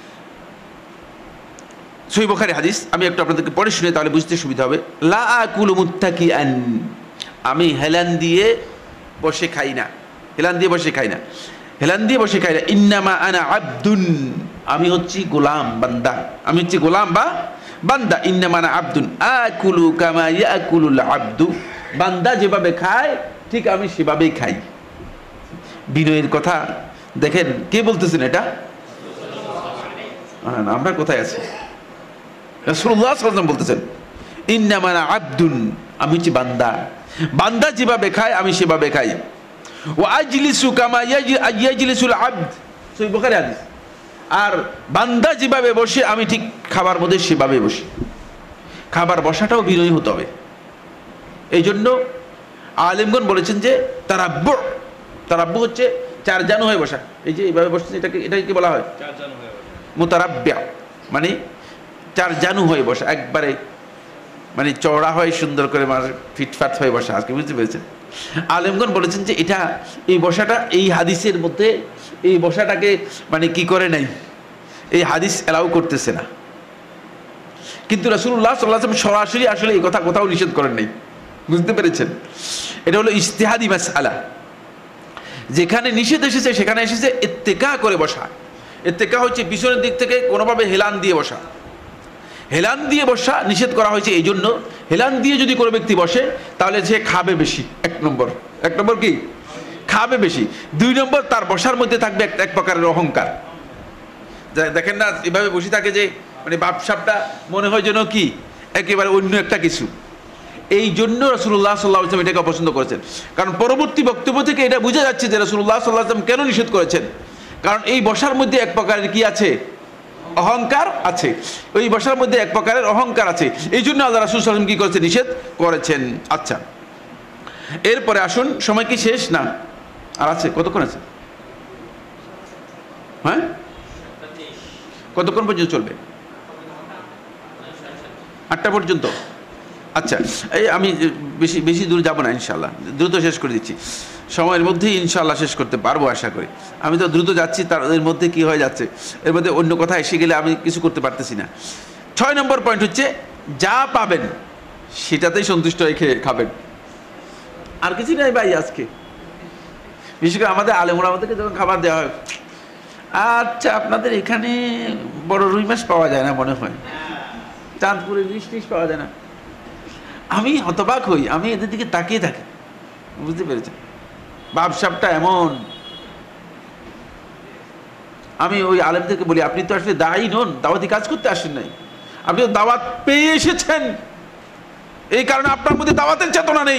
সহিহ বুখারী হাদিস, আমি একটু আপনাদেরকে পড়ে শুনে তাহলে বুঝতে সুবিধা হবে। লা আকুলু মুত্তাকিআন, আমি হেলান দিয়ে বসে খাই না। হেলান দিয়ে বসে খাই না। হেলান দিয়ে বসে খাই না। ইন্নামা আনা আবদুন, আমি হচ্ছি গোলাম বান্দা। আমি হচ্ছি গোলাম বা বান্দা। ইন্নামা আনা আবদুন আকুলু কামা ইয়াকুলুল আবদু, বান্দা যেভাবে খায় ঠিক আমি সেভাবেই খাই। বিনয়ের কথা দেখেন, কে বলতেছেন এটা? আমরা কোথায় আছি? রাসূলুল্লাহ সাল্লাল্লাহু আলাইহি ওয়াসাল্লাম বলতেছেন ইন্নামা আনা আবদুন, আমি হচ্ছি বান্দা। বান্দা যেভাবে খায় আমি সেভাবে খাই। ওয়া আজলিসু কামা ইয়াজলিসুল আবদ, সহিহ বুখারী হাদিস। আর বান্দা যেভাবে বসে আমি ঠিক খাবার মধ্যে সেভাবে বসি। খাবার বসাটাও বিনয়ী হতে হবে। এই জন্য আলেমগণ বলেছেন যে তারাব্বু হচ্ছে চারজানু হয়ে বসা। এই যে এইভাবে বসছেন, এটাকে কি বলা হয়? মুতারাব্বিয়া, মানে চারজানু হয়ে বসা, একবারে মানে চওড়া হয়ে সুন্দর করে মানে ফিটফাট হয়ে বসা। আজকে বুঝতে পেরেছেন? আলেমগণ বলেছেন যে এটা, এই বসাটা এই হাদিসের মধ্যে, এই বসাটাকে মানে কি করে নাই, এই হাদিস এলাও করতেছে না। কিন্তু রাসূলুল্লাহ সাল্লাল্লাহু আলাইহি ওয়াসাল্লাম সরাসরি আসলে এই কথা কোথাও নিষেধ করেন নাই। বুঝতে পেরেছেন? এটা হলো ইজতিহাদি মাসআলা। যেখানে নিষেধ এসেছে সেখানে এসেছে ইত্তেকা করে বসা। ইত্তেকা হচ্ছে পিছনের দিক থেকে কোনোভাবে হেলান দিয়ে বসা। হেলান দিয়ে বসা নিষেধ করা হয়েছে এই জন্য, হেলান দিয়ে যদি কোনো ব্যক্তি বসে তাহলে সে খাবে বেশি। এক নম্বর কি? খাবে বেশি। 2 নম্বর, তার বসার মধ্যে থাকবে এক প্রকারের অহংকার। দেখেন না, এভাবে বসে থাকে যে মানে বাপসাপটা মনে হয় যেন কি একেবারে অন্য একটা কিছু। এই জন্য রাসূলুল্লাহ সাল্লাল্লাহু আলাইহি ওয়াসাল্লাম এটাকে অপছন্দ করেছেন। কারণ পরবর্তী বক্তব্য থেকে এটা বোঝা যাচ্ছে যে রাসূলুল্লাহ সাল্লাল্লাহু আলাইহি ওয়াসাল্লাম কেন নিষেধ করেছেন। কারণ এই বসার মধ্যে এক প্রকারের কি আছে? অহংকার আছে। ওই বসার মধ্যে এক প্রকারের অহংকার আছে। এই জন্য আল্লাহ রাসূল সাল্লাল্লাহু আলাইহি ওয়াসাল্লাম কি করেছেন? নিষেধ করেছেন। আচ্ছা, এরপরে আসুন, সময় কি শেষ না আর আছে? কতক্ষণ আছে? হ্যাঁ, কতক্ষণ পর্যন্ত চলবে? 8টা পর্যন্ত। আচ্ছা, এই আমি বেশি বেশি দূর যাব না, ইনশাল্লাহ দ্রুত শেষ করে দিচ্ছি, সময়ের মধ্যেই ইনশাল্লাহ শেষ করতে পারবো আশা করি। আমি তো দ্রুত যাচ্ছি, তার এর মধ্যে কি হয়ে যাচ্ছে, এর মধ্যে অন্য কথা এসে গেলে আমি কিছু করতে পারতেছি না। 6 নম্বর পয়েন্ট হচ্ছে যা পাবেন সেটাতেই সন্তুষ্ট হয়ে খেয়ে খাবেন, আর কিছু নাই ভাই। আজকে বিশেষ করে আমাদের আলেমরা আমাদেরকে যখন খাবার দেওয়া হয়, আচ্ছা আপনাদের এখানে বড় রুই মাছ পাওয়া যায় না মনে হয়, চাঁদপুরে ইলিশ টিলিশ পাওয়া যায় না। আমি হতবাক হই, আমি এদের দিকে তাকিয়ে থাকি, বুঝতে পেরেছেন ব্যবসাটা এমন। আমি ওই আলেমদেরকে বলি, আপনি তো আসলে দায়ী নন, দাওয়াতি কাজ করতে আসেন নাই, আপনি তো দাওয়াত পেয়ে এসেছেন, এই কারণে আপনার মধ্যে দাওয়াতের চেতনা নেই।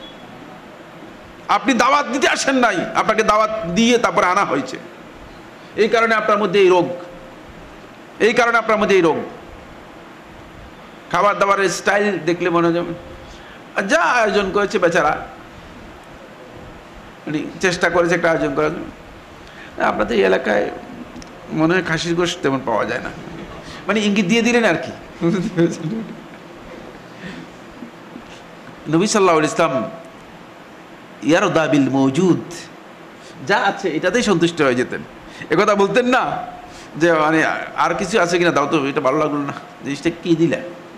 আপনি দাওয়াত দিতে আসেন নাই, আপনাকে দাওয়াত দিয়ে তারপরে আনা হয়েছে, এই কারণে আপনার মধ্যে এই রোগ, এই কারণে আপনার মধ্যে এই রোগ। খাবার দাবারের স্টাইল দেখলে মনে হয় যা আয়োজন করেছে বেচারা, মানে চেষ্টা করেছে একটা আয়োজন করার জন্য। আপনাদের এই এলাকায় মনে হয় খাসির গোশত তেমন পাওয়া যায় না, মানে ইঙ্গিত দিয়ে দিলেন আর কি। নবী সাল্লাল্লাহু আলাইহি ইসলাম ইয়ারদা বিল মওজুদ, যা আছে এটাতেই সন্তুষ্ট হয়ে যেতেন। একথা বলতেন না যে মানে আর কিছু আছে কিনা দাও তো, এটা ভালো লাগলো না, জিনিসটা কি দিলে।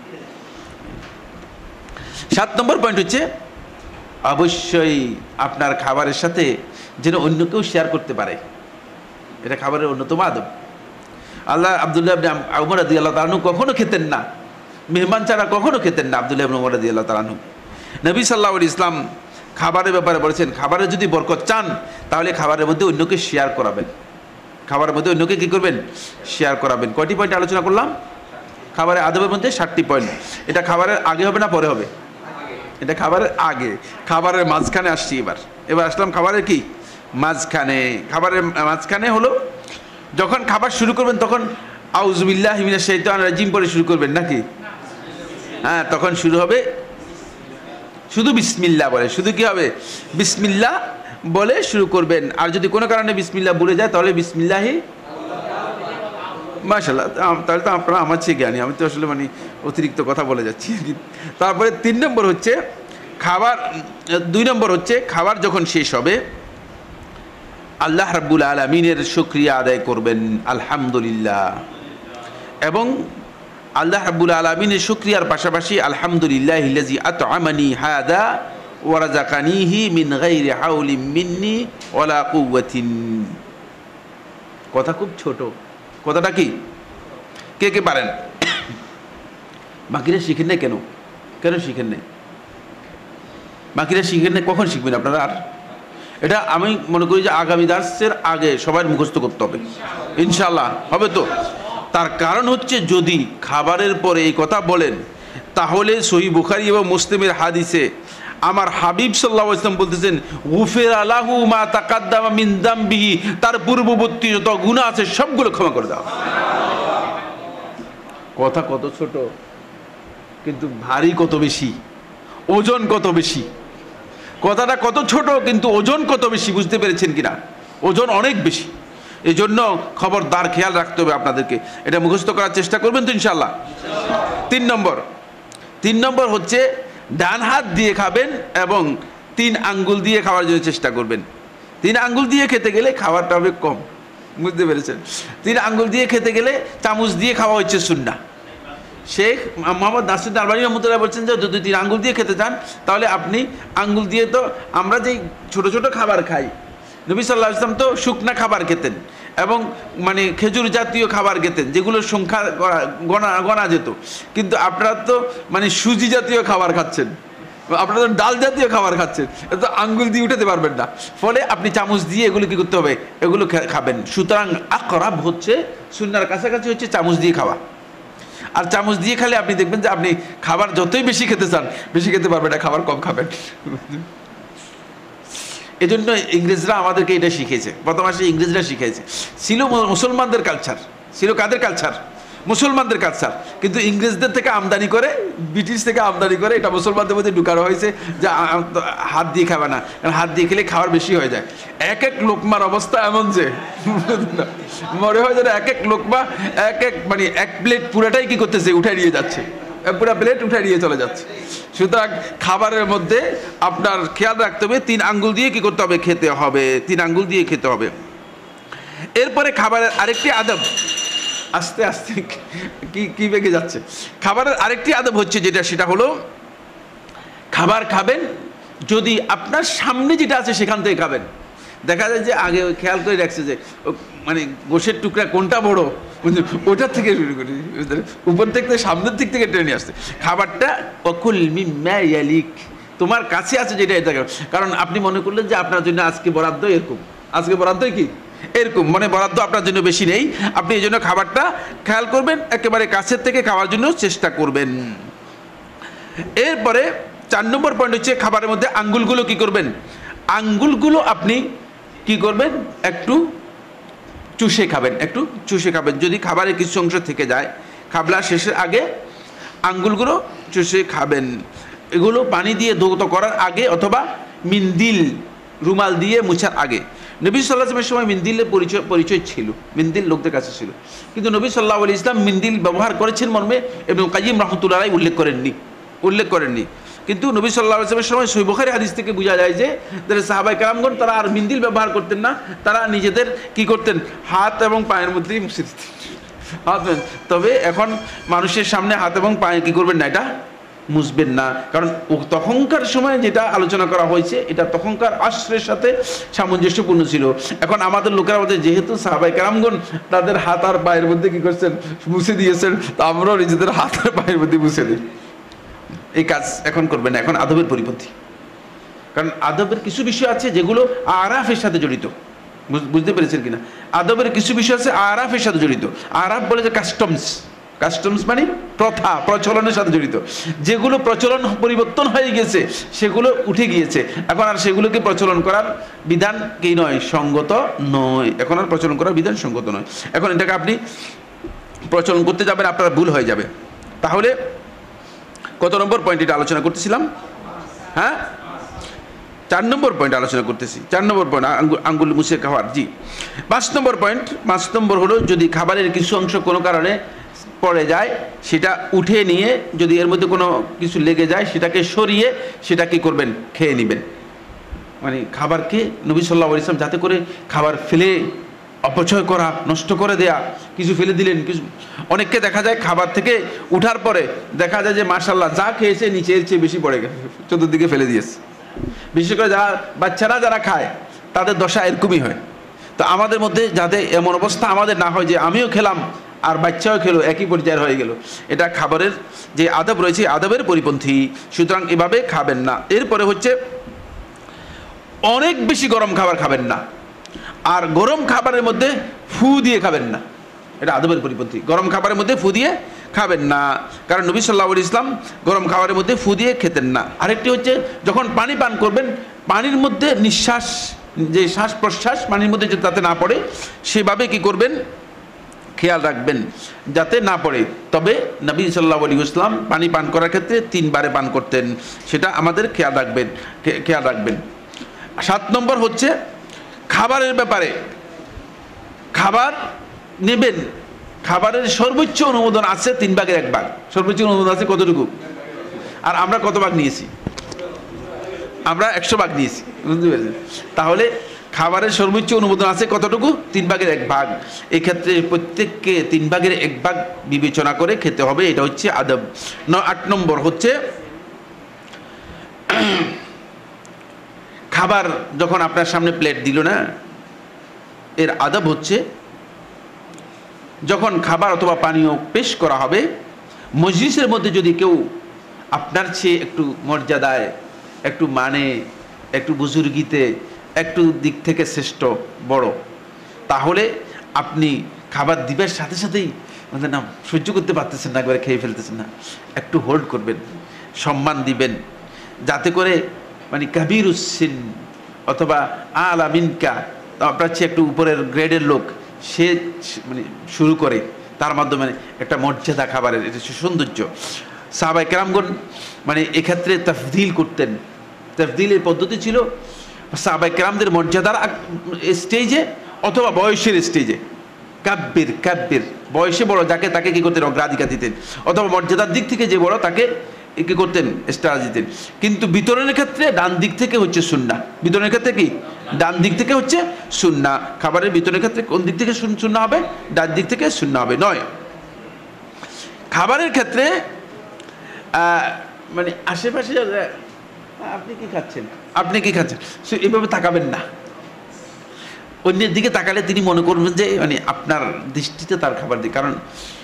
7 নম্বর পয়েন্ট হচ্ছে অবশ্যই আপনার খাবারের সাথে যেন অন্য কেউ শেয়ার করতে পারে, এটা খাবারের অন্যতম আদব। আল্লাহ আব্দুল্লাহ ইবনে উমর রাদিয়াল্লাহু তাআলা কখনো খেতেন না, মেহমান ছাড়া কখনো খেতেন না আব্দুল্লাহ ইবনে উমর রাদিয়াল্লাহু তাআলা। নবী সাল্লাল্লাহু আলাইহি ইসলাম খাবারের ব্যাপারে বলেছেন, খাবারে যদি বরকত চান তাহলে খাবারের মধ্যে অন্যকে শেয়ার করাবেন, খাবারের মধ্যে অন্যকে কী করবেন, শেয়ার করাবেন। কয়টি পয়েন্ট আলোচনা করলাম? খাবারের আদবের মধ্যে 7টি পয়েন্ট। এটা খাবারের আগে হবে না পরে হবে? এটা খাবারের আগে, খাবারের মাঝখানে আসছি। এবার আসলাম খাবারের কি মাঝখানে। খাবারের মাঝখানে হলো যখন খাবার শুরু করবেন তখন আউযু বিল্লাহি মিনাশ শাইতানির রাজিম পরে শুরু করবেন নাকি? হ্যাঁ, তখন শুরু হবে শুধু বিসমিল্লাহ বলে, শুধু কি হবে বিসমিল্লাহ বলে শুরু করবেন। আর যদি কোনো কারণে বিসমিল্লাহ ভুলে যায় তাহলে বিসমিল্লাহি, মাশাআল্লাহ, তাহলে তো আপনারা আমার চেয়ে জ্ঞানী, আমি তো আসলে মানে অতিরিক্ত কথা বলে যাচ্ছি। তারপরে 3 নম্বর হচ্ছে খাবার, 2 নম্বর হচ্ছে খাবার যখন শেষ হবে আল্লাহ রাব্বুল আলামিনের শুকরিয়া আদায় করবেন, আলহামদুলিল্লাহ। এবং আল্লাহ রাব্বুল আলামিনের শুকরিয়ার পাশাপাশি আলহামদুলিল্লাহিল্লাযী আত'আমানি হাদা ওয়া রাযাকানিহি মিন গায়রি হাওলিন মিন্নি ওয়ালা কুওয়াতিন। কথা খুব ছোট, কথাটা কি কে কে পারেন? বাকিরা শিখেন নাই কেন? কেন শিখেন নাই? বাকিরা শিখেন নাই, কখন শিখবেন আপনারা? আর এটা আমি মনে করি যে আগামী দার্সের আগে সবাই মুখস্থ করতে হবে, ইনশাআল্লাহ হবে তো। তার কারণ হচ্ছে যদি খাবারের পরে এই কথা বলেন তাহলে সহিহ বুখারী এবং মুসলিমের হাদিসে আমার হাবিব সাল্লাল্লাহু আলাইহি ওয়াসাল্লাম বলতেছেন গুফিরা লাহু মা তাকাদ্দামা মিন যামবিহি, তার পূর্ববর্তী যত গুনাহ আছে সবগুলো ক্ষমা করে দাও। কথা কত ছোট কিন্তু ভারী কত বেশি, ওজন কত বেশি। কথাটা কত ছোট কিন্তু ওজন কত বেশি, বুঝতে পেরেছেন কিনা? ওজন অনেক বেশি। এই জন্য খবরদার খেয়াল রাখতে হবে আপনাদেরকে, এটা মুখস্থ করার চেষ্টা করবেন তো ইনশাআল্লাহ। 3 নম্বর হচ্ছে ডান হাত দিয়ে খাবেন এবং 3 আঙ্গুল দিয়ে খাওয়ার জন্য চেষ্টা করবেন। 3 আঙ্গুল দিয়ে খেতে গেলে খাবারটা হবে কম, বুঝতে পেরেছেন? 3 আঙ্গুল দিয়ে খেতে গেলে চামচ দিয়ে খাওয়া হচ্ছে সুন্নাহ। শেখ মোহাম্মদ নাসিরউদ্দিন আলবানী রহমতুল্লাহ বলছেন যে যদি 3 আঙ্গুল দিয়ে খেতে চান তাহলে আপনি আঙ্গুল দিয়ে, তো আমরা যেই ছোট ছোট খাবার খাই, নবী সাল্লাল্লাহু আলাইহি ওয়াসাল্লাম তো শুকনা খাবার খেতেন এবং মানে খেজুর জাতীয় খাবার খেতেন যেগুলো সংখ্যা গণা যেত, কিন্তু আপনারা তো মানে সুজি জাতীয় খাবার খাচ্ছেন, আপনারা তো ডাল জাতীয় খাবার খাচ্ছেন, তো আঙ্গুল দিয়ে উঠাতে পারবেন না। ফলে আপনি চামচ দিয়ে এগুলো কি করতে হবে, এগুলো খাবেন। সুতরাং আকরাব হচ্ছে সুন্নাহর কাছাকাছি হচ্ছে চামচ দিয়ে খাওয়া। আর চামচ দিয়ে খেলে আপনি দেখবেন যে আপনি খাবার যতই বেশি খেতে চান বেশি খেতে পারবেন না, খাবার কম খাবেন। এই জন্য ইংরেজরা আমাদেরকে এটা শিখেছে, প্রথম আসে ইংরেজরা শিখেছে। ছিল মুসলমানদের কালচার, ছিল কাদের কালচার? মুসলমানদের কালচার, কিন্তু ইংরেজদের থেকে আমদানি করে, ব্রিটিশ থেকে আমদানি করে এটা মুসলমানদের মধ্যে ঢুকানো হয়েছে যে হাত দিয়ে খাবে না, কারণ হাত দিয়ে খেলে খাবার বেশি হয়ে যায়। এক এক লোকমার অবস্থা এমন যে মনে হয় যেন এক এক লোকমা এক এক মানে 1 প্লেট পুরাটাই কি করতেছে, উঠাই নিয়ে যাচ্ছে, পুরা প্লেট উঠাই নিয়ে চলে যাচ্ছে। সুতরাং খাবারের মধ্যে আপনার খেয়াল রাখতে হবে 3 আঙ্গুল দিয়ে কি করতে হবে, খেতে হবে, 3 আঙ্গুল দিয়ে খেতে হবে। এরপরে খাবারের আরেকটি আদব, আস্তে আস্তে কি বেগে যাচ্ছে, খাবারের আরেকটি আদব হচ্ছে যেটা, সেটা হলো খাবার খাবেন যদি আপনার সামনে যেটা আছে সেখান থেকে খাবেন। দেখা যায় যে আগে খেয়াল করে রাখছে যে মানে গোশের টুকরা কোনটা বড়, ওটার থেকে শুরু করি, উপর থেকে সামনের দিক থেকে টেনে আসছে খাবারটা। অকুল মিম্মা ইয়ালিক, তোমার কাছে আছে যেটা এটা, কারণ আপনি মনে করলেন যে আপনার জন্য আজকে বরাদ্দ এরকম, আজকে বরাদ্দ কি এরকম, মানে বরাদ্দ আপনার জন্য বেশি নেই, আপনি এই জন্য খাবারটা খেয়াল করবেন, একেবারে কাছের থেকে খাওয়ার জন্য চেষ্টা করবেন। এরপরে 4 নম্বর পয়েন্ট হচ্ছে খাবারের মধ্যে আঙ্গুলগুলো কি করবেন, আঙ্গুলগুলো আপনি কি করবেন, একটু চুষে খাবেন, একটু চুষে খাবেন। যদি খাবারের কিছু অংশ থেকে যায়, খাবলা শেষের আগে আঙ্গুলগুলো চুষে খাবেন। এগুলো পানি দিয়ে ধৌত করার আগে অথবা মিন্দিল রুমাল দিয়ে মুছার আগে। নবী সাল্লাল্লাহু আলাইহি ওয়াসাল্লামের সময় মিন্দিলের পরিচয় ছিল, মিন্দিল লোকদের কাছে ছিল, কিন্তু নবী সাল্লাল্লাহু আলাইহি ওয়াসাল্লাম মিন্দিল ব্যবহার করেছেন মর্মে ইবনুল কাইয়্যিম রাহমাতুল্লাহি আলাইহি উল্লেখ করেননি। কিন্তু নবী সাল্লাল্লাহু আলাইহি ওয়াসাল্লামের সময় সহিহ বুখারী হাদিস থেকে বোঝা যায় যে সাহাবায়ে কেরামগণ তারা আর মিন্দিল ব্যবহার করতেন না, তারা নিজেদের কি করতেন, হাত এবং পায়ের মধ্যেই মুছে দিতেন। তবে এখন মানুষের সামনে হাত এবং পায়ে কি করবেন না, এটা মুছবেন না, কারণ তখনকার সময় যেটা আলোচনা করা হয়েছে এটা তখনকার আশ্রয়ের সাথে সামঞ্জস্যপূর্ণ ছিল। এখন আমাদের লোকেরা বলতে যেহেতু সাহাবায়ে কেরামগণ তাদের হাত আর পায়ের মধ্যে কি করছেন, মুছে দিয়েছেন, তা আমরাও নিজেদের হাত আর পায়ের মধ্যে মুছে দিই। এই কাজ এখন করবেন না, এখন আদবের পরিপন্থী। কারণ আদবের কিছু বিষয় আছে যেগুলো আরাফের সাথে জড়িত, বুঝতে পেরেছেন কিনা? আদবের কিছু বিষয় আছে আরাফের সাথে জড়িত। আরাফ বলে যে কাস্টমস মানে প্রথা, প্রচলনের সাথে জড়িত। যেগুলো প্রচলন পরিবর্তন হয়ে গেছে সেগুলো উঠে গিয়েছে, এখন আর সেগুলোকে প্রচলন করার বিধান কি নয়, সঙ্গত নয়, এখন আর প্রচলন করার বিধান সঙ্গত নয়। এখন এটাকে আপনি প্রচলন করতে যাবেন, আপনার ভুল হয়ে যাবে। তাহলে কত নম্বর পয়েন্ট এটা আলোচনা করতেছিলাম? হ্যাঁ, 4 নম্বর পয়েন্ট আলোচনা করতেছি। 4 নম্বর পয়েন্ট আঙ্গুল মুছে খাওয়ার। জি, 5 নম্বর পয়েন্ট, 5 নম্বর হলো যদি খাবারের কিছু অংশ কোনো কারণে পড়ে যায় সেটা উঠে নিয়ে, যদি এর মধ্যে কোনো কিছু লেগে যায় সেটাকে সরিয়ে সেটা কি করবেন, খেয়ে নেবেন। মানে খাবারকে নবী সাল্লাল্লাহু আলাইহি ওয়াসাল্লাম যাতে করে খাবার ফেলে অপচয় করা, নষ্ট করে দেয়া, কিছু ফেলে দিলেন, কিছু অনেককে দেখা যায় খাবার থেকে উঠার পরে দেখা যায় যে মাশাআল্লাহ যা খেয়েছে নিচে এর চেয়ে বেশি পড়ে গেছে, চতুর্দিকে ফেলে দিয়েছে। বিশেষ করে যারা বাচ্চারা যারা খায় তাদের দশা এরকমই হয়। তো আমাদের মধ্যে যাতে এমন অবস্থা আমাদের না হয় যে আমিও খেলাম আর বাচ্চাও খেলো, একই পর্যায়ের হয়ে গেল, এটা খাবারের যে আদব রয়েছে আদবের পরিপন্থী। সুতরাং এভাবে খাবেন না। এরপরে হচ্ছে অনেক বেশি গরম খাবার খাবেন না, আর গরম খাবারের মধ্যে ফু দিয়ে খাবেন না, এটা আদবের পরিপন্থী। গরম খাবারের মধ্যে ফু দিয়ে খাবেন না, কারণ নবী সাল্লাল্লাহু আলাইহি ওয়াসাল্লাম গরম খাবারের মধ্যে ফু দিয়ে খেতেন না। আরেকটি হচ্ছে যখন পানি পান করবেন, পানির মধ্যে নিঃশ্বাস, যে শ্বাস প্রশ্বাস পানির মধ্যে যাতে না পড়ে সেভাবে কি করবেন, খেয়াল রাখবেন যাতে না পড়ে। তবে নবী সাল্লাল্লাহু আলাইহি ওয়াসাল্লাম পানি পান করার ক্ষেত্রে 3 বারে পান করতেন, সেটা আমাদের খেয়াল রাখবেন। 7 নম্বর হচ্ছে খাবারের ব্যাপারে, খাবার নেবেন, খাবারের সর্বোচ্চ অনুমোদন আছে 3 ভাগের 1 ভাগ, সর্বোচ্চ অনুমোদন আছে কতটুকু? আর আমরা কত ভাগ নিয়েছি? আমরা 100 ভাগ নিয়েছি, বুঝতে পেরেছেন? তাহলে খাবারের সর্বোচ্চ অনুমোদন আছে কতটুকু? 3 ভাগের 1 ভাগ। এক্ষেত্রে প্রত্যেককে 3 ভাগের 1 ভাগ বিবেচনা করে খেতে হবে, এটা হচ্ছে আদব। 8 নম্বর হচ্ছে খাবার যখন আপনার সামনে প্লেট দিল না, এর আদব হচ্ছে যখন খাবার অথবা পানীয় পেশ করা হবে, মজলিসের মধ্যে যদি কেউ আপনার চেয়ে একটু মর্যাদায়, একটু মানে, একটু বুজুর্গিতে, একটু দিক থেকে শ্রেষ্ঠ বড়, তাহলে আপনি খাবার দিবের সাথে সাথেই মানে না সহ্য করতে পারতেছেন না, একবারে খেয়ে ফেলতেছেন না, একটু হোল্ড করবেন, সম্মান দিবেন, যাতে করে মানে কাবির উসিন অথবা আলা মিনকা, আপনার চেয়ে একটু উপরের গ্রেডের লোক সে মানে শুরু করে, তার মাধ্যমে একটা মর্যাদা খাবারের, এটা সৌন্দর্য। সাহাবায়ে কেরামগণ মানে এক্ষেত্রে তাফদিল করতেন। তাফদিলের পদ্ধতি ছিল সাহাবায়ে কেরামদের মর্যাদার স্টেজে অথবা বয়সের স্টেজে, কাব্বির বয়সে বড় যাকে তাকে কি করতেন, অগ্রাধিকার দিতেন, অথবা মর্যাদার দিক থেকে যে বড় তাকে কি করতেন, ইস্তারা দিতেন। কিন্তু বিতরণের ক্ষেত্রে ডান দিক থেকে হচ্ছে সুন্নাহ। বিতরণের ক্ষেত্রে কি ডান দিক থেকে হচ্ছে সুন্নাহ। খাবারের বিতরণের ক্ষেত্রে কোন দিক থেকে সুন্নাহ হবে? ডান দিক থেকে সুন্নাহ হবে নয়। খাবারের ক্ষেত্রে মানে আশেপাশে আপনি কি খাচ্ছেন, আপনি কি খাচ্ছেন, এইভাবে তাকাবেন না। অন্যের দিকে তাকালে তিনি মনে করবেন যে মানে আপনার দৃষ্টিতে তার খাবার দিই। কারণ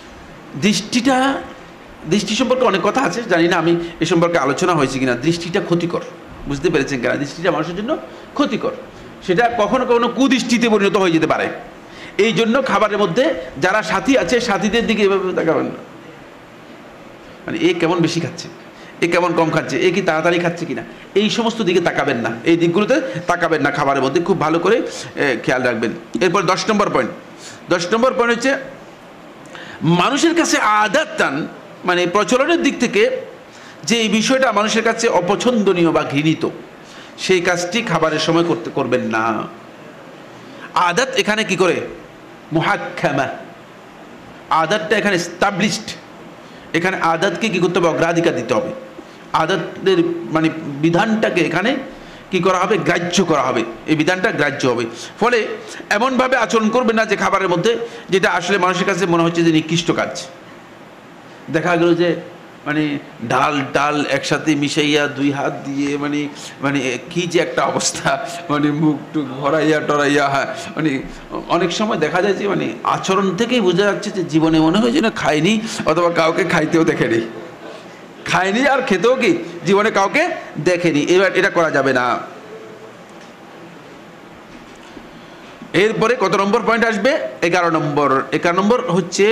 দৃষ্টি সম্পর্কে অনেক কথা আছে, জানি না আমি এ সম্পর্কে আলোচনা হয়েছে কিনা। দৃষ্টিটা ক্ষতিকর, বুঝতে পেরেছেন কিনা? দৃষ্টিটা মানুষের জন্য ক্ষতিকর, সেটা কখনো কখনো কুদৃষ্টিতে পরিণত হয়ে যেতে পারে। এই জন্য খাবারের মধ্যে যারা সাথী আছে, সাথীদের দিকে এভাবে তাকাবেন না। মানে এ কেমন বেশি খাচ্ছে, এ কেমন কম খাচ্ছে, এ কি তাড়াতাড়ি খাচ্ছে কিনা, এই সমস্ত দিকে তাকাবেন না, এই দিকগুলোতে তাকাবেন না। খাবারের মধ্যে খুব ভালো করে খেয়াল রাখবেন। এরপর 10 নম্বর পয়েন্ট হচ্ছে মানুষের কাছে আদাত টান, মানে প্রচলনের দিক থেকে যে এই বিষয়টা মানুষের কাছে অপছন্দনীয় বা ঘৃণিত, সেই কাজটি খাবারের সময় করবেন না। আদাত এখানে কি করে মুহাক্কামা, আদাতটা এখানে এস্টাবলিশড। এখানে আদাতকে কি করতে হবে? অগ্রাধিকার দিতে হবে। আদাতের মানে বিধানটাকে এখানে কি করা হবে? গ্রাহ্য করা হবে। এই বিধানটা গ্রাহ্য হবে। ফলে এমনভাবে আচরণ করবে না যে খাবারের মধ্যে যেটা আসলে মানুষের কাছে মনে হচ্ছে যে নিকৃষ্ট কাজ। দেখা গেল যে মানে ডাল একসাথে মিশাইয়া 2 হাত দিয়ে মানে কি যে একটা অবস্থা, মানে মুখ টুক ভরাইয়া টরাইয়া, হ্যাঁ মানে অনেক সময় দেখা যায় যে মানে আচরণ থেকেই বোঝা যাচ্ছে যে জীবনে মনে হয় যে না খায়নি, অথবা কাউকে খাইতেও দেখেনি, খায়নি আর খেতেও কি জীবনে কাউকে দেখেনি। এবার এটা করা যাবে না। এরপরে কত নম্বর পয়েন্ট আসবে? 11 নম্বর হচ্ছে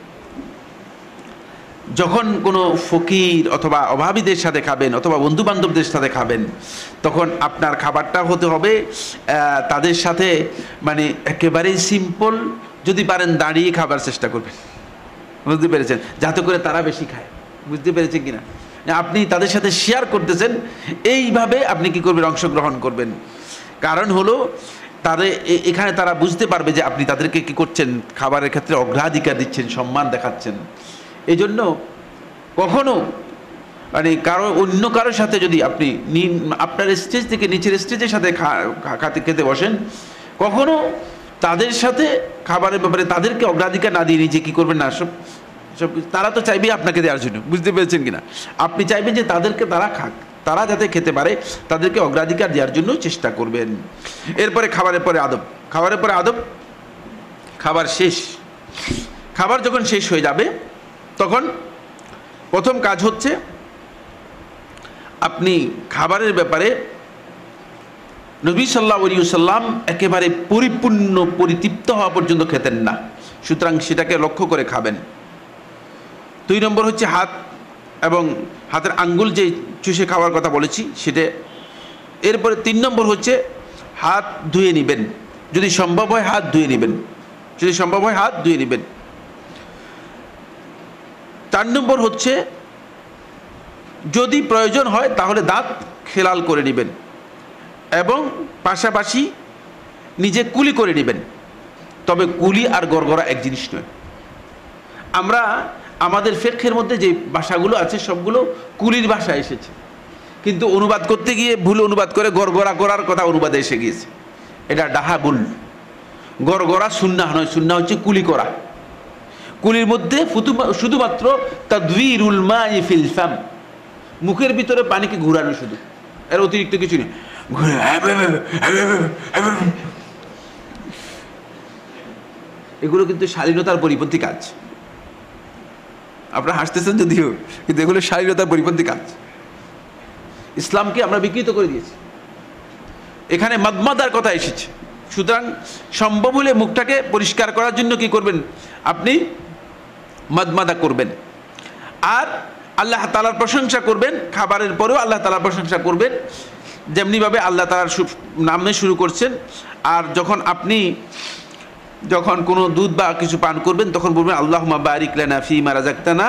যখন কোনো ফকির অথবা অভাবীদের সাথে খাবেন অথবা বন্ধু বান্ধবদের সাথে খাবেন, তখন আপনার খাবারটা হতে হবে তাদের সাথে মানে একেবারেই সিম্পল। যদি পারেন দাঁড়িয়ে খাবার চেষ্টা করবেন, বুঝতে পেরেছেন, যাতে করে তারা বেশি খায়। বুঝতে পেরেছেন কিনা? আপনি তাদের সাথে শেয়ার করতেছেন, এইভাবে আপনি কি করবেন? অংশগ্রহণ করবেন। কারণ হলো তাদের এখানে তারা বুঝতে পারবে যে আপনি তাদেরকে কি করছেন, খাবারের ক্ষেত্রে অগ্রাধিকার দিচ্ছেন, সম্মান দেখাচ্ছেন। এই জন্য কখনো মানে অন্য কারোর সাথে যদি আপনি আপনার স্টেজ থেকে নিচের স্টেজের সাথে খেতে বসেন, কখনো তাদের সাথে খাবারের ব্যাপারে তাদেরকে অগ্রাধিকার না দিয়ে নিজে কি করবেন না, সব তারা তো চাইবে আপনাকে দেওয়ার জন্য। বুঝতে পেরেছেন কিনা? আপনি চাইবেন যে তাদেরকে তারা খাক, তারা যাতে খেতে পারে, তাদেরকে অগ্রাধিকার দেওয়ার জন্য চেষ্টা করবেন। এরপরে খাবারের পরে আদব। খাবার শেষ, খাবার যখন শেষ হয়ে যাবে তখন প্রথম কাজ হচ্ছে আপনি খাবারের ব্যাপারে নবী সাল্লাল্লাহু আলাইহি ওয়াসাল্লাম একেবারে পরিপূর্ণ পরিতৃপ্ত হওয়া পর্যন্ত খেতেন না, সুতরাং সেটাকে লক্ষ্য করে খাবেন। 2 নম্বর হচ্ছে হাত এবং হাতের আঙ্গুল যে চুষে খাওয়ার কথা বলেছি সেটা। এরপরে 3 নম্বর হচ্ছে হাত ধুয়ে নেবেন, যদি সম্ভব হয় হাত ধুয়ে নেবেন, 4 নম্বর হচ্ছে যদি প্রয়োজন হয় তাহলে দাঁত খেলাল করে নেবেন এবং পাশাপাশি নিজে কুলি করে নেবেন। তবে কুলি আর গড়গড়া এক জিনিস নয়। আমরা আমাদের ফিকহের মধ্যে যে ভাষাগুলো আছে সবগুলো কুলির ভাষা এসেছে, কিন্তু অনুবাদ করতে গিয়ে ভুল অনুবাদ করে গড়গড়া করার কথা অনুবাদে এসে গিয়েছে। এটা ডাহা ভুল। গড়গড়া সুন্নাহ নয়, সুন্নাহ হচ্ছে কুলি করা। কুলির মধ্যে শুধুমাত্র তাদবীরুল মাই ফিল ফাম, মুখের ভিতরে পানিকে ঘুরানো, শুধু, এর অতিরিক্ত কিছু নেই। এগুলো কিন্তু শালীনতার পরিপন্থী কাজ। আপনারা হাসতেছেন যদিও, কিন্তু এগুলো শালীনতার পরিপন্থী কাজ। ইসলামকে আমরা বিকৃত করে দিয়েছি। এখানে মাদমাদার কথা এসেছে, সুতরাং সম্ভব হলে মুখটাকে পরিষ্কার করার জন্য কি করবেন? আপনি মাদমাদা করবেন আর আল্লাহ তাআলার প্রশংসা করবেন। খাবারের পরেও আল্লাহ তাআলার প্রশংসা করবেন, যেমনিভাবে আল্লাহ তাআলার নামে শুরু করছেন। আর যখন কোনো দুধ বা কিছু পান করবেন তখন বলবেন আল্লাহুম্মা বারিক লানা ফীমা রাযাকতানা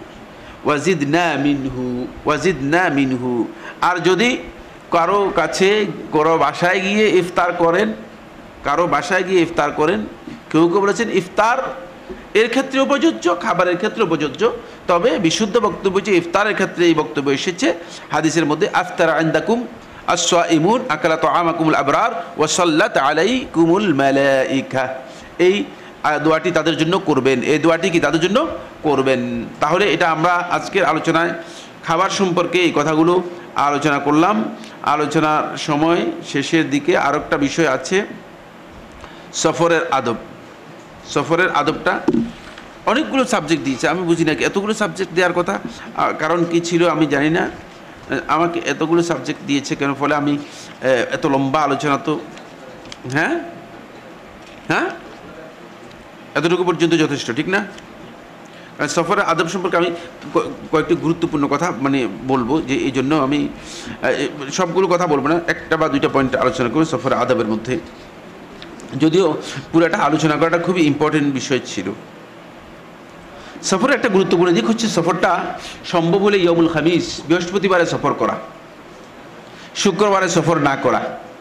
ওয়াজিদনা মিনহু। আর যদি কারো বাসায় গিয়ে ইফতার করেন, কেউ বলেছেন এর ক্ষেত্রেও প্রযোজ্য, খাবারের ক্ষেত্রেও প্রযোজ্য। তবে বিশুদ্ধ বক্তব্য যে ইফতারের ক্ষেত্রে এই বক্তব্য এসেছে হাদিসের মধ্যে, আফতারা ইনদাকুম আস-সাইমুন আকালা তাআমাকুমুল আবরার ওয়া সাল্লাত আলাইকুমুল মালাইকা। এই দোয়াটি তাদের জন্য করবেন, এই দোয়াটি কি তাদের জন্য করবেন। তাহলে এটা আমরা আজকের আলোচনায় খাবার সম্পর্কে এই কথাগুলো আলোচনা করলাম। আলোচনার সময় শেষের দিকে আরও একটা বিষয় আছে, সফরের আদব। সফরের আদবটা অনেকগুলো সাবজেক্ট দিয়েছে, আমি বুঝি না এতগুলো সাবজেক্ট দেওয়ার কথা কারণ কি ছিল আমি জানি না। আমাকে এতগুলো সাবজেক্ট দিয়েছে কেন, ফলে আমি এত লম্বা আলোচনা তো হ্যাঁ হ্যাঁ এতটুকু পর্যন্ত যথেষ্ট, ঠিক না? কারণ সফরের আদব সম্পর্কে আমি কয়েকটি গুরুত্বপূর্ণ কথা বলবো, যে এই জন্য আমি সবগুলো কথা বলবো না, একটা বা দুইটা পয়েন্ট আলোচনা করবো সফরের আদবের মধ্যে, যদিও পুরোটা আলোচনা করাটা খুবই ইম্পর্টেন্ট বিষয় ছিল। সফরের একটা গুরুত্বপূর্ণ দিক হচ্ছে সফরটা সম্ভব হলে ইয়মুল খামিস, বৃহস্পতিবারে সফর করা, শুক্রবারে সফর না করা।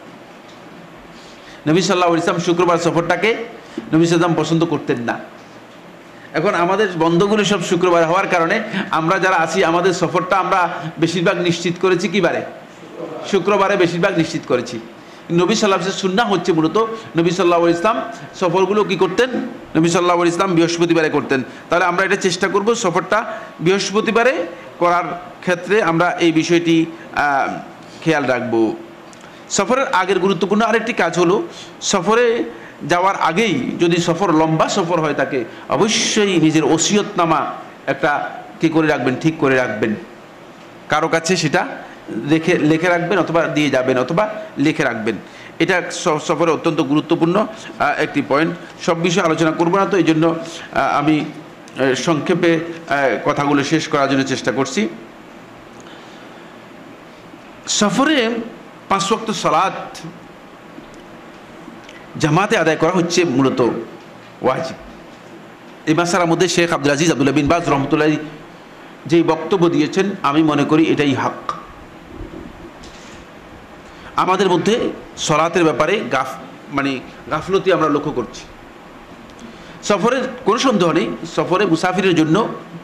নবী সাল্লাল্লাহু আলাইহি ওয়াসাল্লাম শুক্রবার সফরটাকে নবী সাল্লাল্লাহু আলাইহি ওয়াসাল্লাম পছন্দ করতেন না। এখন আমাদের বন্ধগুলো সব শুক্রবার হওয়ার কারণে আমরা যারা আছি আমাদের সফরটা আমরা বেশিরভাগ নিশ্চিত করেছি কি বারে? শুক্রবারে বেশিরভাগ নিশ্চিত করেছি। নবী সাল্লাল্লাহু আলাইহি ওয়াসাল্লাম সুন্নাহ হচ্ছে মূলত নবী সাল্লাল্লাহু আলাইহি ওয়াসাল্লাম সফরগুলো কি করতেন? নবী সাল্লাল্লাহু আলাইহি ওয়াসাল্লাম বৃহস্পতিবারে করতেন। তাহলে আমরা এটা চেষ্টা করব সফরটা বৃহস্পতিবারে করার ক্ষেত্রে আমরা এই বিষয়টি খেয়াল রাখব। সফরের আগের গুরুত্বপূর্ণ আরেকটি কাজ হলো, সফরে যাওয়ার আগেই যদি সফর লম্বা সফর হয় থাকে অবশ্যই নিজের ওসিয়তনামা একটা কী করে রাখবেন, ঠিক করে রাখবেন। কারো কাছে সেটা লিখে রাখবেন, অথবা দিয়ে যাবেন, অথবা লিখে রাখবেন। এটা সফরে অত্যন্ত গুরুত্বপূর্ণ একটি পয়েন্ট। সব বিষয়ে আলোচনা করব না, তো এই জন্য আমি সংক্ষেপে কথাগুলো শেষ করার জন্য চেষ্টা করছি। সফরে 5 ওয়াক্ত সালাত জামাতে আদায় করা হচ্ছে মূলত ওয়াজিব। এই মাসালার মধ্যে শেখ আব্দুল আজিজ আব্দুল্লাহ বিন বাজ রহমতুল্লাহ যেই বক্তব্য দিয়েছেন আমি মনে করি এটাই হক। আমাদের মধ্যে সলাতের ব্যাপারে গাফলতি আমরা লক্ষ্য করছি। সফরের কোনো সন্দেহ নেই, সফরে মুসাফিরের জন্য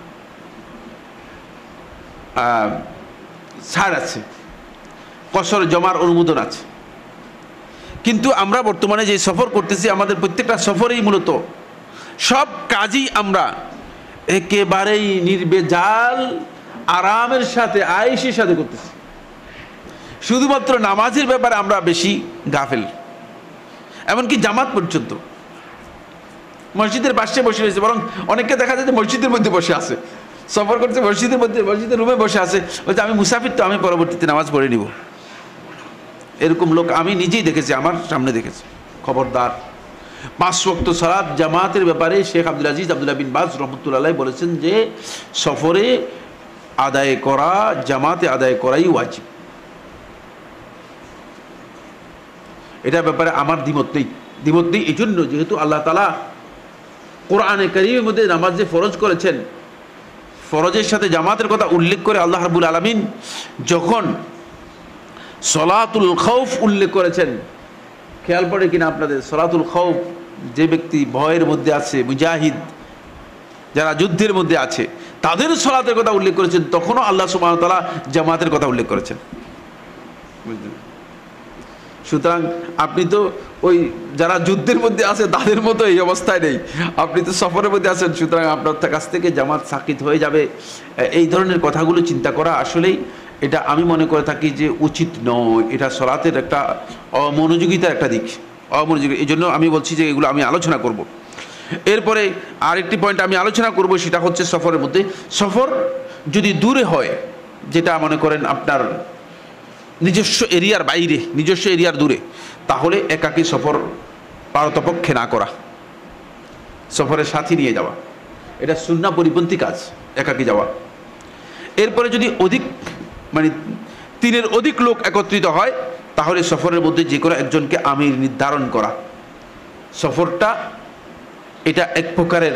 ছাড় আছে, কসর জমার অনুমোদন আছে। কিন্তু আমরা বর্তমানে যে সফর করতেছি আমাদের প্রত্যেকটা সফরেই মূলত সব কাজই আমরা একেবারেই নির্বেজাল আরামের সাথে আয়েশের সাথে করতেছি। শুধুমাত্র নামাজের ব্যাপারে আমরা বেশি গাফেল, এমনকি জামাত পর্যন্ত। মসজিদের পাশে বসে রয়েছে, বরং অনেককে দেখা যায় যে মসজিদের মধ্যে বসে আছে, সফর করছে মসজিদের মধ্যে, মসজিদের রুমে বসে আছে, বলছে আমি মুসাফির তো আমি পরবর্তীতে নামাজ পড়ে নিব। এরকম লোক আমি নিজেই দেখেছি, আমার সামনে দেখেছি। খবরদার, 5 ওয়াক্ত সালাত জামাতের ব্যাপারে শেখ আব্দুল আজিজ আব্দুল্লাহ বিন বাজ রহমতুল্লাহ বলেছেন যে সফরে আদায় করা, জামাতে আদায় করাই ওয়াজিব। এটার ব্যাপারে আমার দ্বিমত নেই। এই জন্য যেহেতু আল্লাহ তাআলা কোরআনে কারীমের মধ্যে নামাজ যে ফরজ করেছেন, ফরজের সাথে জামাতের কথা উল্লেখ করে আল্লাহ রাব্বুল আলামিন যখন সলাতুল খৌফ উল্লেখ করেছেন, খেয়াল পড়ে কিনা আপনাদের? সলাতুল খৌফ, যে ব্যক্তি ভয়ের মধ্যে আছে, মুজাহিদ যারা যুদ্ধের মধ্যে আছে তাদের সলাতের কথা উল্লেখ করেছেন, তখনও আল্লাহ সুবহানাহু ওয়া তাআলা জামাতের কথা উল্লেখ করেছেন। সুতরাং আপনি তো ওই যারা যুদ্ধের মধ্যে আছে তাদের মতো এই অবস্থায় নেই, আপনি তো সফরের মধ্যে আছেন। সুতরাং আপনার কাছ থেকে জামাত সাকিত হয়ে যাবে, এই ধরনের কথাগুলো চিন্তা করা আসলেই এটা আমি মনে করে থাকি যে উচিত নয়। এটা সলাতের একটা অমনোযোগিতার একটা দিক, অমনোযোগী। এই জন্য আমি বলছি যে এগুলো আমি আলোচনা করব। এরপরে আরেকটি পয়েন্ট আমি আলোচনা করব, সেটা হচ্ছে সফরের মধ্যে, সফর যদি দূরে হয়, যেটা মনে করেন আপনার নিজস্ব এরিয়ার বাইরে, নিজস্ব এরিয়ার দূরে, তাহলে একাকী সফর পারতপক্ষে না করা, সফরের সাথী নিয়ে যাওয়া, এটা সুন্নাহ পরিপন্থী কাজ, একাকী যাওয়া। এরপরে যদি অধিক 3-এর অধিক লোক একত্রিত হয়, তাহলে সফরের মধ্যে যে কোনো একজনকে আমির নির্ধারণ করা। সফরটা এটা এক প্রকারের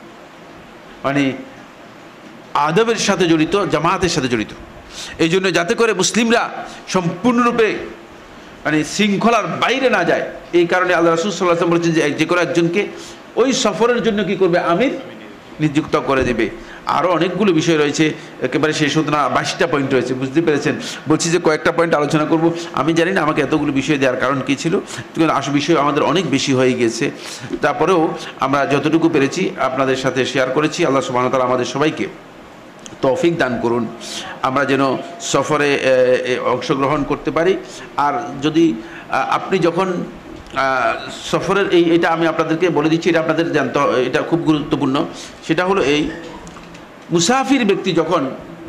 আদবের সাথে জড়িত, জামাতের সাথে জড়িত। এই জন্য যাতে করে মুসলিমরা সম্পূর্ণরূপে শৃঙ্খলার বাইরে না যায়, এই কারণে আল্লাহ রাসূল সাল্লাল্লাহু আলাইহি ওয়াসাল্লাম বলেছেন যে কোনো একজনকে ওই সফরের জন্য কি করবে, আমির নিযুক্ত করে দেবে। আরও অনেকগুলো বিষয় রয়েছে, একেবারে শেষ হতো না, 22টা পয়েন্ট রয়েছে, বুঝতে পেরেছেন। বলছি যে কয়েকটা পয়েন্ট আলোচনা করব। আমি জানি না আমাকে এতগুলো বিষয় দেওয়ার কারণ কী ছিল, কিন্তু আসল বিষয় আমাদের অনেক বেশি হয়ে গেছে। তারপরেও আমরা যতটুকু পেরেছি আপনাদের সাথে শেয়ার করেছি। আল্লাহ সুবহানাহু ওয়া তাআলা আমাদের সবাইকে তৌফিক দান করুন, আমরা যেন সফরে অংশগ্রহণ করতে পারি। আর যদি আপনি যখন সফরের এটা আমি আপনাদেরকে বলে দিচ্ছি, এটা আপনাদের জানতে, এটা খুব গুরুত্বপূর্ণ। সেটা হলো এই, মুসাফির ব্যক্তি যখন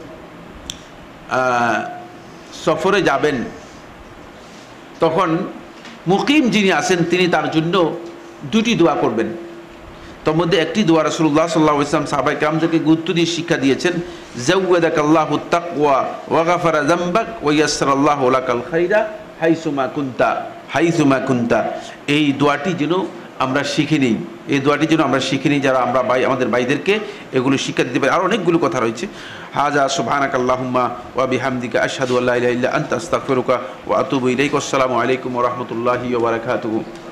সফরে যাবেন তখন মুকিম যিনি আছেন তিনি তার জন্য দুটি দোয়া করবেন। তার মধ্যে একটি দোয়া রাসূলুল্লাহ সাল্লাল্লাহু আলাইহি ওয়াসাল্লাম সাহাবায়ে কেরামদেরকে গুরুত্ব দিয়ে শিক্ষা দিয়েছেন, যাওয়াদাকাল্লাহু তাকওয়া ওয়া গাফারা যামবাক ওয়া ইয়াসসারাল্লাহু লাকাল খাইরা হাইসুমা কুনতা হাইসুমা কুনতা। এই দোয়াটি যেন আমরা শিখে নিই, এই দোয়াটি যেন আমরা শিখে নিই, যারা আমরা আমাদের ভাইদেরকে এগুলো শিক্ষা দিতে পারি। আর অনেকগুলো কথা রয়েছে। হাজা সুবহানাকাল্লাহুম্মা ওয়া বিহামদিকা আশহাদু আল্লা ইলাহা ইল্লা আনতা আস্তাগফিরুকা ওয়া আতুবু ইলাইক। আসসালামু আলাইকুম ওয়া রাহমাতুল্লাহি ওয়া বারাকাতুহু।